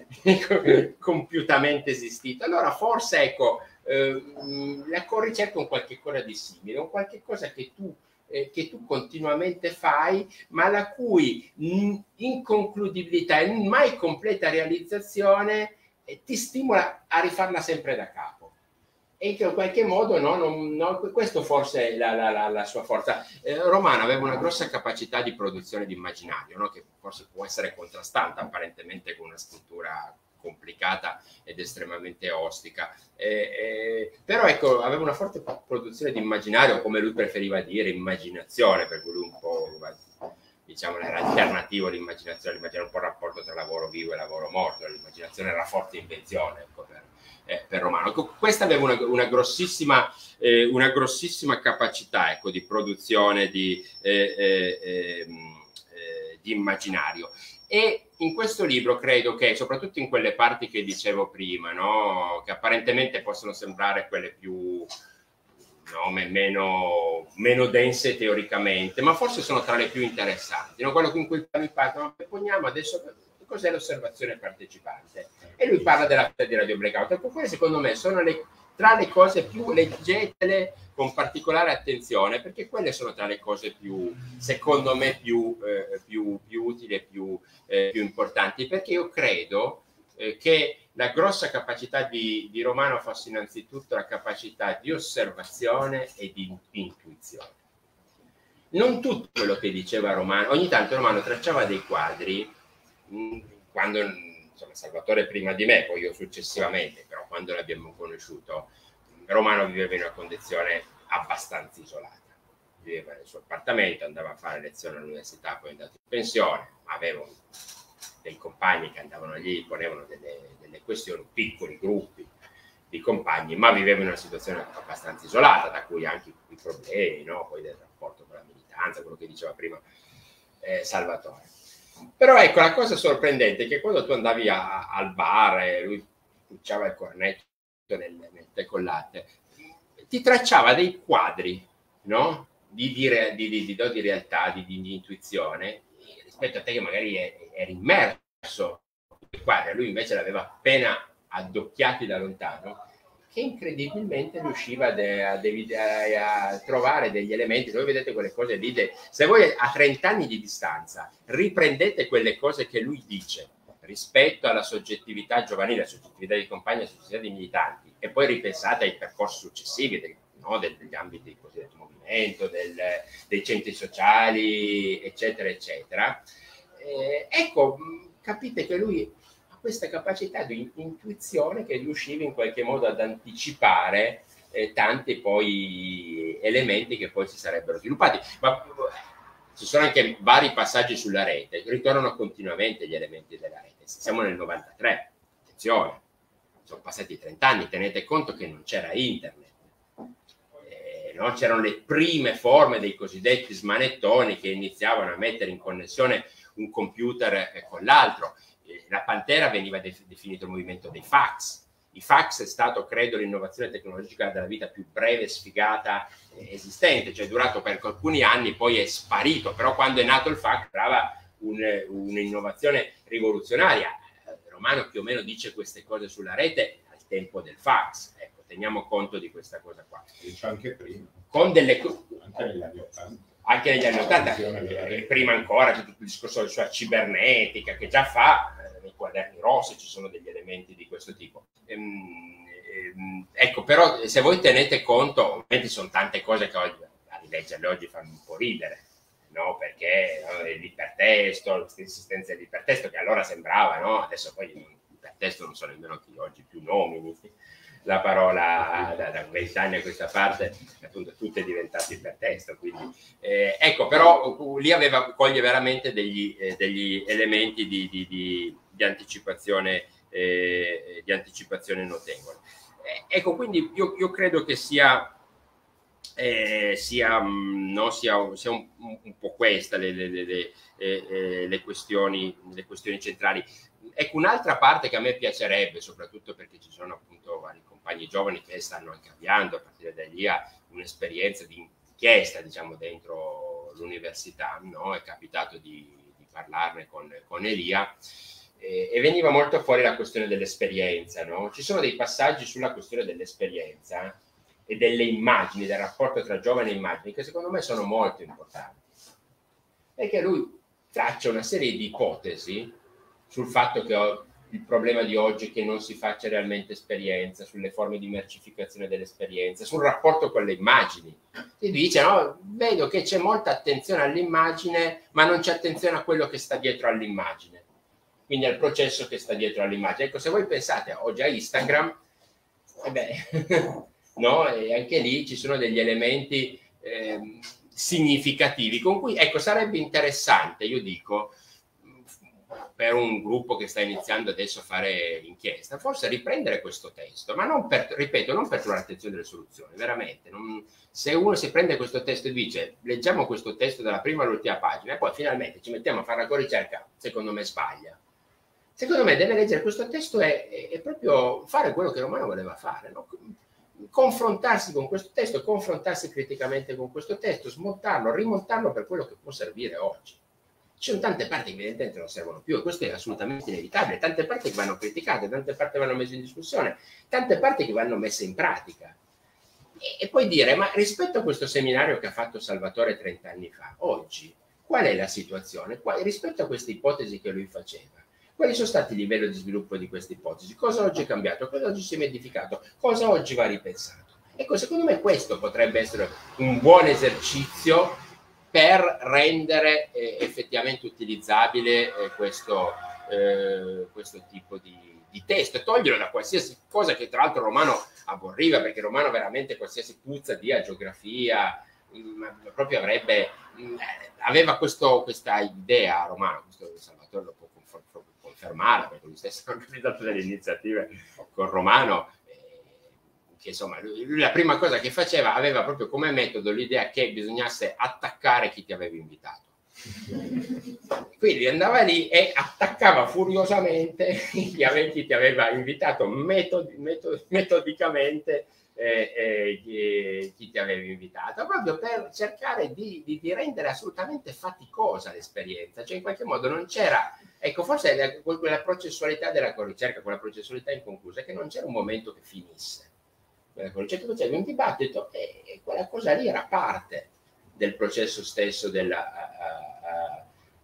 compiutamente esistito. Allora forse, ecco, eh, la corricerca è un qualche cosa di simile, un qualche cosa che tu, eh, che tu continuamente fai, ma la cui mh, inconcludibilità e mai completa realizzazione eh, ti stimola a rifarla sempre da capo. E che in qualche modo no, non, no, questo forse è la, la, la, la sua forza. Eh, Romano aveva una grossa capacità di produzione di immaginario, no? Che forse può essere contrastante apparentemente con una scrittura complicata ed estremamente ostica, eh, eh, però ecco, aveva una forte produzione di immaginario, come lui preferiva dire, immaginazione, per cui lui un po', diciamo, era alternativo all'immaginazione, l'immaginazione un po' il rapporto tra lavoro vivo e lavoro morto, l'immaginazione era la forte invenzione, ecco, per, eh, per Romano. Questa aveva una, una, grossissima, eh, una grossissima capacità, ecco, di produzione di, eh, eh, eh, di immaginario. E in questo libro credo che, soprattutto in quelle parti che dicevo prima, no? Che apparentemente possono sembrare quelle più, no, meno, meno dense teoricamente, ma forse sono tra le più interessanti, no? Quello in cui lui parla, ma poniamo adesso cos'è l'osservazione partecipante, e lui parla della fetta di Radio Blackout. Ecco, quelle secondo me sono le tra le cose più, leggetele con particolare attenzione, perché quelle sono tra le cose più, secondo me, più, eh, più, più utili e più, eh, più importanti, perché io credo eh, che la grossa capacità di, di Romano fosse innanzitutto la capacità di osservazione e di intuizione. Non tutto quello che diceva Romano, ogni tanto Romano tracciava dei quadri, mh, quando, insomma, Salvatore prima di me, poi io successivamente, però quando l'abbiamo conosciuto, Romano viveva in una condizione abbastanza isolata. Viveva nel suo appartamento, andava a fare lezioni all'università, poi è andato in pensione, aveva dei compagni che andavano lì, ponevano delle, delle questioni, piccoli gruppi di compagni, ma viveva in una situazione abbastanza isolata, da cui anche i problemi, no? Poi del rapporto con la militanza, quello che diceva prima eh, Salvatore. Però ecco, la cosa sorprendente è che quando tu andavi a, al bar e lui pucciava il cornetto nel, nel tè col latte, ti tracciava dei quadri, no? Di, di, di, di, di, di realtà, di, di, di intuizione, rispetto a te che magari eri immerso nei quadri, lui invece l'aveva appena addocchiati da lontano, che incredibilmente riusciva a, de, a, de, a trovare degli elementi. Voi vedete quelle cose lì, de, se voi a trenta anni di distanza riprendete quelle cose che lui dice rispetto alla soggettività giovanile, alla soggettività di compagni, alla soggettività dei militanti, e poi ripensate ai percorsi successivi del, no, degli ambiti del cosiddetto movimento, del, dei centri sociali, eccetera, eccetera, eh, ecco, capite che lui ha questa capacità di intuizione che riusciva in qualche modo ad anticipare eh, tanti poi elementi che poi si sarebbero sviluppati. Ma ci sono anche vari passaggi sulla rete, ritornano continuamente gli elementi della rete. Siamo nel novantatré, attenzione, sono passati trenta anni, tenete conto che non c'era internet, eh, no? C'erano le prime forme dei cosiddetti smanettoni che iniziavano a mettere in connessione un computer eh, con l'altro. Eh, la Pantera veniva def- definito il movimento dei fax. I fax è stato, credo, l'innovazione tecnologica della vita più breve e sfigata eh, esistente, cioè è durato per alcuni anni, poi è sparito, però quando è nato il fax era un, un'innovazione rivoluzionaria. Romano più o meno dice queste cose sulla rete al tempo del fax, ecco, teniamo conto di questa cosa qua. Dice anche prima. Con delle... Anche negli anni ottanta. Anche negli anni ottanta, eh, prima ancora c'è tutto il discorso sulla cibernetica che già fa, eh, nei quaderni rossi ci sono degli elementi di questo tipo. Ehm, ehm, ecco, però se voi tenete conto, ovviamente sono tante cose che oggi, a rileggerle oggi fanno un po' ridere, no? Perché no, l'ipertesto, l'esistenza dell'ipertesto che allora sembrava, no? Adesso poi l'ipertesto non so nemmeno chi oggi più nomini la parola da, da vent'anni a questa parte, appunto tutto è diventato ipertesto, quindi eh, ecco, però lì aveva, coglie veramente degli, eh, degli elementi di, di, di, di anticipazione eh, di anticipazione notevole. Eh, ecco, quindi io, io credo che sia eh, sia, no, sia, sia un, un po' questa le, le, le, le, eh, le, questioni, le questioni centrali. Ecco, un'altra parte che a me piacerebbe, soprattutto perché ci sono appunto vari compagni giovani che stanno anche avviando a partire da lì a un'esperienza di inchiesta, diciamo, dentro l'università, no? È capitato di, di parlarne con, con Elia eh, e veniva molto fuori la questione dell'esperienza, no? Ci sono dei passaggi sulla questione dell'esperienza e delle immagini, del rapporto tra giovani e immagini, che secondo me sono molto importanti. Perché lui traccia una serie di ipotesi sul fatto che ho, il problema di oggi è che non si faccia realmente esperienza, sulle forme di mercificazione dell'esperienza, sul rapporto con le immagini. Si dice, no, vedo che c'è molta attenzione all'immagine, ma non c'è attenzione a quello che sta dietro all'immagine, quindi al processo che sta dietro all'immagine. Ecco, se voi pensate oggi a Instagram, eh beh, no, e anche lì ci sono degli elementi eh, significativi, con cui, ecco, sarebbe interessante, io dico, per un gruppo che sta iniziando adesso a fare l'inchiesta, forse riprendere questo testo, ma non per, ripeto, non per trovare attenzione delle soluzioni, veramente. Non, se uno si prende questo testo e dice, leggiamo questo testo dalla prima all'ultima pagina, e poi finalmente ci mettiamo a fare la ricerca, secondo me sbaglia. Secondo me deve leggere questo testo e, e, e proprio fare quello che Romano voleva fare, no? Confrontarsi con questo testo, confrontarsi criticamente con questo testo, smontarlo, rimontarlo per quello che può servire oggi. Ci sono tante parti che evidentemente non servono più e questo è assolutamente inevitabile, tante parti che vanno criticate, tante parti che vanno messe in discussione, tante parti che vanno messe in pratica. E, e poi dire, ma rispetto a questo seminario che ha fatto Salvatore trent'anni fa, oggi, qual è la situazione? Qual, rispetto a queste ipotesi che lui faceva, quali sono stati i livelli di sviluppo di queste ipotesi? Cosa oggi è cambiato? Cosa oggi si è modificato? Cosa oggi va ripensato? Ecco, secondo me questo potrebbe essere un buon esercizio per rendere eh, effettivamente utilizzabile eh, questo, eh, questo tipo di, di testo e toglierlo da qualsiasi cosa che tra l'altro Romano aborriva, perché Romano veramente qualsiasi puzza di geografia mh, proprio avrebbe mh, aveva questo, questa idea Romano, questo Salvatore lo può confermare perché lui stesso ha organizzato delle iniziative con Romano, che insomma lui, lui la prima cosa che faceva aveva proprio come metodo l'idea che bisognasse attaccare chi ti aveva invitato, quindi andava lì e attaccava furiosamente chi, ave, chi ti aveva invitato metodi, metodi, metodicamente eh, eh, chi, chi ti aveva invitato, proprio per cercare di, di, di rendere assolutamente faticosa l'esperienza, cioè in qualche modo non c'era, ecco forse la, quella processualità della ricerca, quella processualità inconclusa, che non c'era un momento che finisse. Cioè tu facevi un dibattito e quella cosa lì era parte del processo stesso della, uh, uh,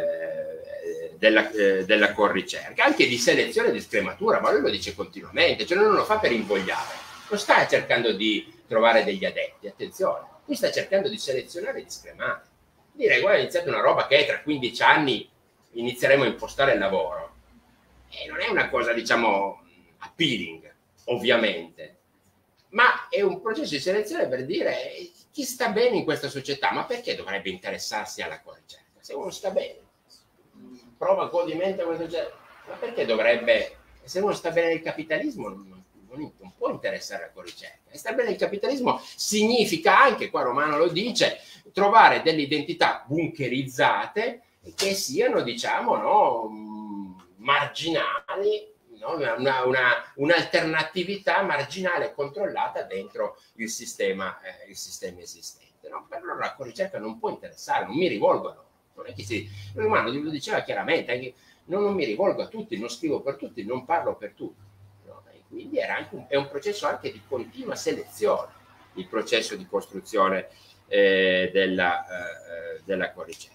eh, della, eh, della corricerca, anche di selezione e di scrematura, ma lui lo dice continuamente, cioè non lo fa per invogliare, non sta cercando di trovare degli adepti, attenzione, lui sta cercando di selezionare e di scremare, dire guarda è iniziata una roba che tra quindici anni inizieremo a impostare il lavoro, e non è una cosa diciamo appealing ovviamente, ma è un processo di selezione per dire chi sta bene in questa società, ma perché dovrebbe interessarsi alla corricerca? Se uno sta bene, prova godimento a questa società, ma perché dovrebbe, se uno sta bene nel capitalismo non, non, non può interessare alla corricerca. E stare bene nel capitalismo significa anche, qua Romano lo dice, trovare delle identità bunkerizzate che siano, diciamo, no, marginali, no? una, una, un'alternatività marginale controllata dentro il sistema, eh, il sistema esistente. No? Per loro la ricerca non può interessare, non mi rivolgo a loro. Non è che si, Romano lo diceva chiaramente, anche, non, non mi rivolgo a tutti, non scrivo per tutti, non parlo per tutti. No? E quindi era anche un, è un processo anche di continua selezione, il processo di costruzione eh, della, eh, della corricerca.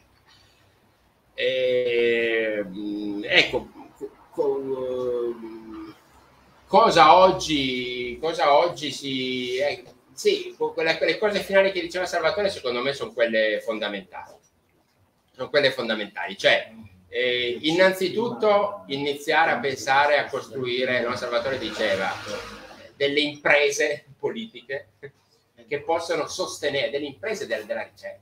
E, ecco, cosa oggi, cosa oggi si... Eh, sì, quelle, quelle cose finali che diceva Salvatore secondo me sono quelle fondamentali. Sono quelle fondamentali. Cioè, eh, innanzitutto iniziare a pensare a costruire, no? Salvatore diceva, delle imprese politiche che possano sostenere, delle imprese del, della ricerca.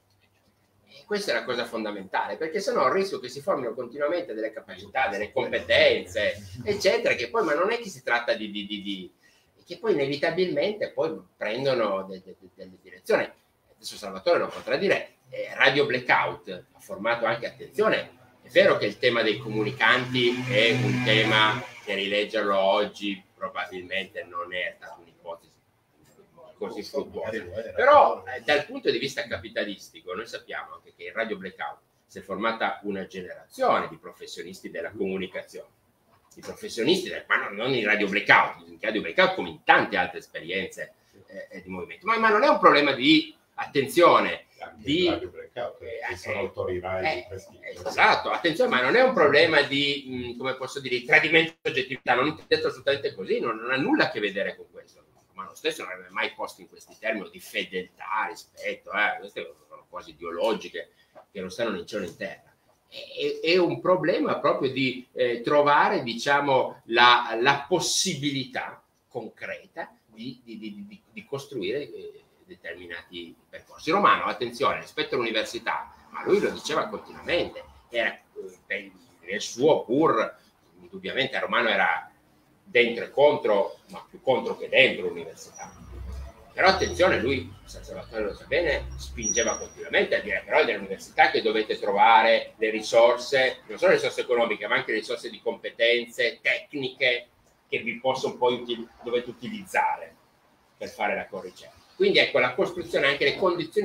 Questa è la cosa fondamentale, perché sennò il rischio che si formino continuamente delle capacità, delle competenze, eccetera, che poi, ma non è che si tratta di, di, di, di che poi inevitabilmente poi prendono delle de, de, de direzioni. Adesso Salvatore lo potrà dire, eh, Radio Blackout ha formato anche, attenzione, è vero che il tema dei comunicanti è un tema che rileggerlo oggi probabilmente non è stata un'ipotesi così fruttuosa, però eh, dal punto di vista capitalistico noi sappiamo anche che in Radio Blackout si è formata una generazione di professionisti della comunicazione, di professionisti del, ma non, non in Radio Blackout, in Radio Blackout come in tante altre esperienze eh, di movimento, ma, ma non è un problema di attenzione di Radio Blackout, eh, sono autori Rai eh, eh, esatto, attenzione, ma non è un problema di mh, come posso dire, di tradimento di oggettività, non è detto assolutamente così, non, non ha nulla a che vedere con questo. Ma lo stesso non avrebbe mai posto in questi termini di fedeltà, rispetto, eh, queste sono cose ideologiche che non stanno né in cielo né in terra. È, è un problema proprio di eh, trovare, diciamo, la, la possibilità concreta di, di, di, di, di costruire eh, determinati percorsi. Romano, attenzione, rispetto all'università, ma lui lo diceva continuamente, era eh, nel suo pur, indubbiamente Romano era dentro e contro, ma più contro che dentro l'università. Però attenzione, lui, Salvatore lo sa bene, spingeva continuamente a dire però è nell'università che dovete trovare le risorse, non solo le risorse economiche, ma anche le risorse di competenze, tecniche, che vi possono poi util- dovete utilizzare per fare la corricerca. Quindi ecco, la costruzione, anche le condizioni di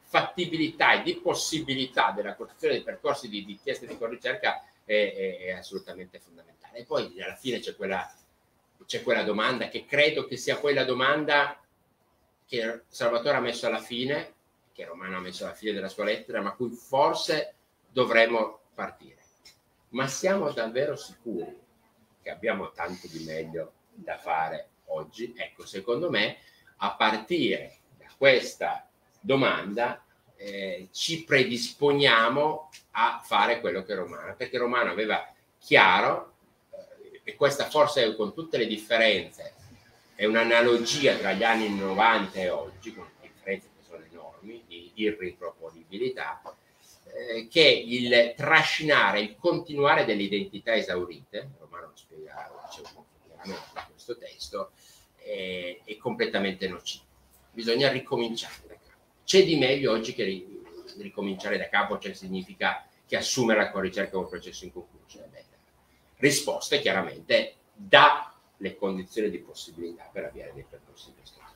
fattibilità e di possibilità della costruzione dei percorsi di, di inchiesta di ricerca è, è, è assolutamente fondamentale. E poi alla fine c'è quella, c'è quella domanda che credo che sia quella domanda che Salvatore ha messo alla fine, che Romano ha messo alla fine della sua lettera, ma cui forse dovremmo partire. Ma siamo davvero sicuri che abbiamo tanto di meglio da fare oggi? Ecco, secondo me, a partire da questa domanda eh, ci predisponiamo a fare quello che Romano, perché Romano aveva chiaro, eh, e questa forse è, con tutte le differenze, è un'analogia tra gli anni novanta e oggi, con differenze che sono enormi, di irriproponibilità, eh, che il trascinare, il continuare delle identità esaurite, Romano lo spiega, lo dice molto chiaramente in questo testo, è, è completamente nocivo. Bisogna ricominciare da capo. C'è di meglio oggi che ri, ricominciare da capo, cioè significa che assumere la ricerca come processo in conclusione. Beh, risposte chiaramente da le condizioni di possibilità per avviare dei percorsi di investigazione.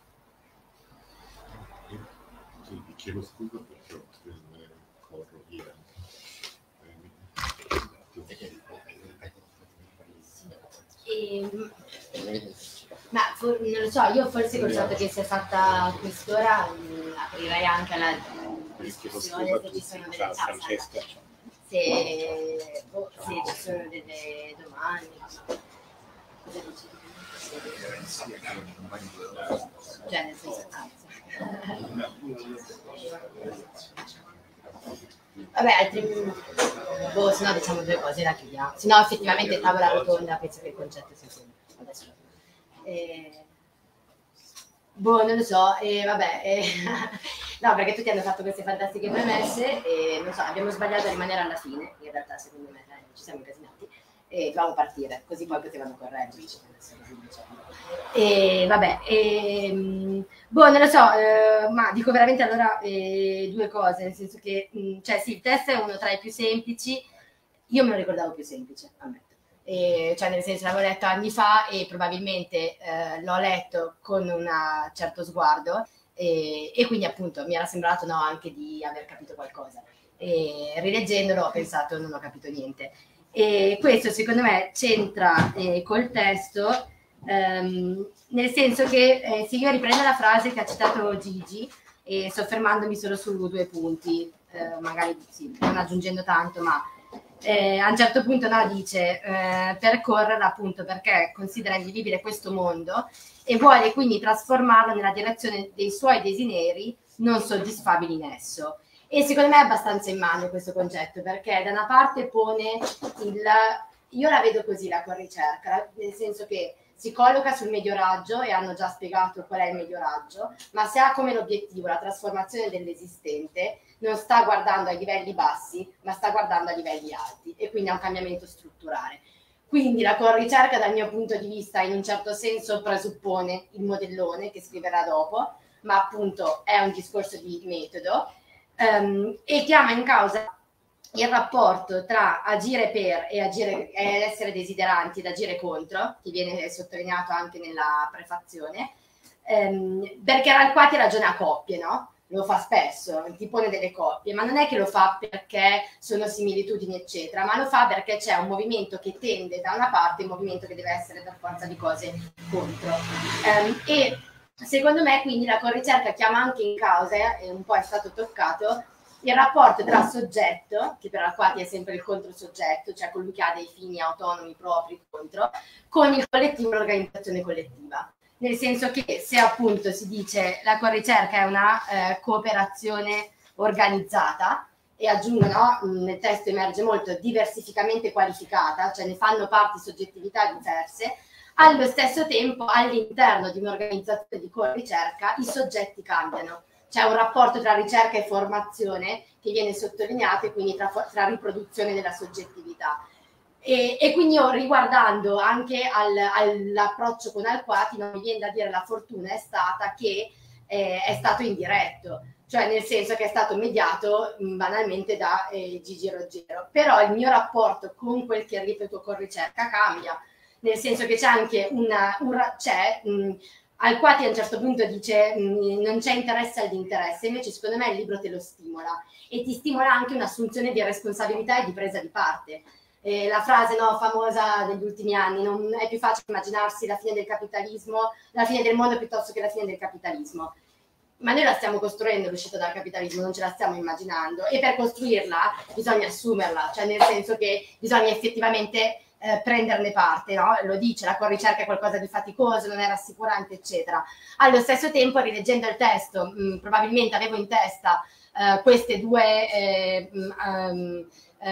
Sì, vi chiedo scusa perché corro via. E, ma for, non lo so, io forse col fatto che sia fatta quest'ora mh, aprirei anche alla discussione se ci sono delle ah, se, oh, se ci sono delle domande. Cioè nel senso vabbè, altri boh, se no diciamo due cose la chiudiamo, se no effettivamente tavola rotonda penso che il concetto sia sempre adesso eh, boh, non lo so, eh, vabbè eh, no, perché tutti hanno fatto queste fantastiche premesse e non so, abbiamo sbagliato a rimanere alla fine, in realtà secondo me eh, ci siamo incasinati e dovevamo partire, così poi potevamo correggerci. E vabbè, e, boh, non lo so, eh, ma dico veramente allora eh, due cose, nel senso che, mh, cioè sì, il test è uno tra i più semplici, io me lo ricordavo più semplice, ammetto. E, cioè nel senso l'avevo letto anni fa e probabilmente eh, l'ho letto con un certo sguardo e, e quindi appunto mi era sembrato no, anche di aver capito qualcosa. E rileggendolo ho pensato non ho capito niente. E questo secondo me c'entra eh, col testo, ehm, nel senso che eh, se io riprendo la frase che ha citato Gigi e soffermandomi solo su due punti, eh, magari sì, non aggiungendo tanto, ma eh, a un certo punto no, dice eh, percorrerla appunto perché considera invivibile questo mondo e vuole quindi trasformarlo nella direzione dei suoi desideri non soddisfabili in esso. E secondo me è abbastanza in mano questo concetto, perché da una parte pone il... Io la vedo così la corricerca, nel senso che si colloca sul medio raggio e hanno già spiegato qual è il medio raggio, ma se ha come l'obiettivo la trasformazione dell'esistente, non sta guardando ai livelli bassi, ma sta guardando a livelli alti e quindi a un cambiamento strutturale. Quindi la corricerca dal mio punto di vista in un certo senso presuppone il modellone che scriverà dopo, ma appunto è un discorso di metodo. Um, e chiama in causa il rapporto tra agire per e agire ed essere desideranti ed agire contro, che viene sottolineato anche nella prefazione, um, perché Ralquati ragiona a coppie, no? Lo fa spesso, ti pone delle coppie, ma non è che lo fa perché sono similitudini eccetera, ma lo fa perché c'è un movimento che tende da una parte e un movimento che deve essere per forza di cose contro. Um, e secondo me quindi la corricerca chiama anche in causa, e un po' è stato toccato, il rapporto tra soggetto, che per Ralquati è sempre il controsoggetto, cioè colui che ha dei fini autonomi propri contro, con il collettivo, l'organizzazione collettiva. Nel senso che se appunto si dice la corricerca è una eh, cooperazione organizzata, e aggiungo, no, nel testo emerge molto diversificamente qualificata, cioè ne fanno parte soggettività diverse, allo stesso tempo all'interno di un'organizzazione di corricerca i soggetti cambiano. C'è un rapporto tra ricerca e formazione che viene sottolineato e quindi tra, tra riproduzione della soggettività. E, e quindi io riguardando anche al, all'approccio con Ralquati non mi viene da dire la fortuna è stata che eh, è stato indiretto, cioè nel senso che è stato mediato mh, banalmente da eh, Gigi Rogero, però il mio rapporto con quel che ripeto con ricerca cambia, nel senso che c'è anche una, un, c'è, mh, Alquati a un certo punto dice mh, non c'è interesse all'interesse, invece secondo me il libro te lo stimola e ti stimola anche un'assunzione di responsabilità e di presa di parte. Eh, la frase no, famosa degli ultimi anni, non è più facile immaginarsi la fine del capitalismo, la fine del mondo piuttosto che la fine del capitalismo. Ma noi la stiamo costruendo l'uscita dal capitalismo, non ce la stiamo immaginando, e per costruirla bisogna assumerla, cioè nel senso che bisogna effettivamente eh, prenderne parte, no? Lo dice, la ricerca è qualcosa di faticoso, non è rassicurante, eccetera. Allo stesso tempo, rileggendo il testo, mh, probabilmente avevo in testa eh, queste due eh, um,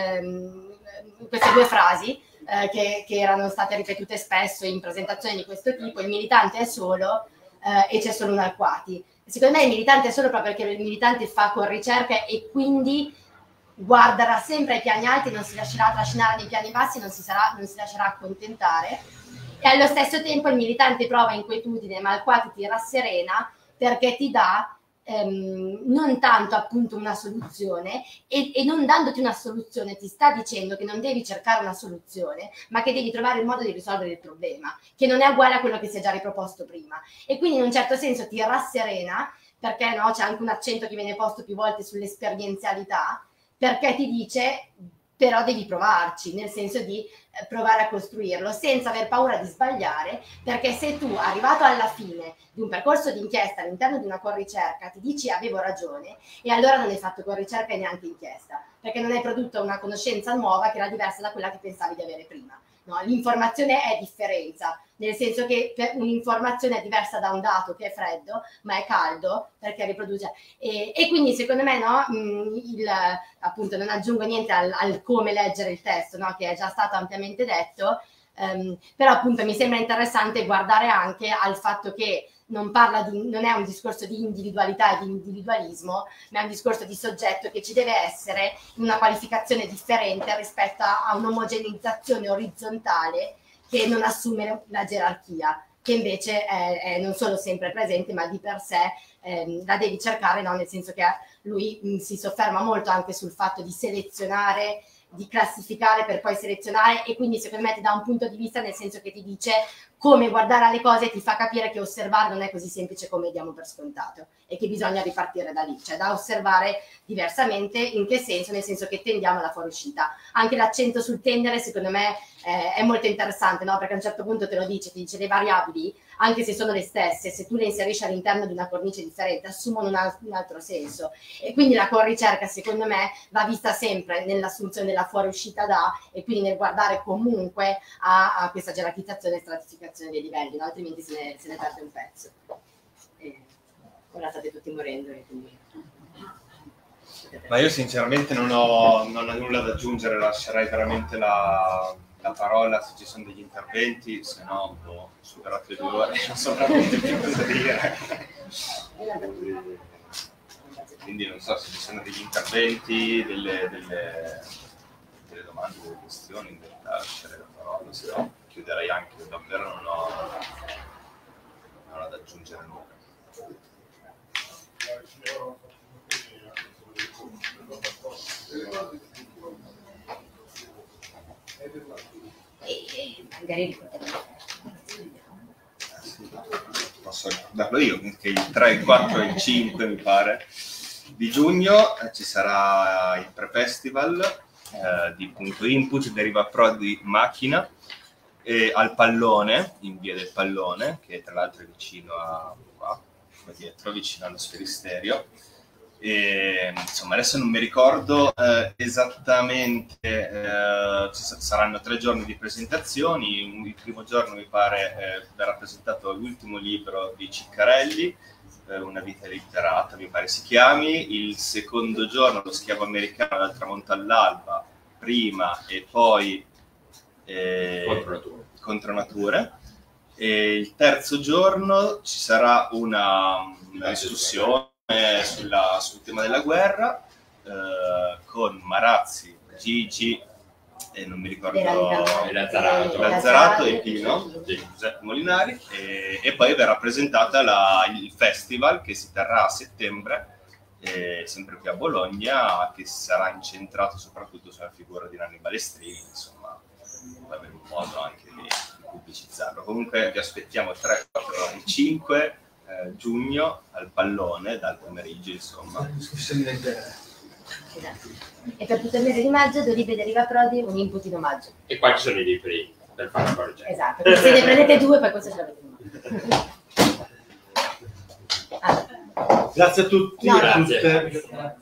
um, queste due frasi eh, che, che erano state ripetute spesso in presentazioni di questo tipo: il militante è solo eh, e c'è solo un Alquati. Secondo me il militante è solo proprio perché il militante fa con ricerca e quindi guarderà sempre ai piani alti, non si lascerà trascinare nei piani bassi, non si, sarà, non si lascerà accontentare, e allo stesso tempo il militante prova inquietudine, ma Alquati ti rasserena perché ti dà ehm, non tanto appunto una soluzione, e, e non dandoti una soluzione ti sta dicendo che non devi cercare una soluzione, ma che devi trovare il modo di risolvere il problema, che non è uguale a quello che si è già riproposto prima, e quindi in un certo senso ti rasserena, perché no, c'è anche un accento che viene posto più volte sull'esperienzialità, perché ti dice però devi provarci, nel senso di provare a costruirlo senza aver paura di sbagliare, perché se tu, arrivato alla fine di un percorso di inchiesta all'interno di una corricerca, ti dici avevo ragione, e allora non hai fatto corricerca e neanche inchiesta, perché non hai prodotto una conoscenza nuova che era diversa da quella che pensavi di avere prima. No, l'informazione è differenza, nel senso che un'informazione è diversa da un dato che è freddo, ma è caldo perché riproduce. E, e quindi secondo me no, il, appunto non aggiungo niente al, al come leggere il testo, no, che è già stato ampiamente detto, um, però appunto mi sembra interessante guardare anche al fatto che non parla di, non è un discorso di individualità e di individualismo, ma è un discorso di soggetto che ci deve essere in una qualificazione differente rispetto a un'omogeneizzazione orizzontale che non assume la gerarchia, che invece è, è non solo sempre presente, ma di per sé ehm, la devi cercare, no? Nel senso che lui mh, si sofferma molto anche sul fatto di selezionare, di classificare per poi selezionare, e quindi secondo me ti dà un punto di vista, nel senso che ti dice come guardare alle cose e ti fa capire che osservare non è così semplice come diamo per scontato e che bisogna ripartire da lì, cioè da osservare diversamente. In che senso? Nel senso che tendiamo alla fuoriuscita. Anche l'accento sul tendere secondo me eh, è molto interessante, no? Perché a un certo punto te lo dice, ti dice le variabili, anche se sono le stesse, se tu le inserisci all'interno di una cornice differente assumono un, al- un altro senso, e quindi la corricerca secondo me va vista sempre nell'assunzione della fuoriuscita da, e quindi nel guardare comunque a, a questa gerarchizzazione e stratificazione dei livelli, no? Altrimenti se ne, se ne perde un pezzo. E ora state tutti morendo e quindi... Ma io sinceramente non ho, non ho nulla da aggiungere, lascerei veramente la, la parola se ci sono degli interventi, se no ho superato le due ore, non so veramente più cosa dire. Quindi non so se ci sono degli interventi, delle, delle, delle domande, delle questioni, in realtà lascerei la parola, se no chiuderei anche, davvero non ho, non ho da aggiungere nulla. E magari posso ricordarlo io, che il tre, il quattro e il cinque mi pare di giugno eh, ci sarà il pre-festival eh, di Punto Input, Deriva Pro di Macchina, e al Pallone, in via del Pallone, che tra l'altro è vicino a qua, qua dietro, vicino allo Sferisterio. E, insomma, adesso non mi ricordo eh, esattamente, eh, ci saranno tre giorni di presentazioni. Il primo giorno mi pare eh, verrà presentato l'ultimo libro di Ciccarelli, eh, Una vita literata mi pare si chiami. Il secondo giorno Lo schiavo americano dal tramonto all'alba, prima, e poi eh, Contronature. Contronature. E il terzo giorno ci sarà una, una discussione Sulla, sul tema della guerra eh, con Marazzi, Gigi e non mi ricordo e Lazzarato. Lazzarato e Pino, Giuseppe Molinari, e, e poi verrà presentata la, il festival che si terrà a settembre eh, sempre qui a Bologna, che sarà incentrato soprattutto sulla figura di Nanni Balestrini. Insomma, poi avremo modo anche di pubblicizzarlo. Comunque vi aspettiamo tre, quattro e cinque eh, giugno al pallone, dal pomeriggio, insomma. Esatto. E per tutto il mese di maggio Doribe deriva Prodi un input in omaggio. E qua ci sono i libri per fare il progetto. Esatto, quindi se ne prendete due poi questo ce l'avete in mano. Ah. Grazie a tutti No, e a grazie. tutte.